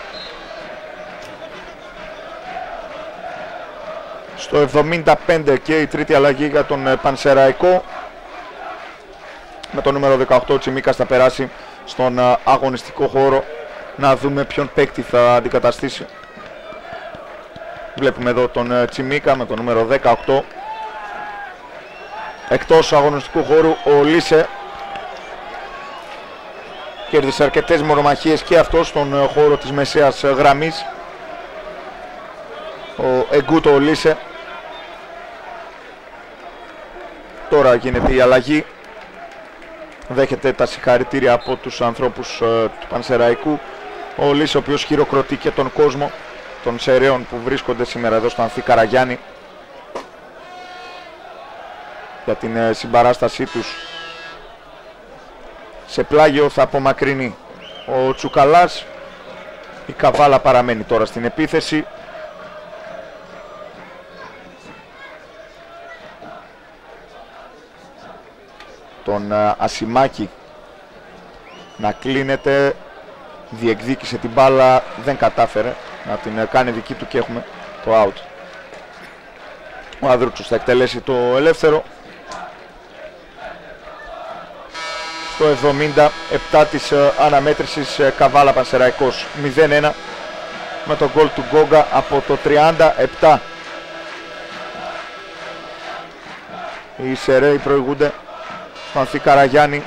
Στο εβδομήντα πέντε και η τρίτη αλλαγή για τον uh, Πανσεραϊκό. Με το νούμερο δεκαοκτώ ο Τσιμίκας θα περάσει στον uh, αγωνιστικό χώρο. Να δούμε ποιον παίκτη θα αντικαταστήσει. Βλέπουμε εδώ τον uh, Τσιμίκα με το νούμερο δεκαοκτώ. Εκτός αγωνιστικού χώρου ο Λίσε. Κέρδισε αρκετές μονομαχίες και αυτό στον χώρο της μεσαίας γραμμής. Ο Εγκούτο Λίσε. Τώρα γίνεται η αλλαγή. Δέχεται τα συγχαρητήρια από τους ανθρώπους ε, του Πανσεραϊκού. Ο Λίσε, ο οποίος χειροκροτεί και τον κόσμο των Σεραίων που βρίσκονται σήμερα εδώ στο Ανθή Καραγιάννη για την ε, συμπαράστασή τους. Σε πλάγιο θα απομακρύνει ο Τσουκαλάς. Η Καβάλα παραμένει τώρα στην επίθεση. τον Ασημάκη να κλείνεται. Διεκδίκησε την μπάλα, δεν κατάφερε να την κάνει δική του και έχουμε το out. Ο Ανδρούτσος θα εκτελέσει το ελεύθερο. Στο εβδομήντα επτά της αναμέτρησης, Καβάλα Πανσεραϊκός μηδέν ένα με το γκολ του Γκόγκα από το τριάντα επτά. Οι Σεραίοι προηγούνται στο Ανθή Καραγιάννη.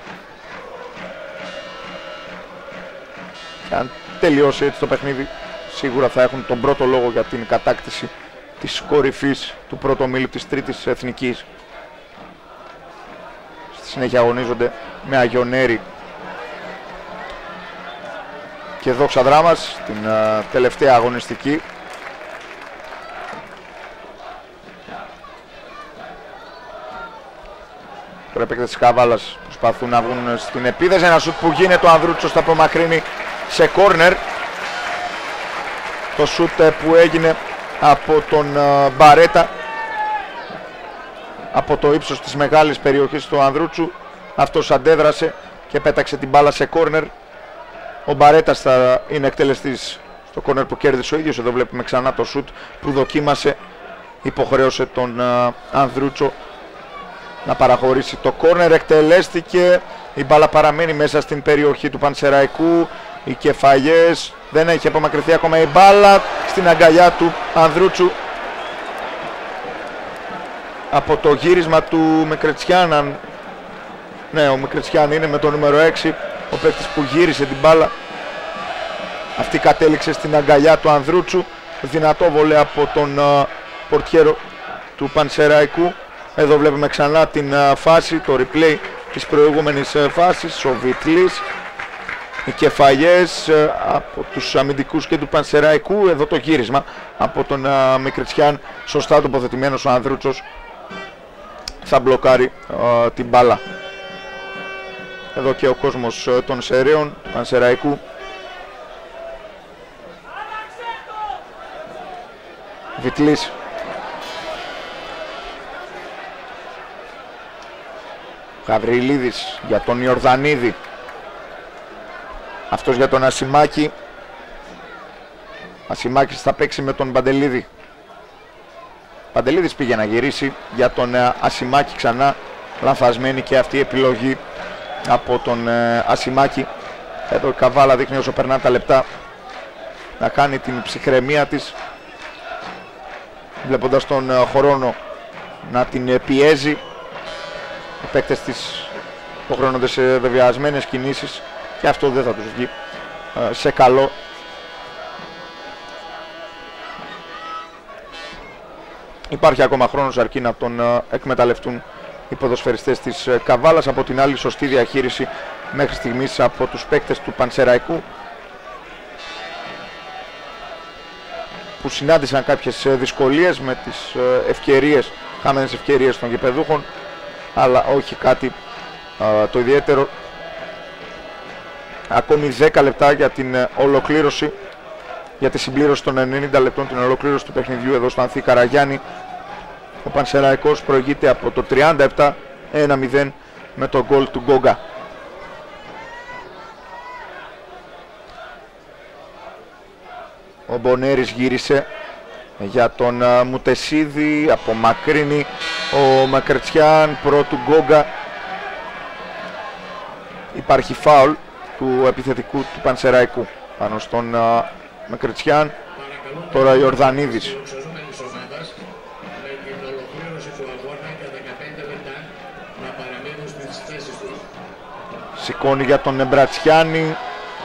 Και αν τελειώσει έτσι το παιχνίδι, σίγουρα θα έχουν τον πρώτο λόγο για την κατάκτηση της κορυφής του πρώτου ομίλου της τρίτης εθνικής. Στη συνέχεια αγωνίζονται με Αγιονέρη και Δόξα Δράμας την uh, τελευταία αγωνιστική. Τώρα επέκταση της Καβάλας προσπαθούν να βγουν στην επίδεση. Ένα σουτ που γίνεται, ο Ανδρούτσος θα απομακρύνει σε κόρνερ. Το σουτ που έγινε από τον uh, Μπαρέτα από το ύψος της μεγάλης περιοχής του Ανδρούτσου. Αυτός αντέδρασε και πέταξε την μπάλα σε κόρνερ. Ο Μπαρέτας θα είναι εκτελεστής στο κόρνερ που κέρδισε ο ίδιος. Εδώ βλέπουμε ξανά το σουτ που δοκίμασε. Υποχρέωσε τον uh, Ανδρούτσο να παραχωρήσει το κόρνερ. Εκτελέστηκε. Η μπάλα παραμένει μέσα στην περιοχή του Πανσεραϊκού. Οι Κεφαγιές, δεν έχει απομακρυνθεί ακόμα η μπάλα στην αγκαλιά του Ανδρούτσου. Από το γύρισμα του Μικρετσιάν. Ναι, ο Μικρετσιάν είναι με το νούμερο έξι, ο παίκτης που γύρισε την μπάλα. Αυτή κατέληξε στην αγκαλιά του Ανδρούτσου. Δυνατό βολέ από τον uh, πορτιέρο του Πανσεραϊκού. Εδώ βλέπουμε ξανά την uh, φάση, το replay της προηγούμενης uh, φάσης. Ο Βιτλής, οι Κεφαγιές uh, από τους αμυντικούς και του Πανσεραϊκού. Εδώ το γύρισμα από τον uh, Μικρετσιάν. Σωστά τοποθετημένος ο Ανδρούτσος θα μπλοκάρει uh, την μπάλα. Εδώ και ο κόσμος uh, των Σεραίων του Πανσεραϊκού. Βιτλής. Γαβριλίδης για τον Ιορδανίδη. Αυτός για τον Ασημάκη. Ασημάκης θα παίξει με τον Παντελίδη. Παντελίδης πήγε να γυρίσει για τον Ασημάκη ξανά. Λανθασμένη και αυτή η επιλογή από τον Ασημάκη. Εδώ η Καβάλα δείχνει όσο περνά τα λεπτά να κάνει την ψυχραιμία της, βλέποντας τον Χρόνο να την πιέζει. Οι παίκτες της υποχρεώνονται σε βεβαιασμένες κινήσεις και αυτό δεν θα τους βγει σε καλό. Υπάρχει ακόμα χρόνος αρκεί να τον εκμεταλλευτούν οι ποδοσφαιριστές της Καβάλας. Από την άλλη, σωστή διαχείριση μέχρι στιγμής από τους παίκτες του Πανσεραϊκού, που συνάντησαν κάποιες δυσκολίες με τις ευκαιρίες, χαμένες ευκαιρίες των γηπεδούχων, αλλά όχι κάτι α, το ιδιαίτερο. Ακόμη δέκα λεπτά για την ολοκλήρωση, για τη συμπλήρωση των ενενήντα λεπτών, την ολοκλήρωση του παιχνιδιού εδώ στο Ανθή Καραγιάννη. Ο Πανσεραϊκός προηγείται από το τριάντα επτά ένα μηδέν με το γκολ του Γκόγκα. Ο Μπονέρης γύρισε για τον uh, Μουτεσίδη, απομακρύνει ο Μακρετσιάν πρώτου Γκόγκα. Υπάρχει φάουλ του επιθετικού του Πανσεραϊκού πάνω στον uh, Μακρετσιάν. Τώρα ο Ιορδανίδης. Σηκώνει για τον Εμπρατσιάνη.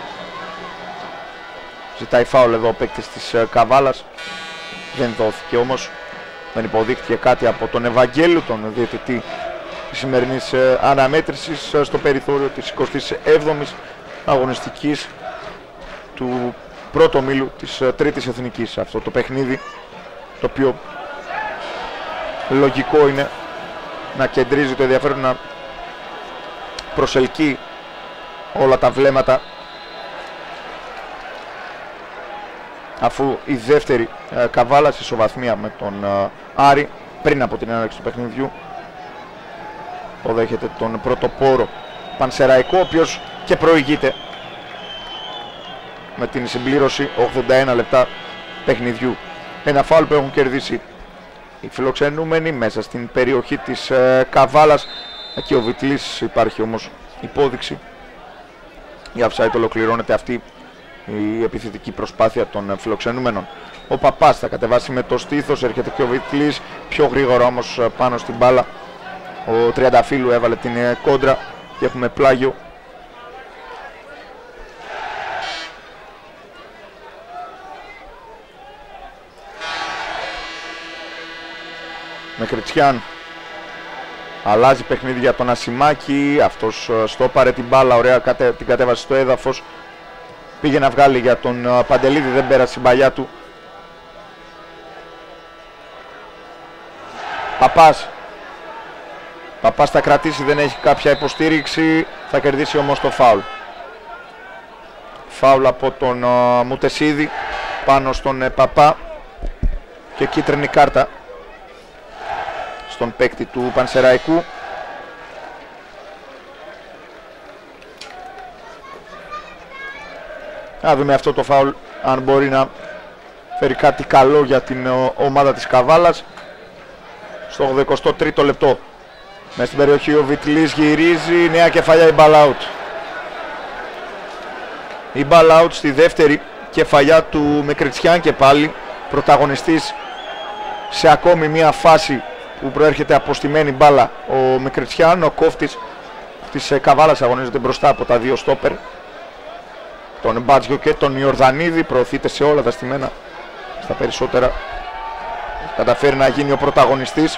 Ζητάει φάουλ εδώ ο παίκτης της uh, Καβάλας. Δεν δόθηκε όμως, δεν υποδείχθηκε κάτι από τον Ευαγγέλου, τον διαιτητή της σημερινής uh, αναμέτρησης, uh, στο περιθώριο της εικοστής έβδομης αγωνιστικής του πρώτου ομίλου της uh, τρίτης εθνικής. Αυτό το παιχνίδι, το οποίο λογικό είναι να κεντρίζει το ενδιαφέρον, να προσελκύει όλα τα βλέμματα, αφού η δεύτερη ε, Καβάλα σε ισοβαθμία με τον ε, Άρη πριν από την έναρξη του παιχνιδιού Οδέχεται τον πρωτοπόρο Πανσεραϊκό, ο οποίος και προηγείται με την συμπλήρωση ογδόντα ένα λεπτά παιχνιδιού. Ένα φάουλ που έχουν κερδίσει οι φιλοξενούμενοι μέσα στην περιοχή της ε, Καβάλας. Εκεί ο Βιτλής, υπάρχει όμως υπόδειξη. Η offside, ολοκληρώνεται αυτή η επιθετική προσπάθεια των φιλοξενούμενων. Ο Παπάς θα κατεβάσει με το στήθος, έρχεται και ο Βιτλής πιο γρήγορα όμως πάνω στην μπάλα. Ο Τριανταφύλου έβαλε την κόντρα και έχουμε πλάγιο. Με Κριτσιάν αλλάζει παιχνίδι για τον Ασημάκη. Αυτός στόπαρε την μπάλα, ωραία κατε, την κατέβασε στο έδαφος. Πήγε να βγάλει για τον Παντελίδη, δεν πέρασε η παλιά του. Παπάς. Παπάς θα κρατήσει, δεν έχει κάποια υποστήριξη. Θα κερδίσει όμως το φάουλ. Φάουλ από τον uh, Μουτεσίδη πάνω στον uh, Παπά. Και κίτρινη κάρτα στον παίκτη του Πανσεραϊκού. Να δούμε αυτό το φάουλ αν μπορεί να φέρει κάτι καλό για την uh, ομάδα της Καβάλας. Στο ογδοηκοστό τρίτο λεπτό. Μες στην περιοχή ο Βιτλής γυρίζει, νέα κεφαλιά, η ball out. Η ball out στη δεύτερη κεφαλιά του Μικριτσιάν και πάλι πρωταγωνιστής σε ακόμη μια φάση που προέρχεται από στημένη μπάλα ο Μικριτσιάν. Ο κόφτης της Καβάλας αγωνίζεται μπροστά από τα δύο στόπερ, τον Μπάτζιο και τον Ιορδανίδη. Προωθείται σε όλα τα στημένα, στα περισσότερα καταφέρει να γίνει ο πρωταγωνιστής.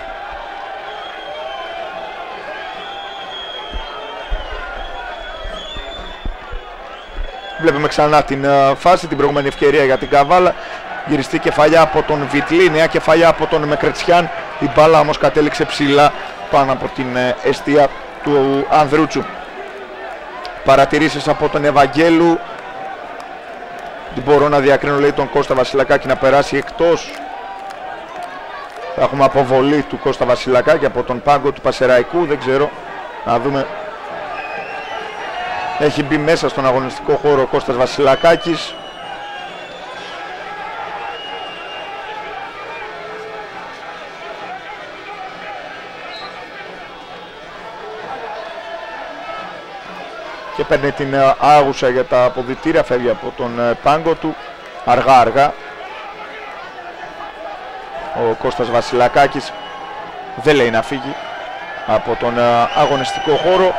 Βλέπουμε ξανά την uh, φάση, την προηγούμενη ευκαιρία για την Καβάλα. Γυριστή κεφαλιά από τον Βιτλή, νέα κεφαλιά από τον Μεκρετσιάν. Η μπάλα όμως κατέληξε ψηλά πάνω από την uh, εστία του Ανδρούτσου. Παρατηρήσεις από τον Ευαγγέλου. Δεν μπορώ να διακρίνω, λέει, τον Κώστα Βασιλακάκη να περάσει εκτός. Θα έχουμε αποβολή του Κώστα Βασιλακάκη από τον πάγκο του Πασεραϊκού. Δεν ξέρω, να δούμε. Έχει μπει μέσα στον αγωνιστικό χώρο ο Κώστας Βασιλακάκης. Και παίρνει την άγουσα για τα αποδυτήρια, φεύγει από τον πάγκο του αργά αργά. Ο Κώστας Βασιλακάκης δεν λέει να φύγει από τον αγωνιστικό χώρο.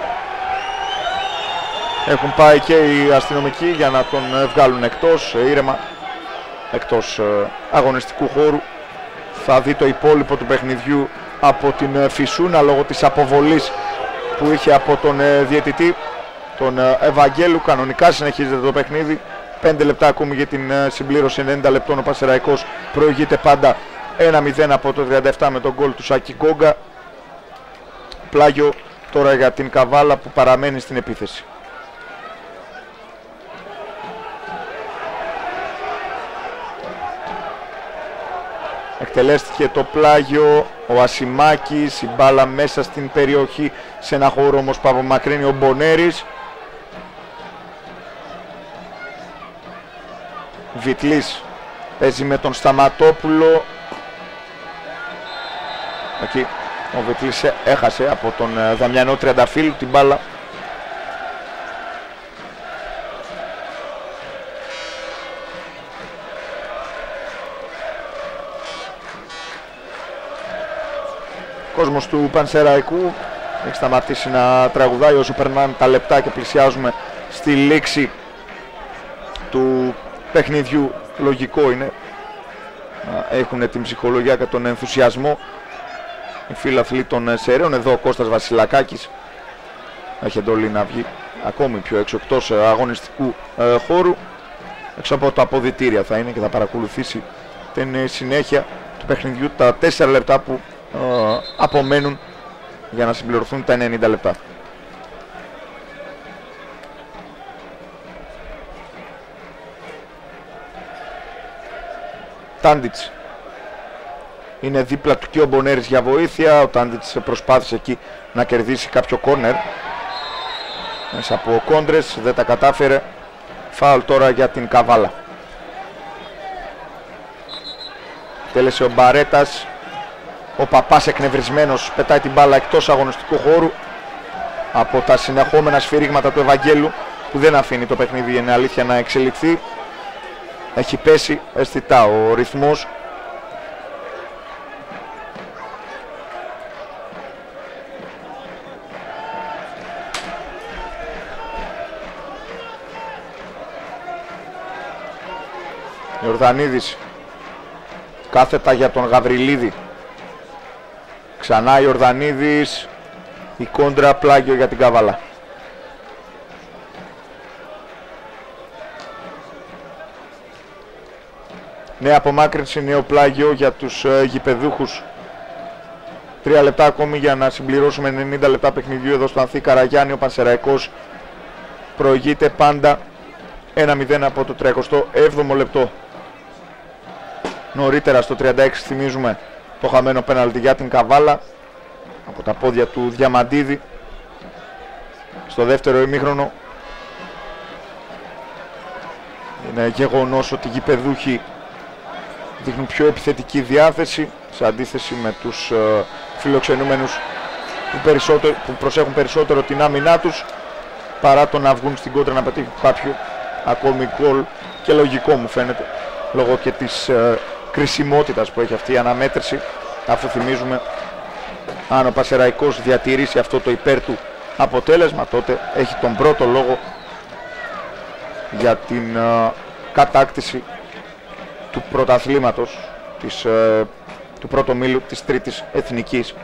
Έχουν πάει και οι αστυνομικοί για να τον βγάλουν εκτός, ήρεμα, εκτός αγωνιστικού χώρου. Θα δει το υπόλοιπο του παιχνιδιού από την Φυσούνα λόγω της αποβολής που είχε από τον διαιτητή, τον Ευαγγέλου. Κανονικά συνεχίζεται το παιχνίδι. πέντε λεπτά ακόμη για την συμπλήρωση ενενήντα λεπτών. Ο Πασεραϊκός προηγείται πάντα ένα μηδέν από το τριάντα επτά με τον γκολ του Σάκη Γκόγκα. Πλάγιο τώρα για την Καβάλα που παραμένει στην επίθεση. Εκτελέστηκε το πλάγιο, ο Ασημάκης, η μπάλα μέσα στην περιοχή, σε ένα χώρο όμως που απομακρύνει ο Μπονέρης. Βιτλής παίζει με τον Σταματόπουλο. Εκεί ο Βιτλής έχασε από τον Δαμιανό Τριανταφύλου την μπάλα. Ο κόσμος του Πανσεραϊκού έχει σταματήσει να τραγουδάει όσο περνάνε τα λεπτά και πλησιάζουμε στη λήξη του παιχνιδιού. Λογικό είναι να έχουν την ψυχολογία και τον ενθουσιασμό οι φίλαθλοι των Σεραίων. Εδώ ο Κώστας Βασιλακάκης έχει εντολή να βγει ακόμη πιο έξω, εκτός αγωνιστικού ε, χώρου. Έξω από τα αποδυτήρια θα είναι και θα παρακολουθήσει την συνέχεια του παιχνιδιού, τα τέσσερα λεπτά που ε, απομένουν για να συμπληρωθούν τα ενενήντα λεπτά. Τάντιτς Είναι δίπλα του και ο Μπονέρης για βοήθεια. Ο Τάντιτς προσπάθησε εκεί να κερδίσει κάποιο κόρνερ μέσα από κόντρες, δεν τα κατάφερε. Φάουλ τώρα για την Καβάλα. Τέλεσε ο Μπαρέτας. Ο Παπάς εκνευρισμένος πετάει την μπάλα εκτός αγωνιστικού χώρου από τα συνεχόμενα σφυρίγματα του Ευαγγέλου, που δεν αφήνει το παιχνίδι, είναι αλήθεια, να εξελιχθεί. Έχει πέσει αισθητά ο ρυθμός. Ιορδανίδης κάθετα για τον Γαβριλίδη. Ξανά Ιορδανίδης. Η κόντρα, πλάγιο για την Καβάλα. Νέα απομάκρυνση, νέο πλάγιο για τους ε, γηπεδούχους. Τρία λεπτά ακόμη για να συμπληρώσουμε ενενήντα λεπτά παιχνιδιού εδώ στο Ανθή Καραγιάννη. Ο Πανσεραϊκός προηγείται πάντα ένα μηδέν από το τριακοστό έβδομο λεπτό. Νωρίτερα στο τριάντα έξι θυμίζουμε το χαμένο πέναλτι για την Καβάλα από τα πόδια του Διαμαντίδη. Στο δεύτερο ημίχρονο είναι γεγονός ότι οι γηπεδούχοι δείχνουν πιο επιθετική διάθεση σε αντίθεση με τους ε, φιλοξενούμενους που, περισσότερο, που προσέχουν περισσότερο την άμυνά τους, παρά το να βγουν στην κόντρα να πετύχουν κάποιο ακόμη γκολ, και λογικό μου φαίνεται λόγω και της ε, κρισιμότητας που έχει αυτή η αναμέτρηση, αφού θυμίζουμε αν ο Πανσεραϊκός διατηρήσει αυτό το υπέρ του αποτέλεσμα, τότε έχει τον πρώτο λόγο για την ε, κατάκτηση του πρωταθλήματος της, ε, του πρώτου ομίλου της τρίτης εθνικής.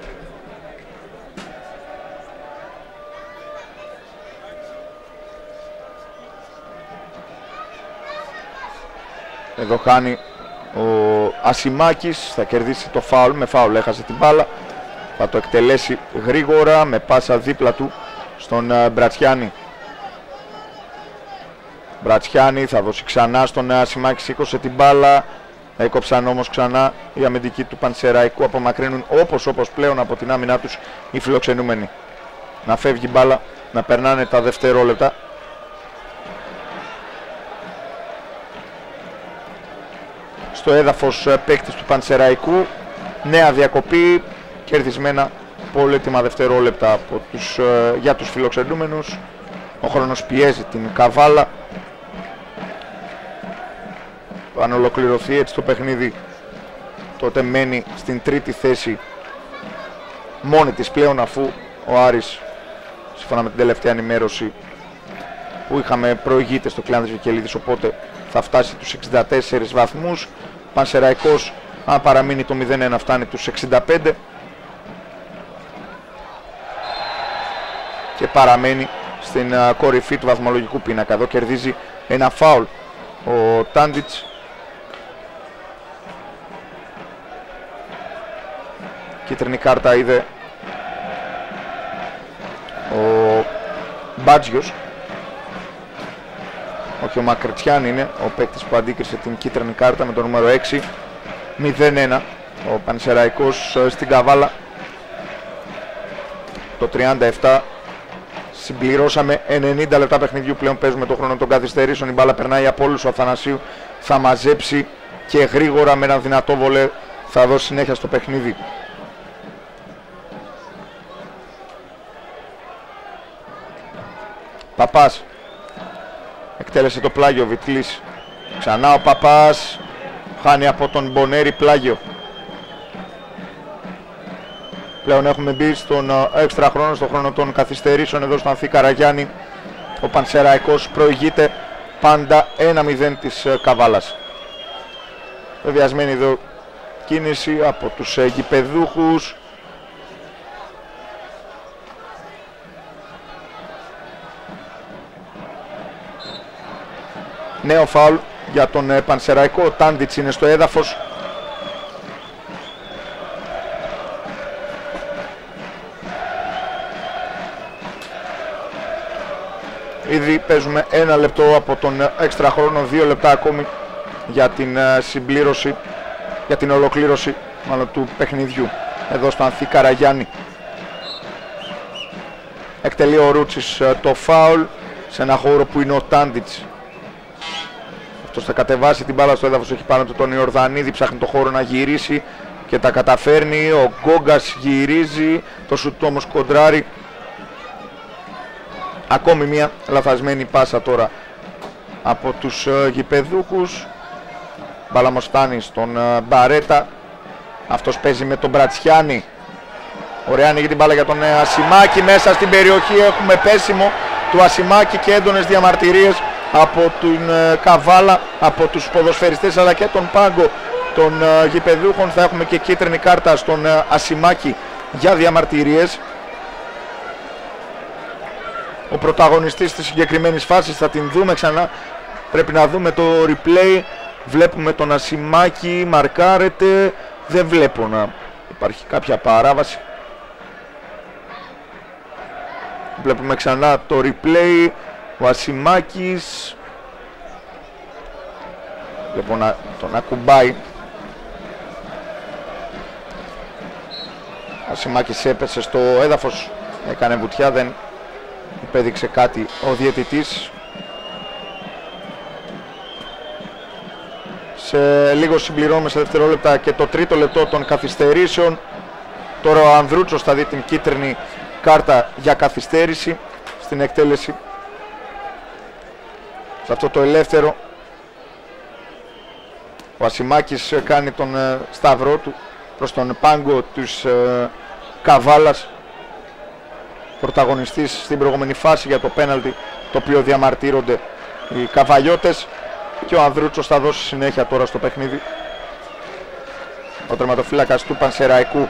Εδώ χάνει ο Ασημάκης, θα κερδίσει το φάουλ, με φάουλ έχασε την μπάλα, θα το εκτελέσει γρήγορα με πάσα δίπλα του στον uh, Μπρατσιάνη. Μπρατσιάνη θα δώσει ξανά στον Ασημάκη, σήκωσε την μπάλα, έκοψαν όμως ξανά οι αμυντικοί του Πανσεραϊκού, απομακρύνουν όπως όπως πλέον από την άμυνά τους οι φιλοξενούμενοι. Να φεύγει μπάλα, να περνάνε τα δευτερόλεπτα. Στο έδαφος παίκτης του Πανσεραϊκού, νέα διακοπή, κερδισμένα πολύτιμα δευτερόλεπτα από τους, για τους φιλοξενούμενους. Ο χρόνος πιέζει την Καβάλα. Αν ολοκληρωθεί έτσι το παιχνίδι, τότε μένει στην τρίτη θέση μόνη της πλέον, αφού ο Άρης, σύμφωνα με την τελευταία ενημέρωση που είχαμε, προηγείται στο Κλάνδης Βικελίδης, οπότε θα φτάσει τους εξήντα τέσσερις βαθμούς. Πανσεραϊκός, αν παραμείνει το μηδέν ένα, φτάνει τους εξήντα πέντε και παραμένει στην uh, κορυφή του βαθμολογικού πίνακα. Εδώ κερδίζει ένα φάουλ ο Τάντιτς. Κίτρινη κάρτα είδε ο Μπάτζιος, όχι ο Μακριτσιάν είναι ο παίκτης που αντίκρισε την κίτρινη κάρτα με το νούμερο έξι. Μηδέν ένα ο Πανσεραϊκός στην Καβάλα. Το τριάντα επτά συμπληρώσαμε ενενήντα λεπτά παιχνιδιού, πλέον παίζουμε το χρόνο των καθυστερήσεων. Η μπάλα περνάει από όλους, ο Αθανασίου θα μαζέψει και γρήγορα με ένα δυνατό βολέ θα δώσει συνέχεια στο παιχνίδι. Παπάς εκτέλεσε το πλάγιο, ο Βιτλής. Ξανά ο Παπάς, χάνει από τον Μπονέρη πλάγιο. Πλέον έχουμε μπει στον έξτρα χρόνο, στον χρόνο των καθυστερήσεων εδώ στο Ανθή Καραγιάννη. Ο Πανσεραϊκός προηγείται πάντα ένα μηδέν της Καβάλας. Βεβαιασμένη εδώ κίνηση από τους γηπεδούχους. Νέο φάουλ για τον ε, Πανσεραϊκό. Ο Τάντιτς είναι στο έδαφος. Ήδη παίζουμε ένα λεπτό από τον έξτρα χρόνο, δύο λεπτά ακόμη για την ε, συμπλήρωση για την ολοκλήρωση μάλλον του παιχνιδιού εδώ στο Ανθή Καραγιάννη. Εκτελεί ο Ρούτσης το φάουλ σε ένα χώρο που είναι ο Τάντιτς. Αυτός θα κατεβάσει την μπάλα στο έδαφος, έχει πάνω του τον Ιορδανίδη, ψάχνει το χώρο να γυρίσει και τα καταφέρνει. Ο Γκόγκας γυρίζει, το σουτ όμως κοντράρει. Ακόμη μια λαθασμένη πάσα τώρα από τους uh, γηπεδούχους. Μπάλα όμως φτάνει στον uh, Μπαρέτα. Αυτός παίζει με τον Μπρατσιάνη. Ωραία, ανοίγει την μπάλα για τον uh, Ασημάκη. Μέσα στην περιοχή έχουμε πέσιμο του Ασημάκη και έντονες διαμαρτυρίες από τον uh, Καβάλα, από τους ποδοσφαιριστές αλλά και τον πάγκο των uh, γηπεδούχων. Θα έχουμε και κίτρινη κάρτα στον uh, Ασημάκη για διαμαρτυρίες. Ο πρωταγωνιστής της συγκεκριμένης φάσης, θα την δούμε ξανά, πρέπει να δούμε το replay. Βλέπουμε τον Ασημάκη, μαρκάρεται, δεν βλέπω να υπάρχει κάποια παράβαση. Βλέπουμε ξανά το replay, ο Ασημάκης, βλέπω να τον ακουμπάει. Ο Ασημάκης έπεσε στο έδαφος, έκανε βουτιά, δεν υπέδειξε κάτι ο διαιτητής. Σε λίγο συμπληρώνουμε σε δευτερόλεπτα και το τρίτο λεπτό των καθυστερήσεων. Τώρα ο Ανδρούτσος θα δει την κίτρινη κάρτα για καθυστέρηση στην εκτέλεση. Σε αυτό το ελεύθερο ο Ασημάκης κάνει τον ε, σταυρό του προς τον πάγκο της ε, Καβάλας, πρωταγωνιστής στην προηγούμενη φάση για το πέναλτι το οποίο διαμαρτύρονται οι Καβαλιώτες, και ο Ανδρούτσος θα δώσει συνέχεια τώρα στο παιχνίδι. Ο τερματοφύλακας του Πανσεραϊκού,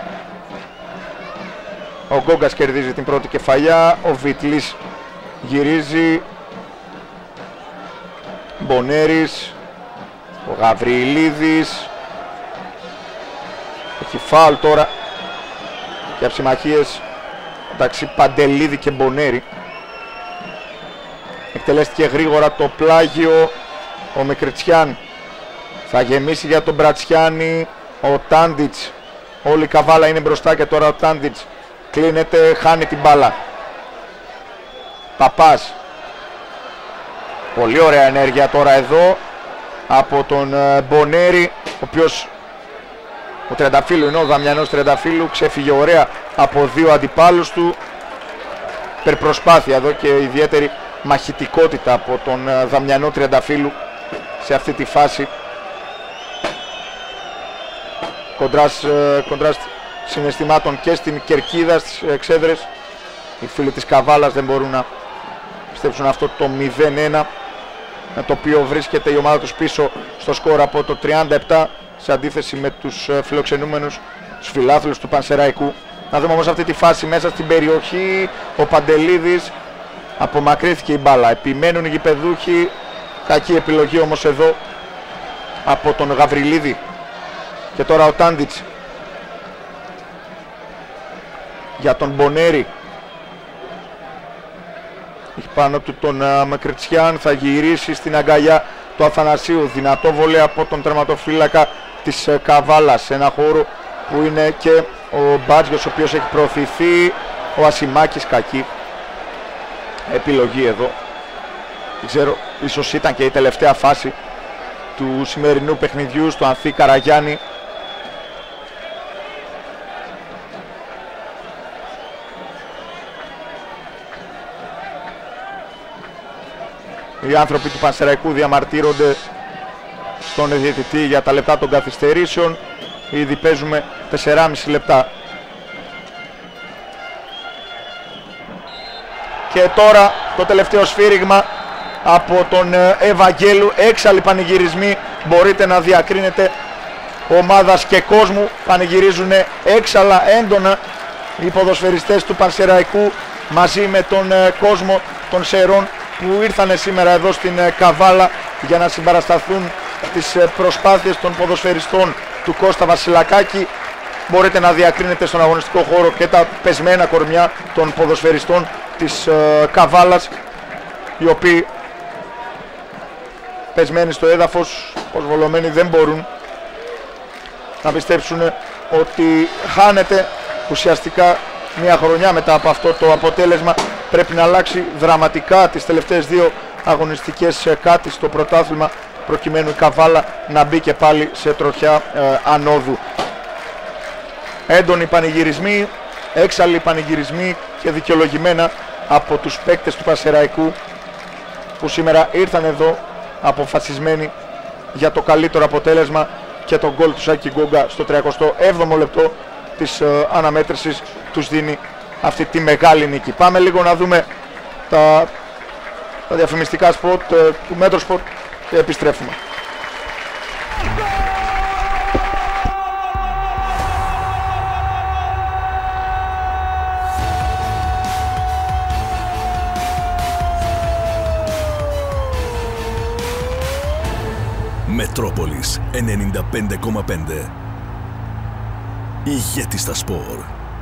ο Γκόγκας, κερδίζει την πρώτη κεφαλιά. Ο Βιτλής γυρίζει, Μπονέρης, ο Γαβριλίδης, έχει φάουλ τώρα και αψημαχίες μεταξύ Παντελίδη και Μπονέρη. Εκτελέστηκε γρήγορα το πλάγιο. Ο Μικριτσιάν θα γεμίσει για τον Μπρατσιάνη. Ο Τάντιτς, όλη η Καβάλα είναι μπροστά και τώρα ο Τάντιτς κλείνεται, χάνει την μπάλα. Παπάς, πολύ ωραία ενέργεια τώρα εδώ από τον Μπονέρη, ο οποίος, ο Τριανταφύλλου είναι ο Δαμιανός Τριανταφύλλου, ξέφυγε ωραία από δύο αντιπάλους του. Περπροσπάθεια εδώ και ιδιαίτερη μαχητικότητα από τον Δαμιανό Τριανταφύλλου σε αυτή τη φάση. Κοντράς, κοντράς συναισθημάτων και στην κερκίδα, στις εξέδρες. Οι φίλοι της Καβάλας δεν μπορούν να πιστέψουν αυτό το μηδέν ένα, με το οποίο βρίσκεται η ομάδα τους πίσω στο σκορ από το τριάντα επτά, σε αντίθεση με τους φιλοξενούμενους, τους φιλάθλους του Πανσεραϊκού. Να δούμε όμως αυτή τη φάση μέσα στην περιοχή. Ο Παντελίδης, απομακρύθηκε η μπάλα, επιμένουν οι γηπεδούχοι. Κακή επιλογή όμως εδώ από τον Γαβριλίδη. Και τώρα ο Τάντιτς για τον Μπονέρη, έχει πάνω του τον uh, Μακριτσιάν, θα γυρίσει στην αγκαλιά του Αθανασίου. Δυνατό βολέ από τον τερματοφύλακα της uh, Καβάλας, σε ένα χώρο που είναι και ο Μπάτζιος, ο οποίος έχει προωθηθεί. Ο Ασημάκης, κακή επιλογή εδώ. Δεν ξέρω, ίσως ήταν και η τελευταία φάση του σημερινού παιχνιδιού στο Ανθή Καραγιάννη. Οι άνθρωποι του Πανσεραϊκού διαμαρτύρονται στον διαιτητή για τα λεπτά των καθυστερήσεων. Ήδη παίζουμε τεσσεράμισι λεπτά. Και τώρα το τελευταίο σφύριγμα από τον Ευαγγέλου. Έξαλλοι πανηγυρισμοί, μπορείτε να διακρίνετε ομάδας και κόσμου. Πανηγυρίζουν έξαλλα, έντονα οι ποδοσφαιριστές του Πανσεραϊκού μαζί με τον κόσμο των Σερών που ήρθαν σήμερα εδώ στην Καβάλα για να συμπαρασταθούν τις προσπάθειες των ποδοσφαιριστών του Κώστα Βασιλακάκη. Μπορείτε να διακρίνετε στον αγωνιστικό χώρο και τα πεσμένα κορμιά των ποδοσφαιριστών της Καβάλας, οι οποίοι πεσμένοι στο έδαφος, προσβολωμένοι, δεν μπορούν να πιστέψουν ότι χάνεται ουσιαστικά μια χρονιά μετά από αυτό το αποτέλεσμα. Πρέπει να αλλάξει δραματικά τις τελευταίες δύο αγωνιστικές κάτι στο πρωτάθλημα, προκειμένου η Καβάλα να μπει και πάλι σε τροχιά ε, ανόδου. Έντονοι πανηγυρισμοί, έξαλλοι πανηγυρισμοί και δικαιολογημένα από τους παίκτες του Πανσεραϊκού, που σήμερα ήρθαν εδώ αποφασισμένοι για το καλύτερο αποτέλεσμα, και το γκολ του Σάκη Γκόγκα στο τριακοστό έβδομο λεπτό της ε, αναμέτρησης τους δίνει αυτή τη μεγάλη νίκη. Πάμε λίγο να δούμε τα, τα διαφημιστικά σποτ ε, του Μέτροσπορτ και επιστρέφουμε. Μετρόπολης ενενήντα πέντε κόμμα πέντε. Ηγέτη στα σπορ.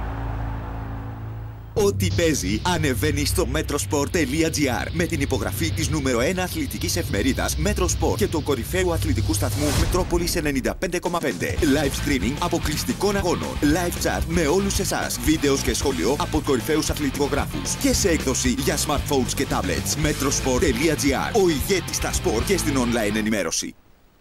Ό,τι παίζει ανεβαίνει στο metrosport τελεία gr με την υπογραφή της νούμερο ένα αθλητικής εφημερίδας Metrosport και του κορυφαίου αθλητικού σταθμού Μετρόπολης ενενήντα πέντε κόμμα πέντε. Live streaming αποκλειστικών αγώνων. Live chat με όλους εσάς. Βίντεο και σχόλιο από κορυφαίους αθλητικογράφους. Και σε έκδοση για smartphones και tablets. metrosport τελεία gr. Ο ηγέτης στα σπορ και στην online ενημέρωση.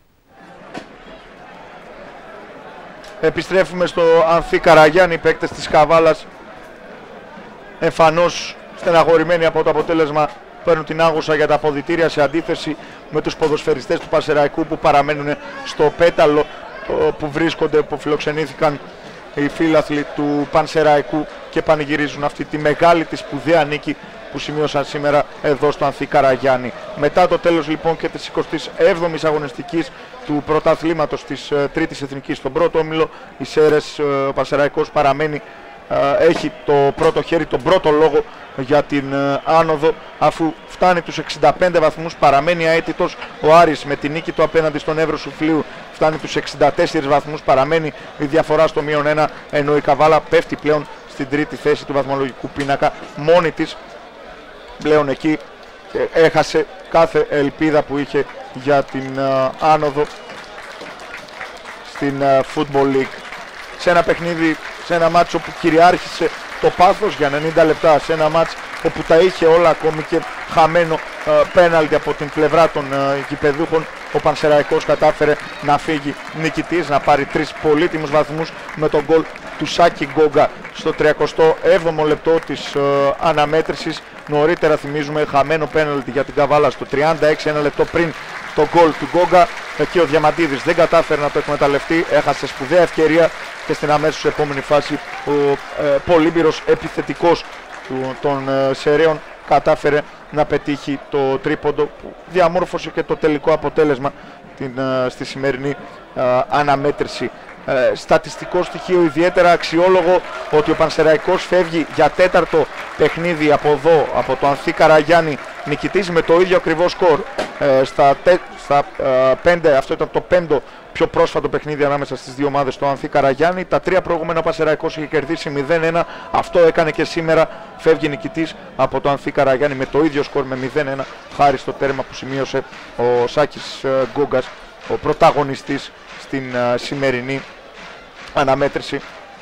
Επιστρέφουμε στο Ανθή Καραγιάννη. Οι παίκτες της Καβάλας, εμφανώς στεναχωρημένοι από το αποτέλεσμα, παίρνουν την άγουσα για τα αποδυτήρια, σε αντίθεση με τους ποδοσφαιριστές του Πανσεραϊκού που παραμένουν στο πέταλο που βρίσκονται, που φιλοξενήθηκαν οι φίλαθλοι του Πανσεραϊκού και πανηγυρίζουν αυτή τη μεγάλη, τη σπουδαία νίκη που σημείωσαν σήμερα εδώ στο Ανθή Καραγιάννη. Μετά το τέλος λοιπόν και της εικοστής έβδομης αγωνιστικής του πρωταθλήματος της uh, τρίτης εθνικής στον πρώτο όμιλο, οι Σέρες, uh, ο Πανσεραϊκός παραμένει, uh, έχει το πρώτο χέρι, τον πρώτο λόγο για την uh, άνοδο, αφού φτάνει τους εξήντα πέντε βαθμούς, παραμένει αίτητος. Ο Άρης με τη νίκη του απέναντι στον Εύρο Σουφλίου φτάνει τους εξήντα τέσσερις βαθμούς, παραμένει η διαφορά στο μείον ένα, ενώ η Καβάλα πέφτει πλέον στην τρίτη θέση του βαθμολογικού πίνακα μόνη της. Πλέον εκεί έχασε κάθε ελπίδα που είχε για την uh, άνοδο στην uh, Football League. Σε ένα παιχνίδι, σε ένα μάτσο που κυριάρχησε το πάθος για ενενήντα λεπτά, σε ένα μάτς όπου τα είχε όλα, ακόμη και χαμένο uh, πέναλτι από την πλευρά των uh, γηπεδούχων, ο Πανσεραϊκός κατάφερε να φύγει νικητής, να πάρει τρεις πολύτιμους βαθμούς με τον γκολ του Σάκη Γκόγκα στο τριακοστό έβδομο λεπτό της uh, αναμέτρησης. Νωρίτερα, θυμίζουμε, χαμένο πέναλτι για την Καβάλα στο τριάντα έξι, ένα λεπτό πριν το γκολ του Γκόγκα. Εκεί ο Διαμαντίδης δεν κατάφερε να το εκμεταλλευτεί, έχασε σπουδαία ευκαιρία και στην αμέσως επόμενη φάση ο ε, πολύμπειρος επιθετικός του, των ε, Σεραίων κατάφερε να πετύχει το τρίποντο που διαμόρφωσε και το τελικό αποτέλεσμα την, ε, στη σημερινή ε, αναμέτρηση. Ε, στατιστικό στοιχείο ιδιαίτερα αξιόλογο, ότι ο Πανσεραϊκός φεύγει για τέταρτο παιχνίδι από εδώ, από το Ανθή Καραγιάννη, νικητής με το ίδιο ακριβώς σκορ. Ε, στα τε, στα ε, πέντε, αυτό ήταν το πέμπτο πιο πρόσφατο παιχνίδι ανάμεσα στις δύο ομάδες στο Ανθή Καραγιάννη. Τα τρία προηγούμενα ο Πανσεραϊκός είχε κερδίσει μηδέν ένα, αυτό έκανε και σήμερα. Φεύγει νικητής από το Ανθή Καραγιάννη με το ίδιο σκορ, με μηδέν ένα, χάρη στο τέρμα που σημείωσε ο Σάκης ε, Γκόγκας, ο πρωταγωνιστής στην uh, σημερινή αναμέτρηση.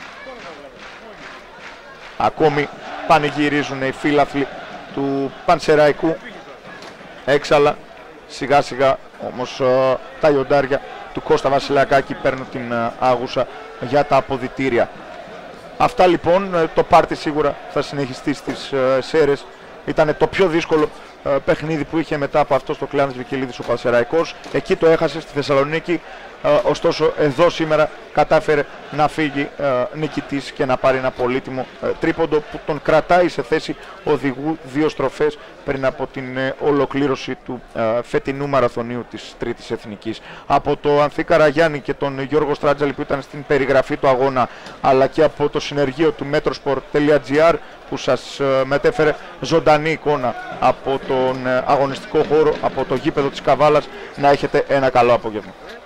Ακόμη πανηγυρίζουν οι φίλαθλοι του Πανσεραϊκού, έξαλα. Σιγά σιγά όμως uh, τα λιοντάρια του Κώστα Βασιλακάκη παίρνουν την uh, άγουσα για τα αποδυτήρια. Αυτά λοιπόν, uh, το πάρτι σίγουρα θα συνεχιστεί στις uh, Σέρες. Ήταν το πιο δύσκολο uh, παιχνίδι που είχε μετά από αυτό στο Κλάνης Βικελίδης ο Πανσεραϊκός. Εκεί το έχασε στη Θεσσαλονίκη. Uh, ωστόσο εδώ σήμερα κατάφερε να φύγει uh, νικητής και να πάρει ένα πολύτιμο uh, τρίποντο που τον κρατάει σε θέση οδηγού δύο στροφές πριν από την uh, ολοκλήρωση του uh, φετινού μαραθωνίου της Τρίτης Εθνικής. Από το Ανθή Καραγιάννη και τον Γιώργο Στράτζαλη που ήταν στην περιγραφή του αγώνα, αλλά και από το συνεργείο του metrosport τελεία gr που σας uh, μετέφερε ζωντανή εικόνα από τον uh, αγωνιστικό χώρο, από το γήπεδο της Καβάλας, να έχετε ένα καλό απόγευμα.